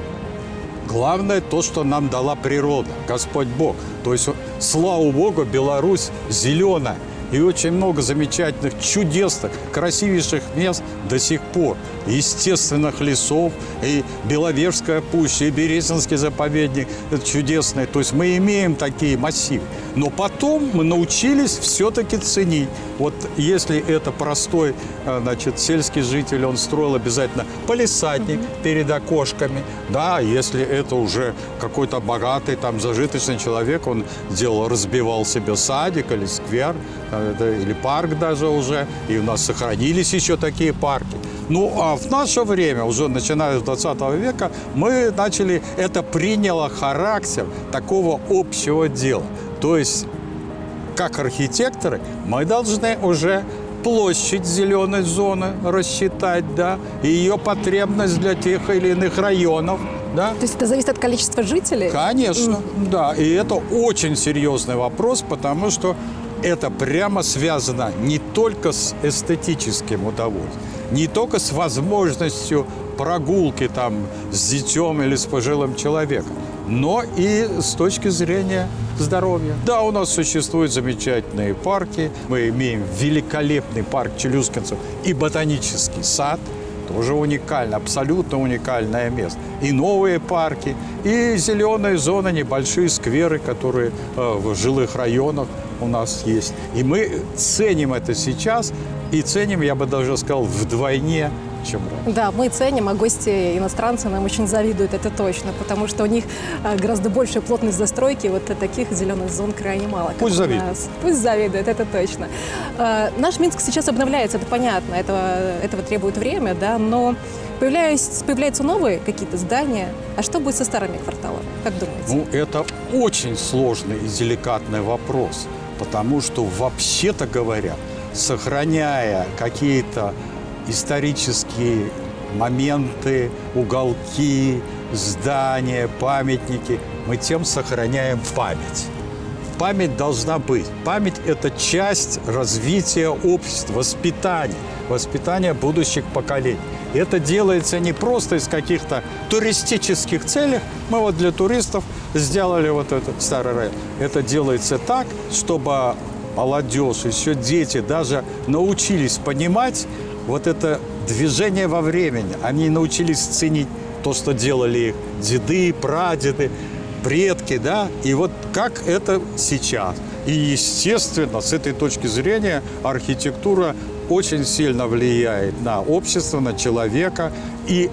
главное то, что нам дала природа, Господь Бог. То есть, слава Богу, Беларусь зеленая. И очень много замечательных, чудесных, красивейших мест до сих пор. Естественных лесов, и Беловежская пуща, и Березинский заповедник чудесный. То есть мы имеем такие массивы. Но потом мы научились все-таки ценить. Вот если это простой, значит, сельский житель, он строил обязательно палисадник mm-hmm. перед окошками. Да, если это уже какой-то богатый, там, зажиточный человек, он делал, разбивал себе садик или сквер, или парк даже уже. И у нас сохранились еще такие парки. Ну, а в наше время, уже начиная с двадцатого века, мы начали, это приняло характер такого общего дела. То есть, как архитекторы, мы должны уже площадь зеленой зоны рассчитать, да, и ее потребность для тех или иных районов, да. То есть это зависит от количества жителей? Конечно, mm-hmm. да. И это очень серьезный вопрос, потому что это прямо связано не только с эстетическим удовольствием, не только с возможностью прогулки там с детем или с пожилым человеком, но и с точки зрения здоровья. Да, у нас существуют замечательные парки. Мы имеем великолепный парк челюскинцев и ботанический сад. Тоже уникально, абсолютно уникальное место. И новые парки, и зеленые зоны, небольшие скверы, которые э, в жилых районах у нас есть. И мы ценим это сейчас, и ценим, я бы даже сказал, вдвойне, чем раньше. Да, мы ценим, а гости иностранцы нам очень завидуют, это точно, потому что у них гораздо большая плотность застройки, вот таких зеленых зон крайне мало. Пусть завидуют. Пусть завидуют, это точно. Наш Минск сейчас обновляется, это понятно, этого, этого требует время, да, но появляются, появляются новые какие-то здания. А что будет со старыми кварталами, как думаете? Ну, это очень сложный и деликатный вопрос, потому что, вообще-то говоря, сохраняя какие-то исторические моменты, уголки, здания, памятники, мы тем сохраняем память. Память должна быть. Память – это часть развития общества, воспитания, воспитания будущих поколений. И это делается не просто из каких-то туристических целей. Мы вот для туристов сделали вот этот старый район. Это делается так, чтобы молодежь, еще дети даже научились понимать вот это движение во времени. Они научились ценить то, что делали их деды, прадеды, предки, да, и вот как это сейчас. И, естественно, с этой точки зрения архитектура очень сильно влияет на общество, на человека, и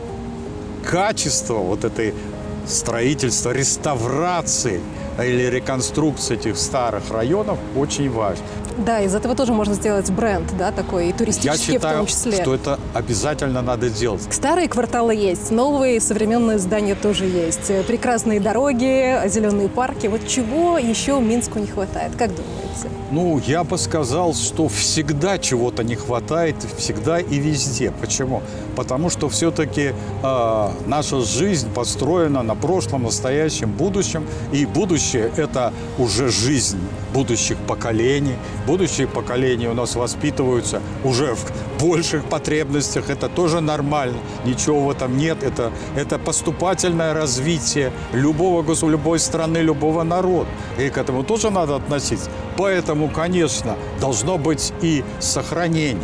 качество вот этой строительства, реставрации или реконструкции этих старых районов очень важно. Да, из этого тоже можно сделать бренд, да, такой, и туристический Я считаю, в том числе. что это обязательно надо делать. Старые кварталы есть, новые современные здания тоже есть. Прекрасные дороги, зеленые парки. Вот чего еще Минску не хватает, как думаете? Ну, я бы сказал, что всегда чего-то не хватает, всегда и везде. Почему? Потому что все-таки э, наша жизнь построена на прошлом, настоящем, будущем. И будущее – это уже жизнь будущих поколений. Будущие поколения у нас воспитываются уже в больших потребностях. Это тоже нормально. Ничего в этом нет. Это, это поступательное развитие любого государства, любой страны, любого народа. И к этому тоже надо относиться. Поэтому, конечно, должно быть и сохранение,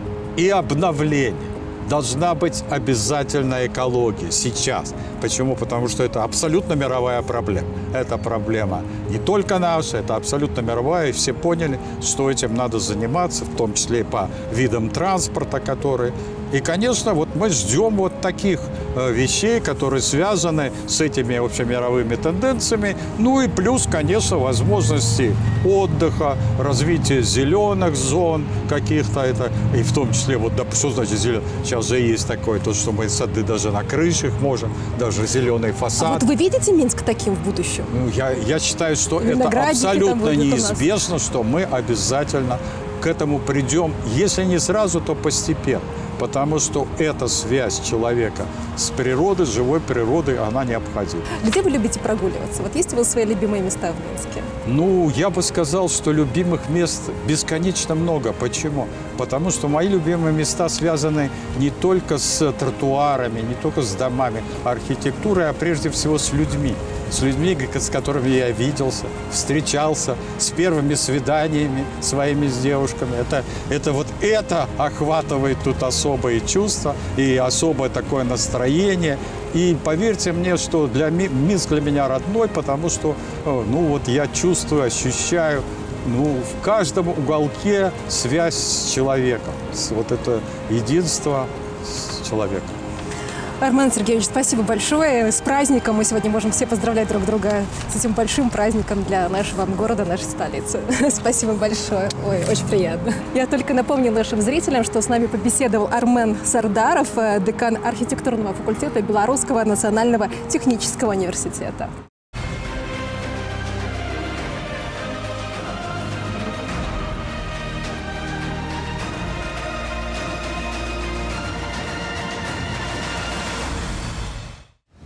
и обновление. Должна быть обязательно экология сейчас. Почему? Потому что это абсолютно мировая проблема. Это проблема не только наша, это абсолютно мировая. И все поняли, что этим надо заниматься, в том числе и по видам транспорта, которые... И, конечно, вот мы ждем вот таких э, вещей, которые связаны с этими общемировыми тенденциями. Ну и плюс, конечно, возможности отдыха, развития зеленых зон каких-то. Это, и в том числе, вот, да, что значит зеленый? Сейчас же есть такое, то, что мы сады даже на крышах можем, даже зеленый фасад. А вот вы видите Минск таким в будущем? Ну, я, я считаю, что это абсолютно неизбежно, что мы обязательно к этому придем, если не сразу, то постепенно. Потому что эта связь человека с природой, с живой природой, она необходима. Где вы любите прогуливаться? Вот есть у вас свои любимые места в Минске? Ну, я бы сказал, что любимых мест бесконечно много. Почему? Потому что мои любимые места связаны не только с тротуарами, не только с домами, архитектурой, а прежде всего с людьми. С людьми, с которыми я виделся, встречался, с первыми свиданиями своими с девушками. Это, это вот это охватывает тут особые чувства и особое такое настроение. И поверьте мне, что для Минск для меня родной, потому что ну, вот я чувствую, ощущаю ну, в каждом уголке связь с человеком. Вот это единство с человеком. Армен Сергеевич, спасибо большое. С праздником. Мы сегодня можем все поздравлять друг друга с этим большим праздником для нашего города, нашей столицы. Спасибо большое. Ой, очень приятно. Я только напомню нашим зрителям, что с нами побеседовал Армен Сардаров, декан архитектурного факультета Белорусского национального технического университета.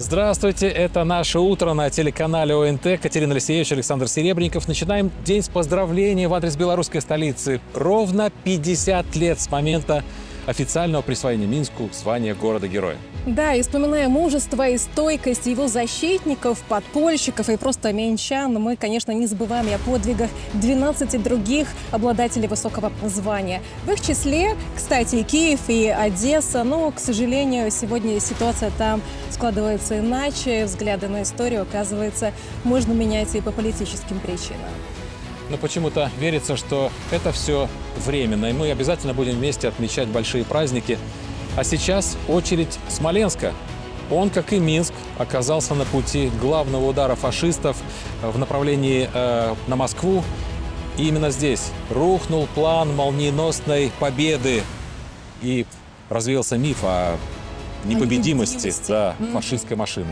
Здравствуйте, это «Наше утро» на телеканале О Н Т. Катерина Алексеевич, Александр Серебренников. Начинаем день с поздравления в адрес белорусской столицы. Ровно пятьдесят лет с момента официального присвоения Минску звания города-героя. Да, и вспоминая мужество и стойкость его защитников, подпольщиков и просто минчан, мы, конечно, не забываем и о подвигах двенадцати других обладателей высокого звания. В их числе, кстати, и Киев, и Одесса, но, к сожалению, сегодня ситуация там складывается иначе. Взгляды на историю, оказывается, можно менять и по политическим причинам. Но почему-то верится, что это все временно, и мы обязательно будем вместе отмечать большие праздники. А сейчас очередь Смоленска. Он, как и Минск, оказался на пути главного удара фашистов в направлении э, на Москву. И именно здесь рухнул план молниеносной победы. И развеялся миф о непобедимости, непобедимости. Да, mm. фашистской машины.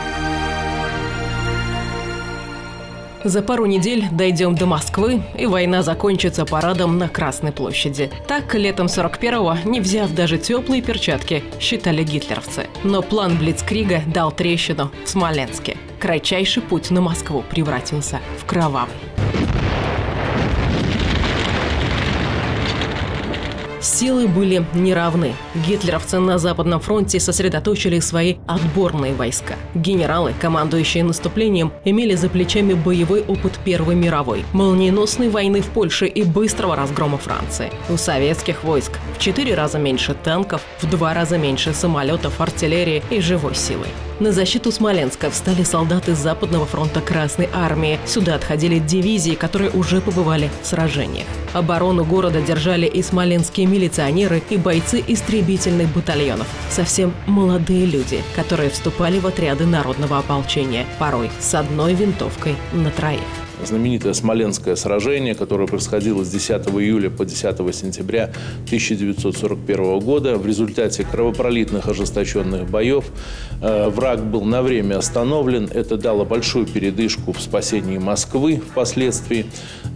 За пару недель дойдем до Москвы, и война закончится парадом на Красной площади. Так, летом сорок первого, не взяв даже теплые перчатки, считали гитлеровцы. Но план Блицкрига дал трещину в Смоленске. Кратчайший путь на Москву превратился в кровавый. Силы были неравны. Гитлеровцы на Западном фронте сосредоточили свои отборные войска. Генералы, командующие наступлением, имели за плечами боевой опыт Первой мировой, молниеносной войны в Польше и быстрого разгрома Франции. У советских войск в четыре раза меньше танков, в два раза меньше самолетов, артиллерии и живой силы. На защиту Смоленска встали солдаты Западного фронта Красной армии. Сюда отходили дивизии, которые уже побывали в сражениях. Оборону города держали и смоленские милиционеры, и бойцы истребительных батальонов. Совсем молодые люди, которые вступали в отряды народного ополчения, порой с одной винтовкой на троих. Знаменитое Смоленское сражение, которое происходило с десятого июля по десятое сентября тысяча девятьсот сорок первого года. В результате кровопролитных ожесточенных боев э, враг был на время остановлен. Это дало большую передышку в спасении Москвы впоследствии,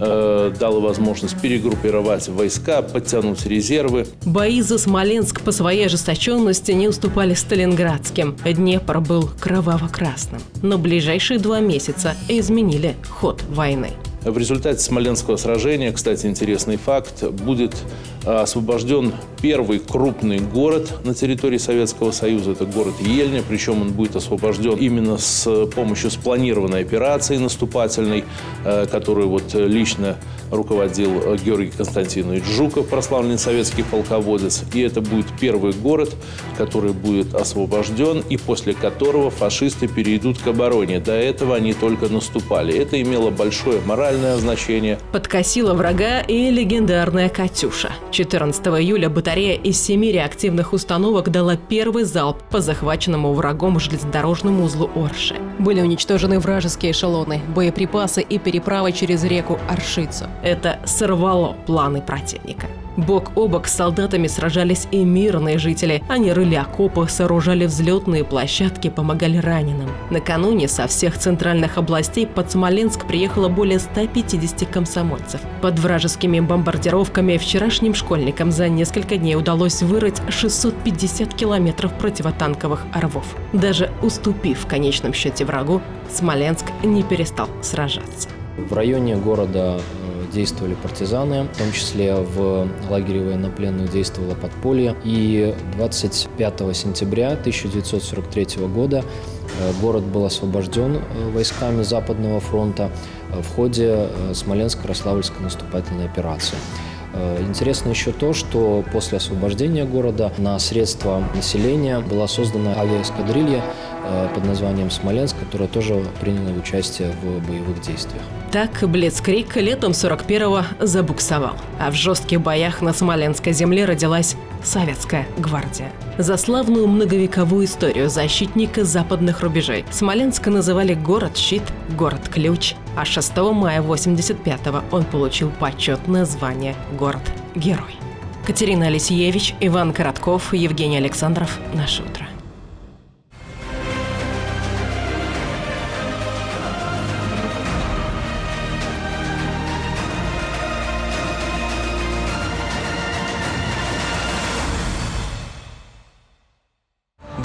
э, дало возможность перегруппировать войска, подтянуть резервы. Бои за Смоленск по своей ожесточенности не уступали сталинградским. Днепр был кроваво-красным. Но ближайшие два месяца изменили ход войны. В результате Смоленского сражения, кстати, интересный факт, будет освобожден первый крупный город на территории Советского Союза. Это город Ельня, причем он будет освобожден именно с помощью спланированной операции наступательной, которую вот лично руководил Георгий Константинович Жуков, прославленный советский полководец. И это будет первый город, который будет освобожден, и после которого фашисты перейдут к обороне. До этого они только наступали. Это имело большое моральное значение. Подкосила врага и легендарная «Катюша». четырнадцатого июля батарея из семи реактивных установок дала первый залп по захваченному врагом железнодорожному узлу Орши. Были уничтожены вражеские эшелоны, боеприпасы и переправы через реку Оршицу. Это сорвало планы противника. Бок о бок с солдатами сражались и мирные жители. Они рыли окопы, сооружали взлетные площадки, помогали раненым. Накануне со всех центральных областей под Смоленск приехало более ста пятидесяти комсомольцев. Под вражескими бомбардировками вчерашним школьникам за несколько дней удалось вырыть шестьсот пятьдесят километров противотанковых рвов. Даже уступив в конечном счете врагу, Смоленск не перестал сражаться. В районе города действовали партизаны, в том числе в лагере военнопленных действовало подполье. И двадцать пятого сентября тысяча девятьсот сорок третьего года город был освобожден войсками Западного фронта в ходе Смоленско-Рославльской наступательной операции. Интересно еще то, что после освобождения города на средства населения была создана авиаэскадрилья под названием «Смоленск», которая тоже приняла участие в боевых действиях. Так Блицкриг летом сорок первого забуксовал, а в жестких боях на Смоленской земле родилась Советская гвардия. За славную многовековую историю защитника западных рубежей Смоленск называли город-щит, город-ключ, а шестого мая восемьдесят пятого он получил почетное звание город-герой. Катерина Алексеевич, Иван Коротков, Евгений Александров. Наше утро.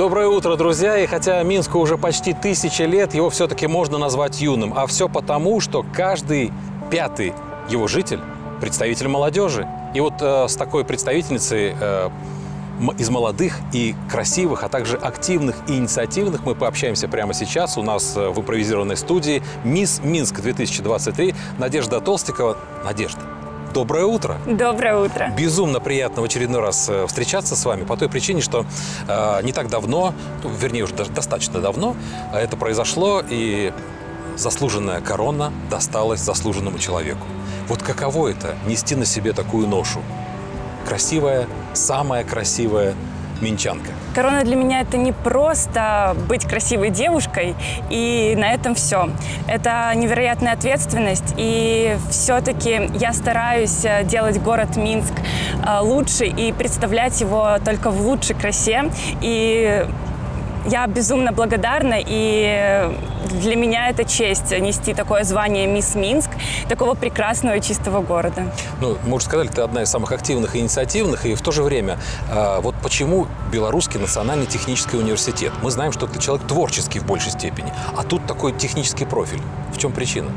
Доброе утро, друзья! И хотя Минску уже почти тысяча лет, его все-таки можно назвать юным. А все потому, что каждый пятый его житель – представитель молодежи. И вот э, с такой представительницей э, из молодых и красивых, а также активных и инициативных мы пообщаемся прямо сейчас. У нас в импровизированной студии «Мисс Минск две тысячи двадцать три» Надежда Толстикова. Надежда, доброе утро. Доброе утро. Безумно приятно в очередной раз встречаться с вами по той причине, что э, не так давно, вернее, уже достаточно давно это произошло, и заслуженная корона досталась заслуженному человеку. Вот каково это – нести на себе такую ношу? Красивая, самая красивая минчанка. Корона для меня – это не просто быть красивой девушкой, и на этом все. Это невероятная ответственность, и все-таки я стараюсь делать город Минск лучше и представлять его только в лучшей красе. И я безумно благодарна, и для меня это честь нести такое звание «Мисс Минск», такого прекрасного и чистого города. Ну, мы уже сказали, ты одна из самых активных и инициативных, и в то же время, э, вот почему Белорусский национальный технический университет? Мы знаем, что ты человек творческий в большей степени, а тут такой технический профиль. В чем причина?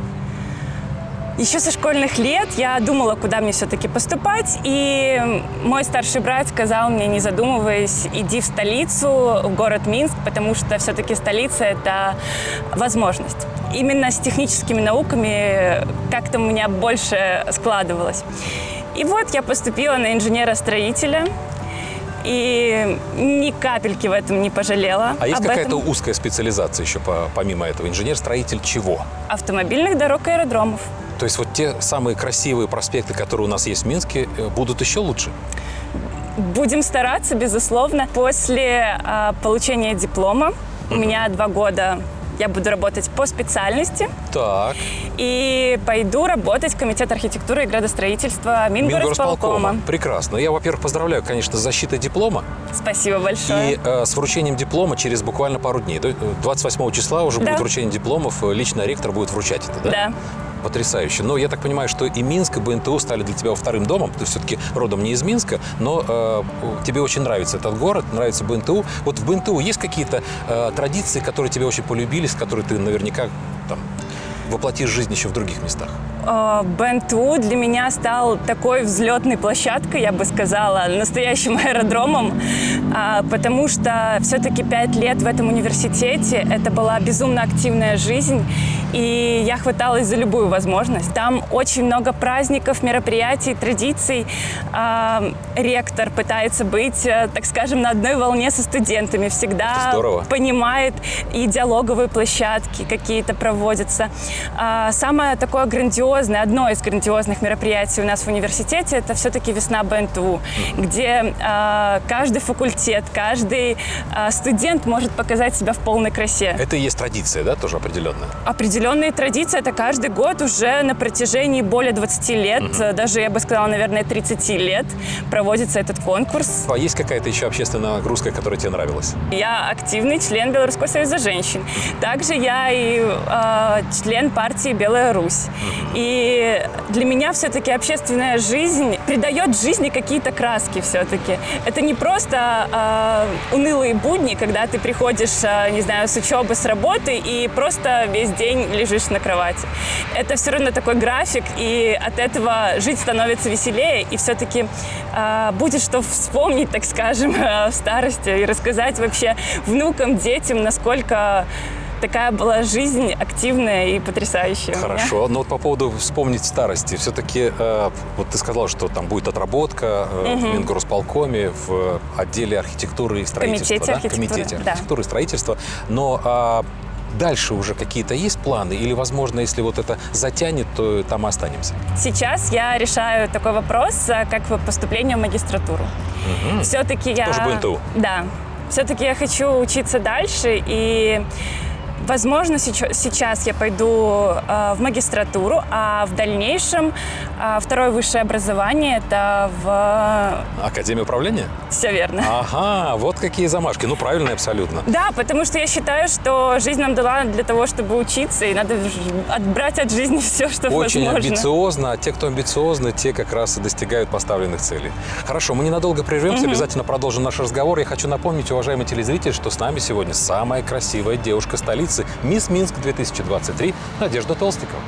Еще со школьных лет я думала, куда мне все-таки поступать, и мой старший брат сказал мне, не задумываясь, иди в столицу, в город Минск, потому что все-таки столица – это возможность. Именно с техническими науками как-то у меня больше складывалось. И вот я поступила на инженера-строителя, и ни капельки в этом не пожалела. А есть какая-то этом... узкая специализация еще по, помимо этого? Инженер-строитель чего? Автомобильных дорог и аэродромов. То есть вот те самые красивые проспекты, которые у нас есть в Минске, будут еще лучше? Будем стараться, безусловно. После э, получения диплома mm-hmm. у меня два года я буду работать по специальности. Так. И пойду работать в Комитет архитектуры и градостроительства Мингорисполкома. Прекрасно. Я, во-первых, поздравляю, конечно, с защитой диплома. Спасибо большое. И э, с вручением диплома через буквально пару дней. двадцать восьмого числа уже да. будет вручение дипломов. Лично ректор будет вручать это, да? Да. Потрясающе. Но я так понимаю, что и Минск, и БНТУ стали для тебя вторым домом. Ты все-таки родом не из Минска, но э, тебе очень нравится этот город, нравится БНТУ. Вот в БНТУ есть какие-то э, традиции, которые тебе очень полюбились, которые ты наверняка там воплотишь жизнь еще в других местах? БНТУ для меня стал такой взлетной площадкой, я бы сказала, настоящим аэродромом, потому что все-таки пять лет в этом университете это была безумно активная жизнь, и я хваталась за любую возможность. Там очень много праздников, мероприятий, традиций. Ректор пытается быть, так скажем, на одной волне со студентами, всегда понимает, и диалоговые площадки какие-то проводятся. Самое такое грандиозное, одно из грандиозных мероприятий у нас в университете – это все-таки весна БНТУ, где э, каждый факультет, каждый э, студент может показать себя в полной красе. Это и есть традиция, да, тоже определенная? Определенные традиции – это каждый год уже на протяжении более двадцати лет, угу. даже, я бы сказала, наверное, тридцати лет проводится этот конкурс. А есть какая-то еще общественная нагрузка, которая тебе нравилась? Я активный член Белорусского союза женщин. Также я и э, член партии «Белая Русь». Угу. И для меня все-таки общественная жизнь придает жизни какие-то краски все-таки. Это не просто э, унылые будни, когда ты приходишь, э, не знаю, с учебы, с работы и просто весь день лежишь на кровати. Это все равно такой график, и от этого жить становится веселее, и все-таки э, будет что вспомнить, так скажем, э, в старости и рассказать вообще внукам, детям, насколько такая была жизнь активная и потрясающая. Хорошо. Но вот по поводу вспомнить старости. Все-таки, э, вот ты сказала, что там будет отработка э, угу. в Мингорисполкоме, в отделе архитектуры и строительства. Комитете да? архитектуры. Комитете да. архитектуры и строительства. Но э, дальше уже какие-то есть планы? Или, возможно, если вот это затянет, то там и останемся? Сейчас я решаю такой вопрос, как поступление в магистратуру. Угу. Все-таки я... Тоже БНТУ? Да. Все-таки я хочу учиться дальше, и Возможно, сейчас я пойду в магистратуру, а в дальнейшем второе высшее образование – это в… Академия управления? Все верно. Ага, вот какие замашки. Ну, правильно абсолютно. Да, потому что я считаю, что жизнь нам дала для того, чтобы учиться, и надо отбрать от жизни все, что Очень возможно. Очень амбициозно. А те, кто амбициозны, те как раз и достигают поставленных целей. Хорошо, мы ненадолго прервемся, угу. обязательно продолжим наш разговор. Я хочу напомнить, уважаемые телезрители, что с нами сегодня самая красивая девушка столицы, мисс Минск две тысячи двадцать три, Надежда Толстикова.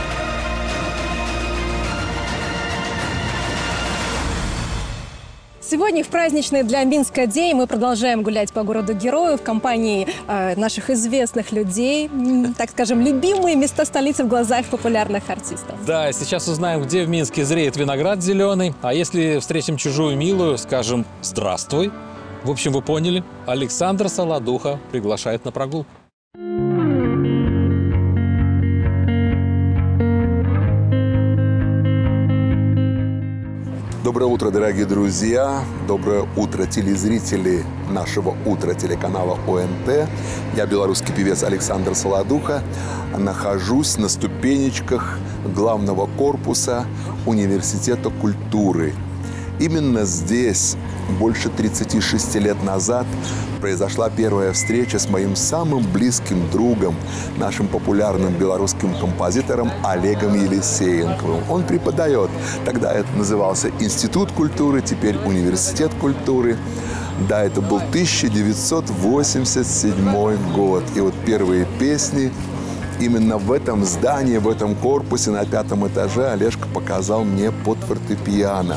Сегодня в праздничный для Минска день мы продолжаем гулять по городу-герою в компании э, наших известных людей, так скажем, любимые места столицы в глазах популярных артистов. Да, сейчас узнаем, где в Минске зреет виноград зеленый, а если встретим чужую милую, скажем «здравствуй». В общем, вы поняли, Александр Солодуха приглашает на прогулку. Доброе утро, дорогие друзья! Доброе утро, телезрители нашего утра телеканала О Н Т. Я белорусский певец Александр Солодуха. Нахожусь на ступенечках главного корпуса Университета культуры. Именно здесь, больше тридцати шести лет назад, произошла первая встреча с моим самым близким другом, нашим популярным белорусским композитором Олегом Елисеенковым. Он преподает. Тогда это назывался Институт культуры, теперь Университет культуры. Да, это был тысяча девятьсот восемьдесят седьмой год. И вот первые песни именно в этом здании, в этом корпусе на пятом этаже Олежка показал мне под фортепиано.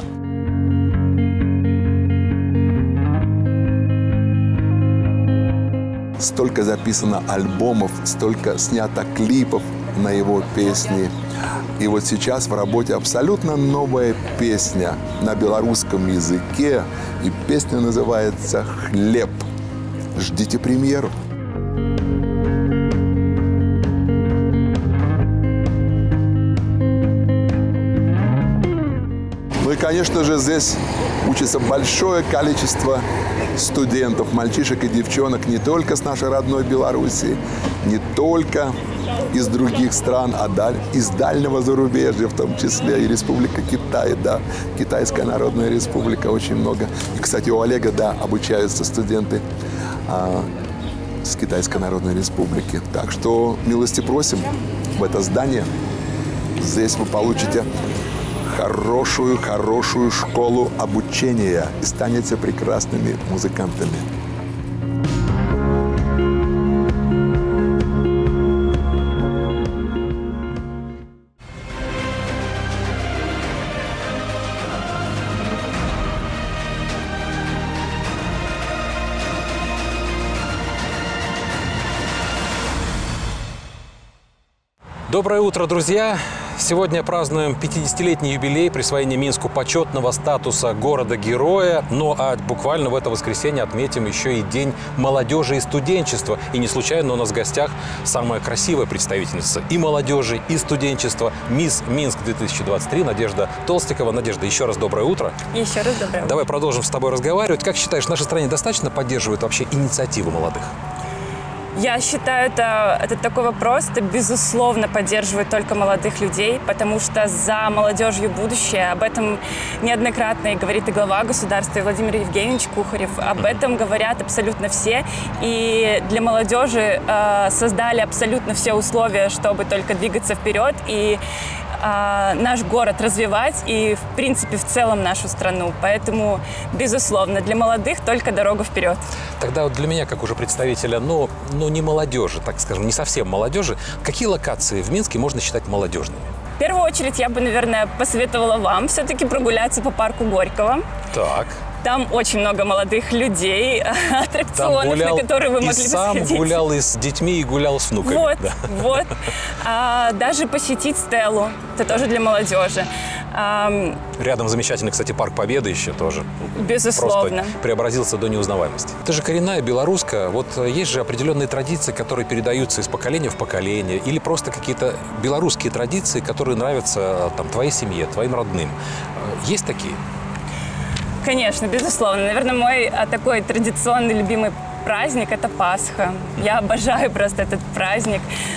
Столько записано альбомов, столько снято клипов на его песни. И вот сейчас в работе абсолютно новая песня на белорусском языке. И песня называется «Хлеб». Ждите премьеру. Ну и, конечно же, здесь учится большое количество студентов, мальчишек и девчонок не только с нашей родной Беларуси, не только из других стран, а даль, из дальнего зарубежья, в том числе и Республика Китай, да, Китайская Народная Республика, очень много. И, кстати, у Олега, да, обучаются студенты а, с Китайской Народной Республики. Так что милости просим в это здание. Здесь вы получите хорошую, хорошую школу обучения и станете прекрасными музыкантами. Доброе утро, друзья! Сегодня празднуем пятидесятилетний юбилей присвоения Минску почетного статуса города-героя. Ну а буквально в это воскресенье отметим еще и День молодежи и студенчества. И не случайно у нас в гостях самая красивая представительница и молодежи, и студенчества. Мисс Минск две тысячи двадцать три Надежда Толстикова. Надежда, еще раз доброе утро. Еще раз доброе утро. Давай продолжим с тобой разговаривать. Как считаешь, в нашей стране достаточно поддерживают вообще инициативу молодых? Я считаю, это, это такой вопрос, это, безусловно, поддерживает только молодых людей, потому что за молодежью будущее. Об этом неоднократно и говорит и глава государства, и Владимир Евгеньевич Кухарев. Об этом говорят абсолютно все. И для молодежи э, создали абсолютно все условия, чтобы только двигаться вперед и э, наш город развивать и, в принципе, в целом нашу страну. Поэтому, безусловно, для молодых только дорога вперед. Тогда вот для меня, как уже представителя, ну, ну не молодежи, так скажем, не совсем молодежи, какие локации в Минске можно считать молодежными? В первую очередь я бы, наверное, посоветовала вам все-таки прогуляться по парку Горького. Так. Там очень много молодых людей, аттракционов, гулял, на которые вы могли бы сходить. И сам гулял и с детьми, и гулял с внуками. Вот, да. вот. А, даже посетить Стеллу, это тоже для молодежи. А, Рядом замечательный, кстати, парк Победы еще тоже. Безусловно. Просто преобразился до неузнаваемости. Это же коренная белоруска. Вот есть же определенные традиции, которые передаются из поколения в поколение. Или просто какие-то белорусские традиции, которые нравятся там, твоей семье, твоим родным. Есть такие? Конечно, безусловно. Наверное, мой а, такой традиционный любимый праздник – это Пасха. Я обожаю просто этот праздник.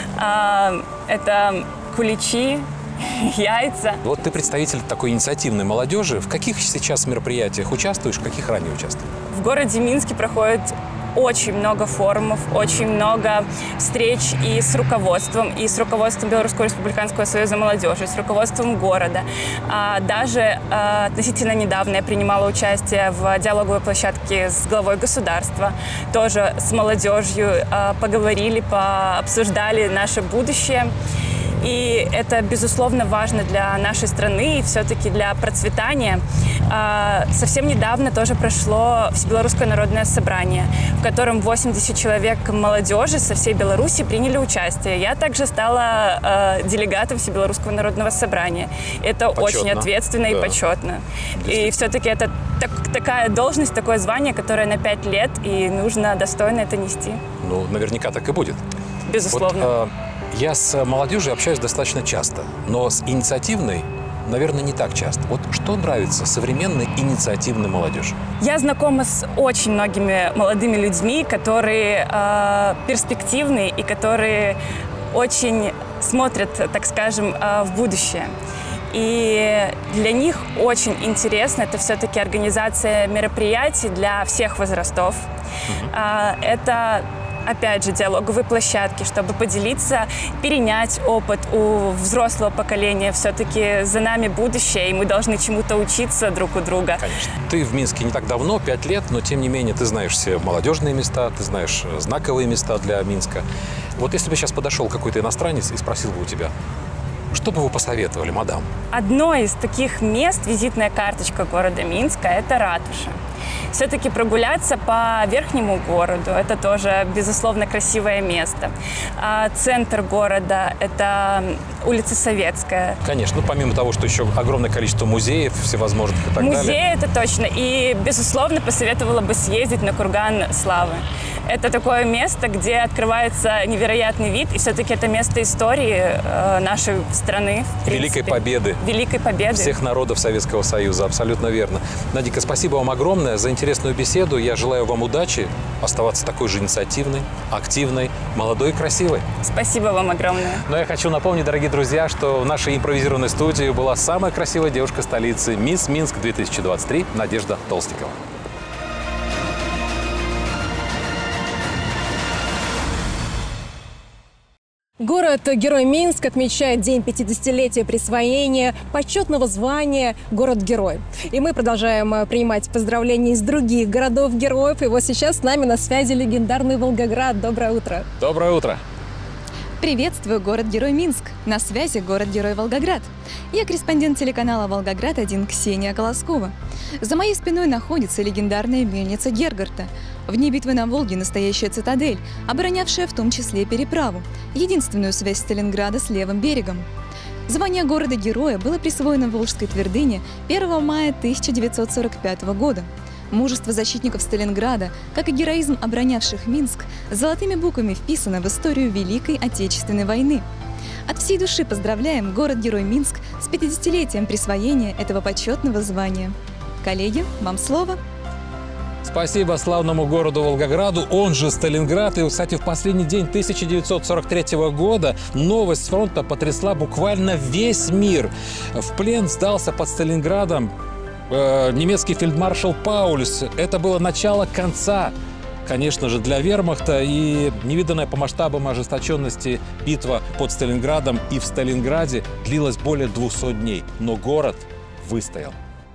Это куличи, яйца. Вот ты представитель такой инициативной молодежи. В каких сейчас мероприятиях участвуешь, в каких ранее участвовал? В городе Минске проходит очень много форумов, очень много встреч и с руководством, и с руководством Белорусского республиканского союза молодежи, и с руководством города. А даже а, относительно недавно я принимала участие в диалоговой площадке с главой государства. Тоже с молодежью а, поговорили, пообсуждали наше будущее. И это, безусловно, важно для нашей страны и все-таки для процветания. Совсем недавно тоже прошло Всебелорусское народное собрание, в котором восемьдесят человек молодежи со всей Беларуси приняли участие. Я также стала делегатом Всебелорусского народного собрания. Это почетно. Очень ответственно, да, и почетно. И все-таки это так, такая должность, такое звание, которое на пять лет, и нужно достойно это нести. Ну, наверняка так и будет. Безусловно. Вот, я с молодежью общаюсь достаточно часто, но с инициативной, наверное, не так часто. Вот что нравится современной инициативной молодежи? Я знакома с очень многими молодыми людьми, которые э, перспективны и которые очень смотрят, так скажем, э, в будущее. И для них очень интересно, это все-таки организация мероприятий для всех возрастов. Mm-hmm. э, это опять же, диалоговые площадки, чтобы поделиться, перенять опыт у взрослого поколения. Все-таки за нами будущее, и мы должны чему-то учиться друг у друга. Конечно. Ты в Минске не так давно, пять лет, но тем не менее ты знаешь все молодежные места, ты знаешь знаковые места для Минска. Вот если бы сейчас подошел какой-то иностранец и спросил бы у тебя, что бы вы посоветовали, мадам? Одно из таких мест, визитная карточка города Минска, это ратуша. Все-таки прогуляться по верхнему городу – это тоже, безусловно, красивое место. А центр города – это улица Советская. Конечно, ну, помимо того, что еще огромное количество музеев всевозможных и так Музеи, далее. Музеи – это точно. И, безусловно, посоветовала бы съездить на курган Славы. Это такое место, где открывается невероятный вид, и все-таки это место истории э, нашей страны. Великой Победы. Великой Победы. Всех народов Советского Союза, абсолютно верно. Надика, спасибо вам огромное за интересную беседу. Я желаю вам удачи, оставаться такой же инициативной, активной, молодой и красивой. Спасибо вам огромное. Но я хочу напомнить, дорогие друзья, что в нашей импровизированной студии была самая красивая девушка столицы, мисс Минск две тысячи двадцать три, Надежда Толстикова. Город-герой Минск отмечает День пятидесятилетия присвоения почетного звания «Город-герой». И мы продолжаем принимать поздравления из других городов-героев. И вот сейчас с нами на связи легендарный Волгоград. Доброе утро. Доброе утро. Приветствую, город-герой Минск. На связи город-герой Волгоград. Я корреспондент телеканала «Волгоград один» Ксения Колоскова. За моей спиной находится легендарная мельница Гергарта. В дни битвы на Волге настоящая цитадель, оборонявшая в том числе переправу, единственную связь Сталинграда с левым берегом. Звание города-героя было присвоено Волжской твердыне первого мая тысяча девятьсот сорок пятого года. Мужество защитников Сталинграда, как и героизм оборонявших Минск, золотыми буквами вписано в историю Великой Отечественной войны. От всей души поздравляем город-герой Минск с пятидесятилетием присвоения этого почетного звания. Коллеги, вам слово. Спасибо славному городу Волгограду, он же Сталинград. И, кстати, в последний день тысяча девятьсот сорок третьего года новость с фронта потрясла буквально весь мир. В плен сдался под Сталинградом э, немецкий фельдмаршал Паулюс. Это было начало конца, конечно же, для вермахта. И невиданная по масштабам ожесточенности битва под Сталинградом и в Сталинграде длилась более двухсот дней. Но город выстоял.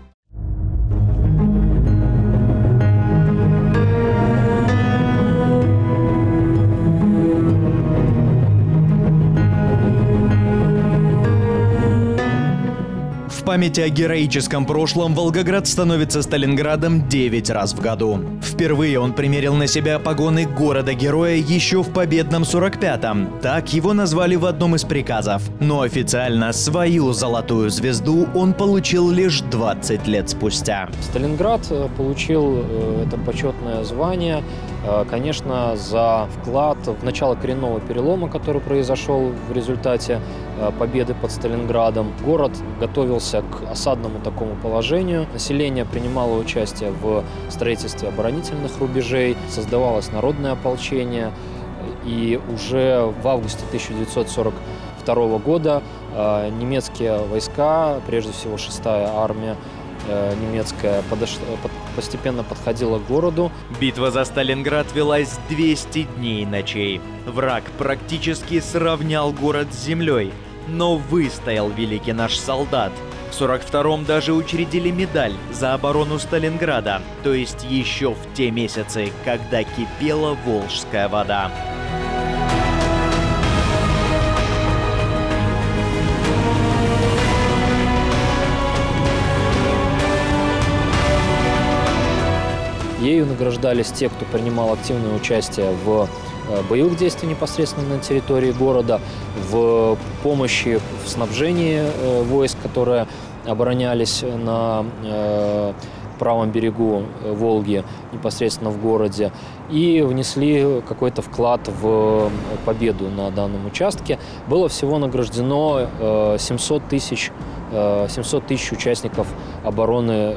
В памяти о героическом прошлом Волгоград становится Сталинградом девять раз в году. Впервые он примерил на себя погоны города-героя еще в победном сорок пятом. Так его назвали в одном из приказов. Но официально свою золотую звезду он получил лишь двадцать лет спустя. Сталинград получил это почетное звание конечно, за вклад в начало коренного перелома, который произошел в результате победы под Сталинградом. Город готовился к осадному такому положению. Население принимало участие в строительстве оборонительных рубежей, создавалось народное ополчение. И уже в августе тысяча девятьсот сорок второго года немецкие войска, прежде всего шестая армия немецкая, подошла, постепенно подходила к городу. Битва за Сталинград велась двести дней и ночей. Враг практически сравнял город с землей, но выстоял великий наш солдат. В сорок втором даже учредили медаль за оборону Сталинграда, то есть еще в те месяцы, когда кипела Волжская вода. Ею награждались те, кто принимал активное участие в боевых действиях непосредственно на территории города, в помощи в снабжении войск, которые оборонялись на правом берегу Волги, непосредственно в городе, и внесли какой-то вклад в победу на данном участке. Было всего награждено семьсот тысяч участников обороны,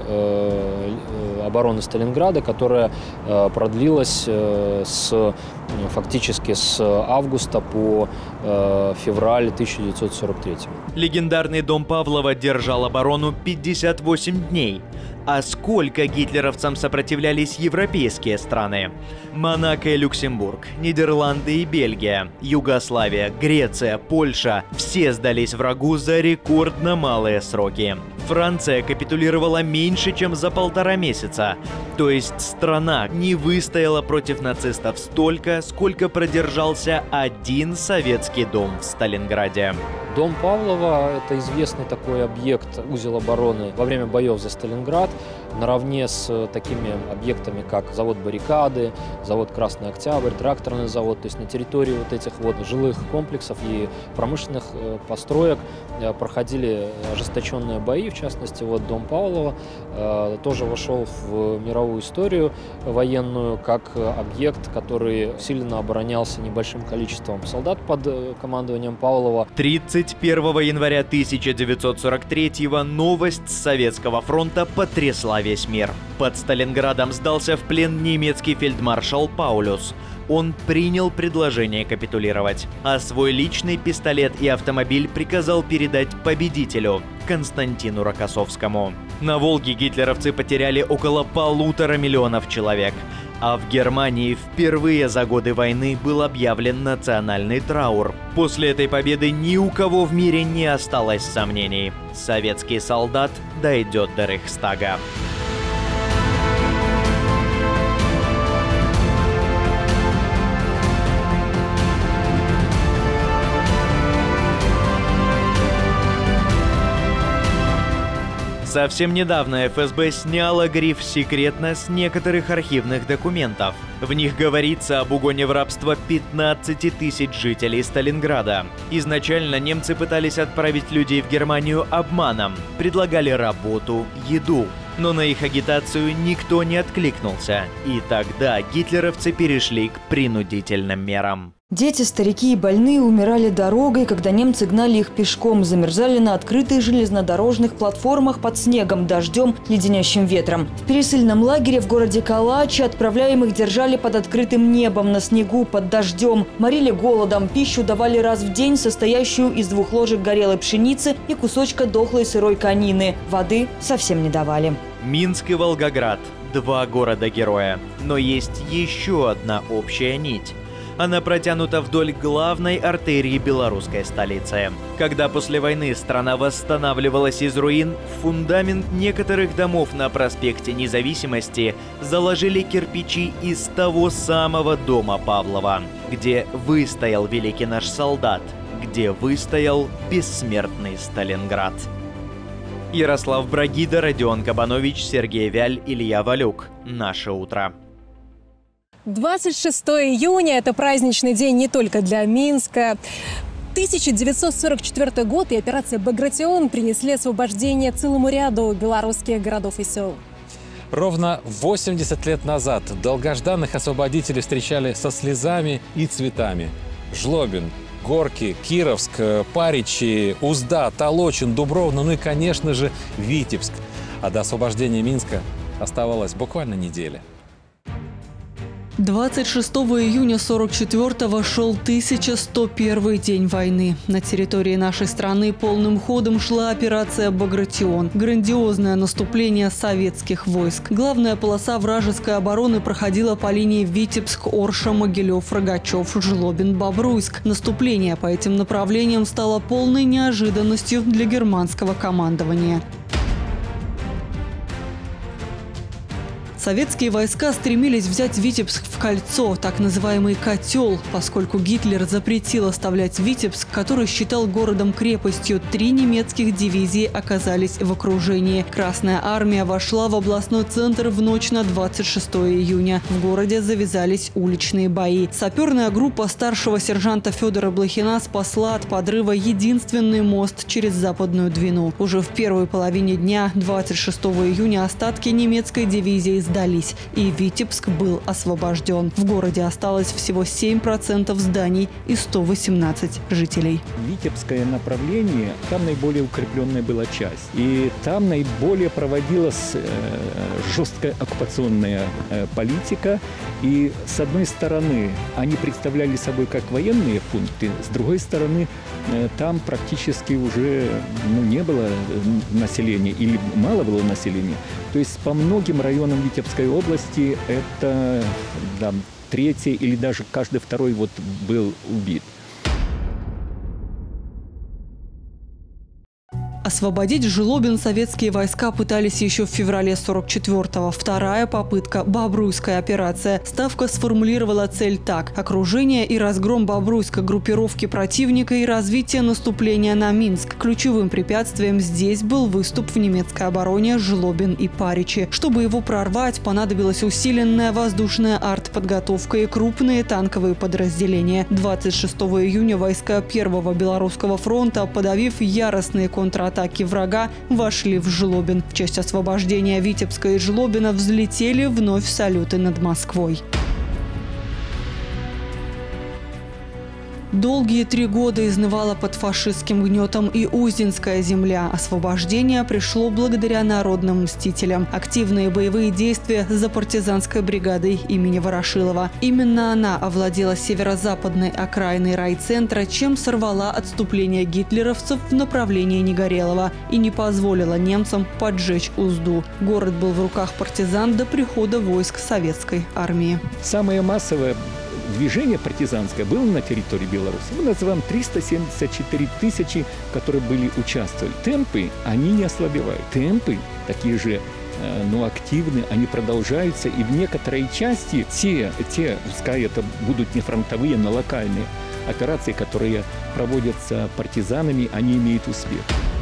обороны Сталинграда, которая продлилась с, фактически с августа по февраль тысяча девятьсот сорок третьего. Легендарный дом Павлова держал оборону пятьдесят восемь дней. А сколько гитлеровцам сопротивлялись европейские страны? Монако и Люксембург, Нидерланды и Бельгия, Югославия, Греция, Польша – все сдались врагу за рекордно малые сроки. Франция капитулировала меньше, чем за полтора месяца. То есть страна не выстояла против нацистов столько, сколько продержался один советский дом в Сталинграде. Дом Павлова – это известный такой объект, узел обороны во время боев за Сталинград, наравне с такими объектами, как завод «Баррикады», завод «Красный Октябрь», тракторный завод. То есть на территории вот этих вот жилых комплексов и промышленных построек проходили ожесточенные бои. В частности, вот дом Павлова тоже вошел в мировую историю военную как объект, который усиленно оборонялся небольшим количеством солдат под командованием Павлова. тридцать первого января тысяча девятьсот сорок третьего новость с Советского фронта потрясла весь мир. Под Сталинградом сдался в плен немецкий фельдмаршал Паулюс. Он принял предложение капитулировать, а свой личный пистолет и автомобиль приказал передать победителю Константину Рокоссовскому. На Волге гитлеровцы потеряли около полутора миллионов человек, а в Германии впервые за годы войны был объявлен национальный траур. После этой победы ни у кого в мире не осталось сомнений: советский солдат дойдет до Рейхстага. Совсем недавно эф эс бэ сняла гриф «Секретно» с некоторых архивных документов. В них говорится об угоне в рабство пятнадцати тысяч жителей Сталинграда. Изначально немцы пытались отправить людей в Германию обманом, предлагали работу, еду. Но на их агитацию никто не откликнулся. И тогда гитлеровцы перешли к принудительным мерам. Дети, старики и больные умирали дорогой, когда немцы гнали их пешком, замерзали на открытых железнодорожных платформах под снегом, дождем, леденящим ветром. В пересыльном лагере в городе Калачи отправляемых держали под открытым небом, на снегу, под дождем. Морили голодом, пищу давали раз в день, состоящую из двух ложек горелой пшеницы и кусочка дохлой сырой конины. Воды совсем не давали. Минск и Волгоград – два города-героя. Но есть еще одна общая нить. Она протянута вдоль главной артерии белорусской столицы. Когда после войны страна восстанавливалась из руин, в фундамент некоторых домов на проспекте Независимости заложили кирпичи из того самого дома Павлова, где выстоял великий наш солдат, где выстоял бессмертный Сталинград. Ярослав Брагида, Родион Кабанович, Сергей Вяль, Илья Валюк. Наше утро. двадцать шестого июня – это праздничный день не только для Минска. тысяча девятьсот сорок четвёртый год и операция «Багратион» принесли освобождение целому ряду белорусских городов и сел. Ровно восемьдесят лет назад долгожданных освободителей встречали со слезами и цветами. Жлобин, Горки, Кировск, Паричи, Узда, Толочин, Дубровна, ну и, конечно же, Витебск. А до освобождения Минска оставалась буквально неделя. двадцать шестого июня сорок четвёртого шел тысяча сто первый день войны. На территории нашей страны полным ходом шла операция «Багратион». Грандиозное наступление советских войск. Главная полоса вражеской обороны проходила по линии Витебск, Орша, Могилев, Рогачев, Жлобин, Бобруйск. Наступление по этим направлениям стало полной неожиданностью для германского командования. Советские войска стремились взять Витебск в кольцо, так называемый «котел», поскольку Гитлер запретил оставлять Витебск, который считал городом-крепостью. Три немецких дивизии оказались в окружении. Красная армия вошла в областной центр в ночь на двадцать шестое июня. В городе завязались уличные бои. Саперная группа старшего сержанта Федора Блохина спасла от подрыва единственный мост через Западную Двину. Уже в первой половине дня двадцать шестого июня остатки немецкой дивизии сдались, и Витебск был освобожден. В городе осталось всего семь процентов зданий и сто восемнадцать жителей. Витебское направление, там наиболее укрепленная была часть. И там наиболее проводилась э, жесткая оккупационная э, политика. И с одной стороны, они представляли собой как военные пункты, с другой стороны, э, там практически уже ну, не было населения или мало было населения. То есть по многим районам Витебской области это да, третий или даже каждый второй вот был убит. Освободить Жлобин советские войска пытались еще в феврале сорок четвёртого. Вторая попытка – Бобруйская операция. Ставка сформулировала цель так: окружение и разгром Бобруйска группировки противника и развитие наступления на Минск. Ключевым препятствием здесь был выступ в немецкой обороне Жлобин и Паричи. Чтобы его прорвать, понадобилась усиленная воздушная артподготовка и крупные танковые подразделения. двадцать шестого июня войска Первого Белорусского фронта, подавив яростные контратаки, атаки врага, вошли в Жлобин. В честь освобождения Витебска и Жлобина взлетели вновь салюты над Москвой. Долгие три года изнывала под фашистским гнетом и Узденская земля. Освобождение пришло благодаря народным мстителям. Активные боевые действия за партизанской бригадой имени Ворошилова. Именно она овладела северо-западной окраиной райцентра, чем сорвала отступление гитлеровцев в направлении Негорелого и не позволила немцам поджечь Узду. Город был в руках партизан до прихода войск советской армии. Самое массовое движение партизанское было на территории Беларуси. Мы называем триста семьдесят четыре тысячи, которые были участвовали. Темпы, они не ослабевают. Темпы такие же, но активны, они продолжаются. И в некоторой части те, те, пускай это будут не фронтовые, но локальные операции, которые проводятся партизанами, они имеют успех.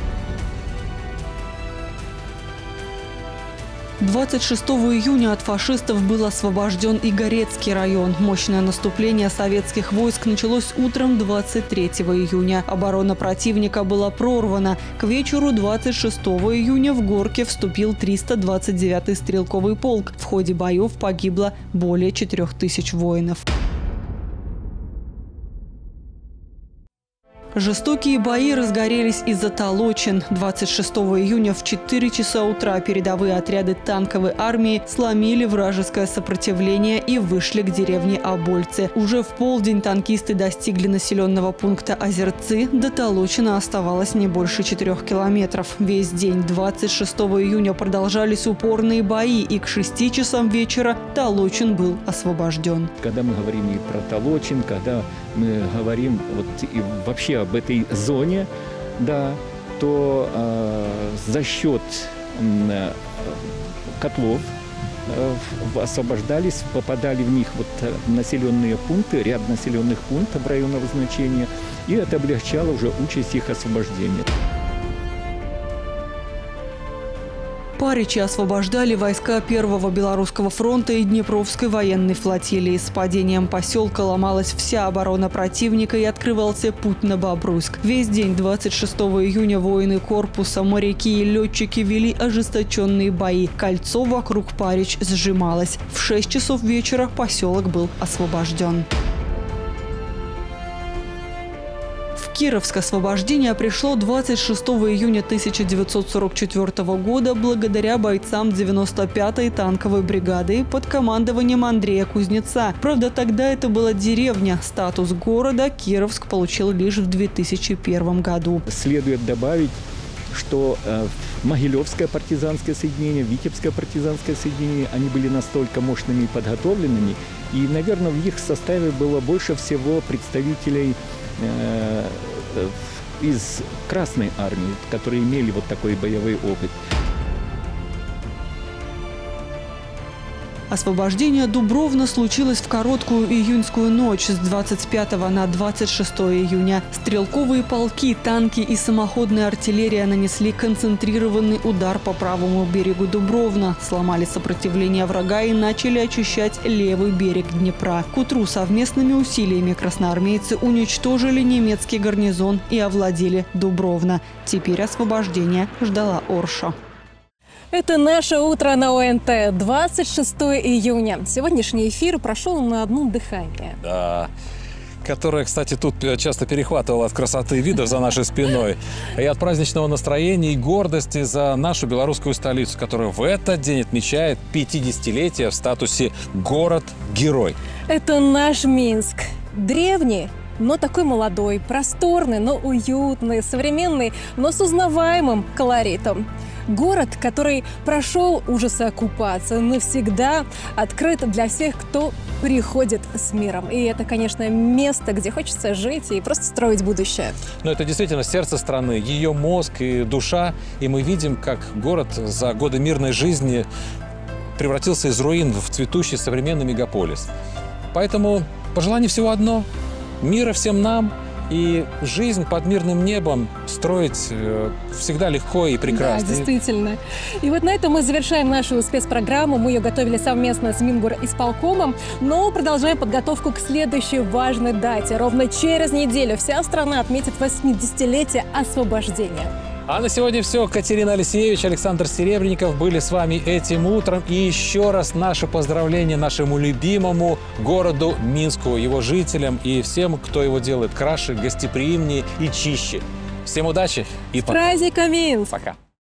двадцать шестого июня от фашистов был освобожден и Горецкий район. Мощное наступление советских войск началось утром двадцать третьего июня. Оборона противника была прорвана. К вечеру двадцать шестого июня в Горке вступил триста двадцать девятый стрелковый полк. В ходе боев погибло более четырёх тысяч воинов. Жестокие бои разгорелись из-за Толочин. двадцать шестого июня в четыре часа утра передовые отряды танковой армии сломили вражеское сопротивление и вышли к деревне Обольцы. Уже в полдень танкисты достигли населенного пункта Озерцы. До Толочина оставалось не больше четырех километров. Весь день двадцать шестого июня продолжались упорные бои, и к шести часам вечера Толочин был освобожден. Когда мы говорим и про Толочин, когда мы говорим вот и вообще об этой зоне, да, то э, за счет э, котлов э, освобождались, попадали в них вот населенные пункты, ряд населенных пунктов районного значения, и это облегчало уже участь их освобождения. Парича освобождали войска Первого Белорусского фронта и Днепровской военной флотилии. С падением поселка ломалась вся оборона противника и открывался путь на Бобруйск. Весь день двадцать шестого июня воины корпуса, моряки и летчики вели ожесточенные бои. Кольцо вокруг Парич сжималось. В шесть часов вечера поселок был освобожден. Кировское освобождение пришло двадцать шестого июня тысяча девятьсот сорок четвёртого года благодаря бойцам девяносто пятой танковой бригады под командованием Андрея Кузнеца. Правда, тогда это была деревня. Статус города Кировск получил лишь в две тысячи первом году. Следует добавить, что э, Могилевское партизанское соединение, Витебское партизанское соединение, они были настолько мощными и подготовленными. И, наверное, в их составе было больше всего представителей э, из Красной армии, которые имели вот такой боевой опыт. Освобождение Дубровна случилось в короткую июньскую ночь с двадцать пятого на двадцать шестое июня. Стрелковые полки, танки и самоходная артиллерия нанесли концентрированный удар по правому берегу Дубровна, сломали сопротивление врага и начали очищать левый берег Днепра. К утру совместными усилиями красноармейцы уничтожили немецкий гарнизон и овладели Дубровна. Теперь освобождение ждала Орша. Это наше утро на ОНТ, двадцать шестого июня. Сегодняшний эфир прошел на одном дыхании. Да, которое, кстати, тут часто перехватывало от красоты видов за нашей спиной и от праздничного настроения и гордости за нашу белорусскую столицу, которая в этот день отмечает пятидесятилетие в статусе «Город-герой». Это наш Минск. Древний, но такой молодой, просторный, но уютный, современный, но с узнаваемым колоритом. Город, который прошел ужасы оккупации, навсегда открыт для всех, кто приходит с миром. И это, конечно, место, где хочется жить и просто строить будущее. Но это действительно сердце страны, ее мозг и душа. И мы видим, как город за годы мирной жизни превратился из руин в цветущий современный мегаполис. Поэтому пожелание всего одно – мира всем нам. И жизнь под мирным небом строить э, всегда легко и прекрасно. Да, действительно. И вот на этом мы завершаем нашу спецпрограмму. Мы ее готовили совместно с Мингорисполкомом, но продолжаем подготовку к следующей важной дате. Ровно через неделю вся страна отметит восьмидесятилетие освобождения. А на сегодня все. Катерина Алексеевич, Александр Серебренников были с вами этим утром. И еще раз наше поздравление нашему любимому городу Минску, его жителям и всем, кто его делает краше, гостеприимнее и чище. Всем удачи и пока. С праздником, Минск! Пока.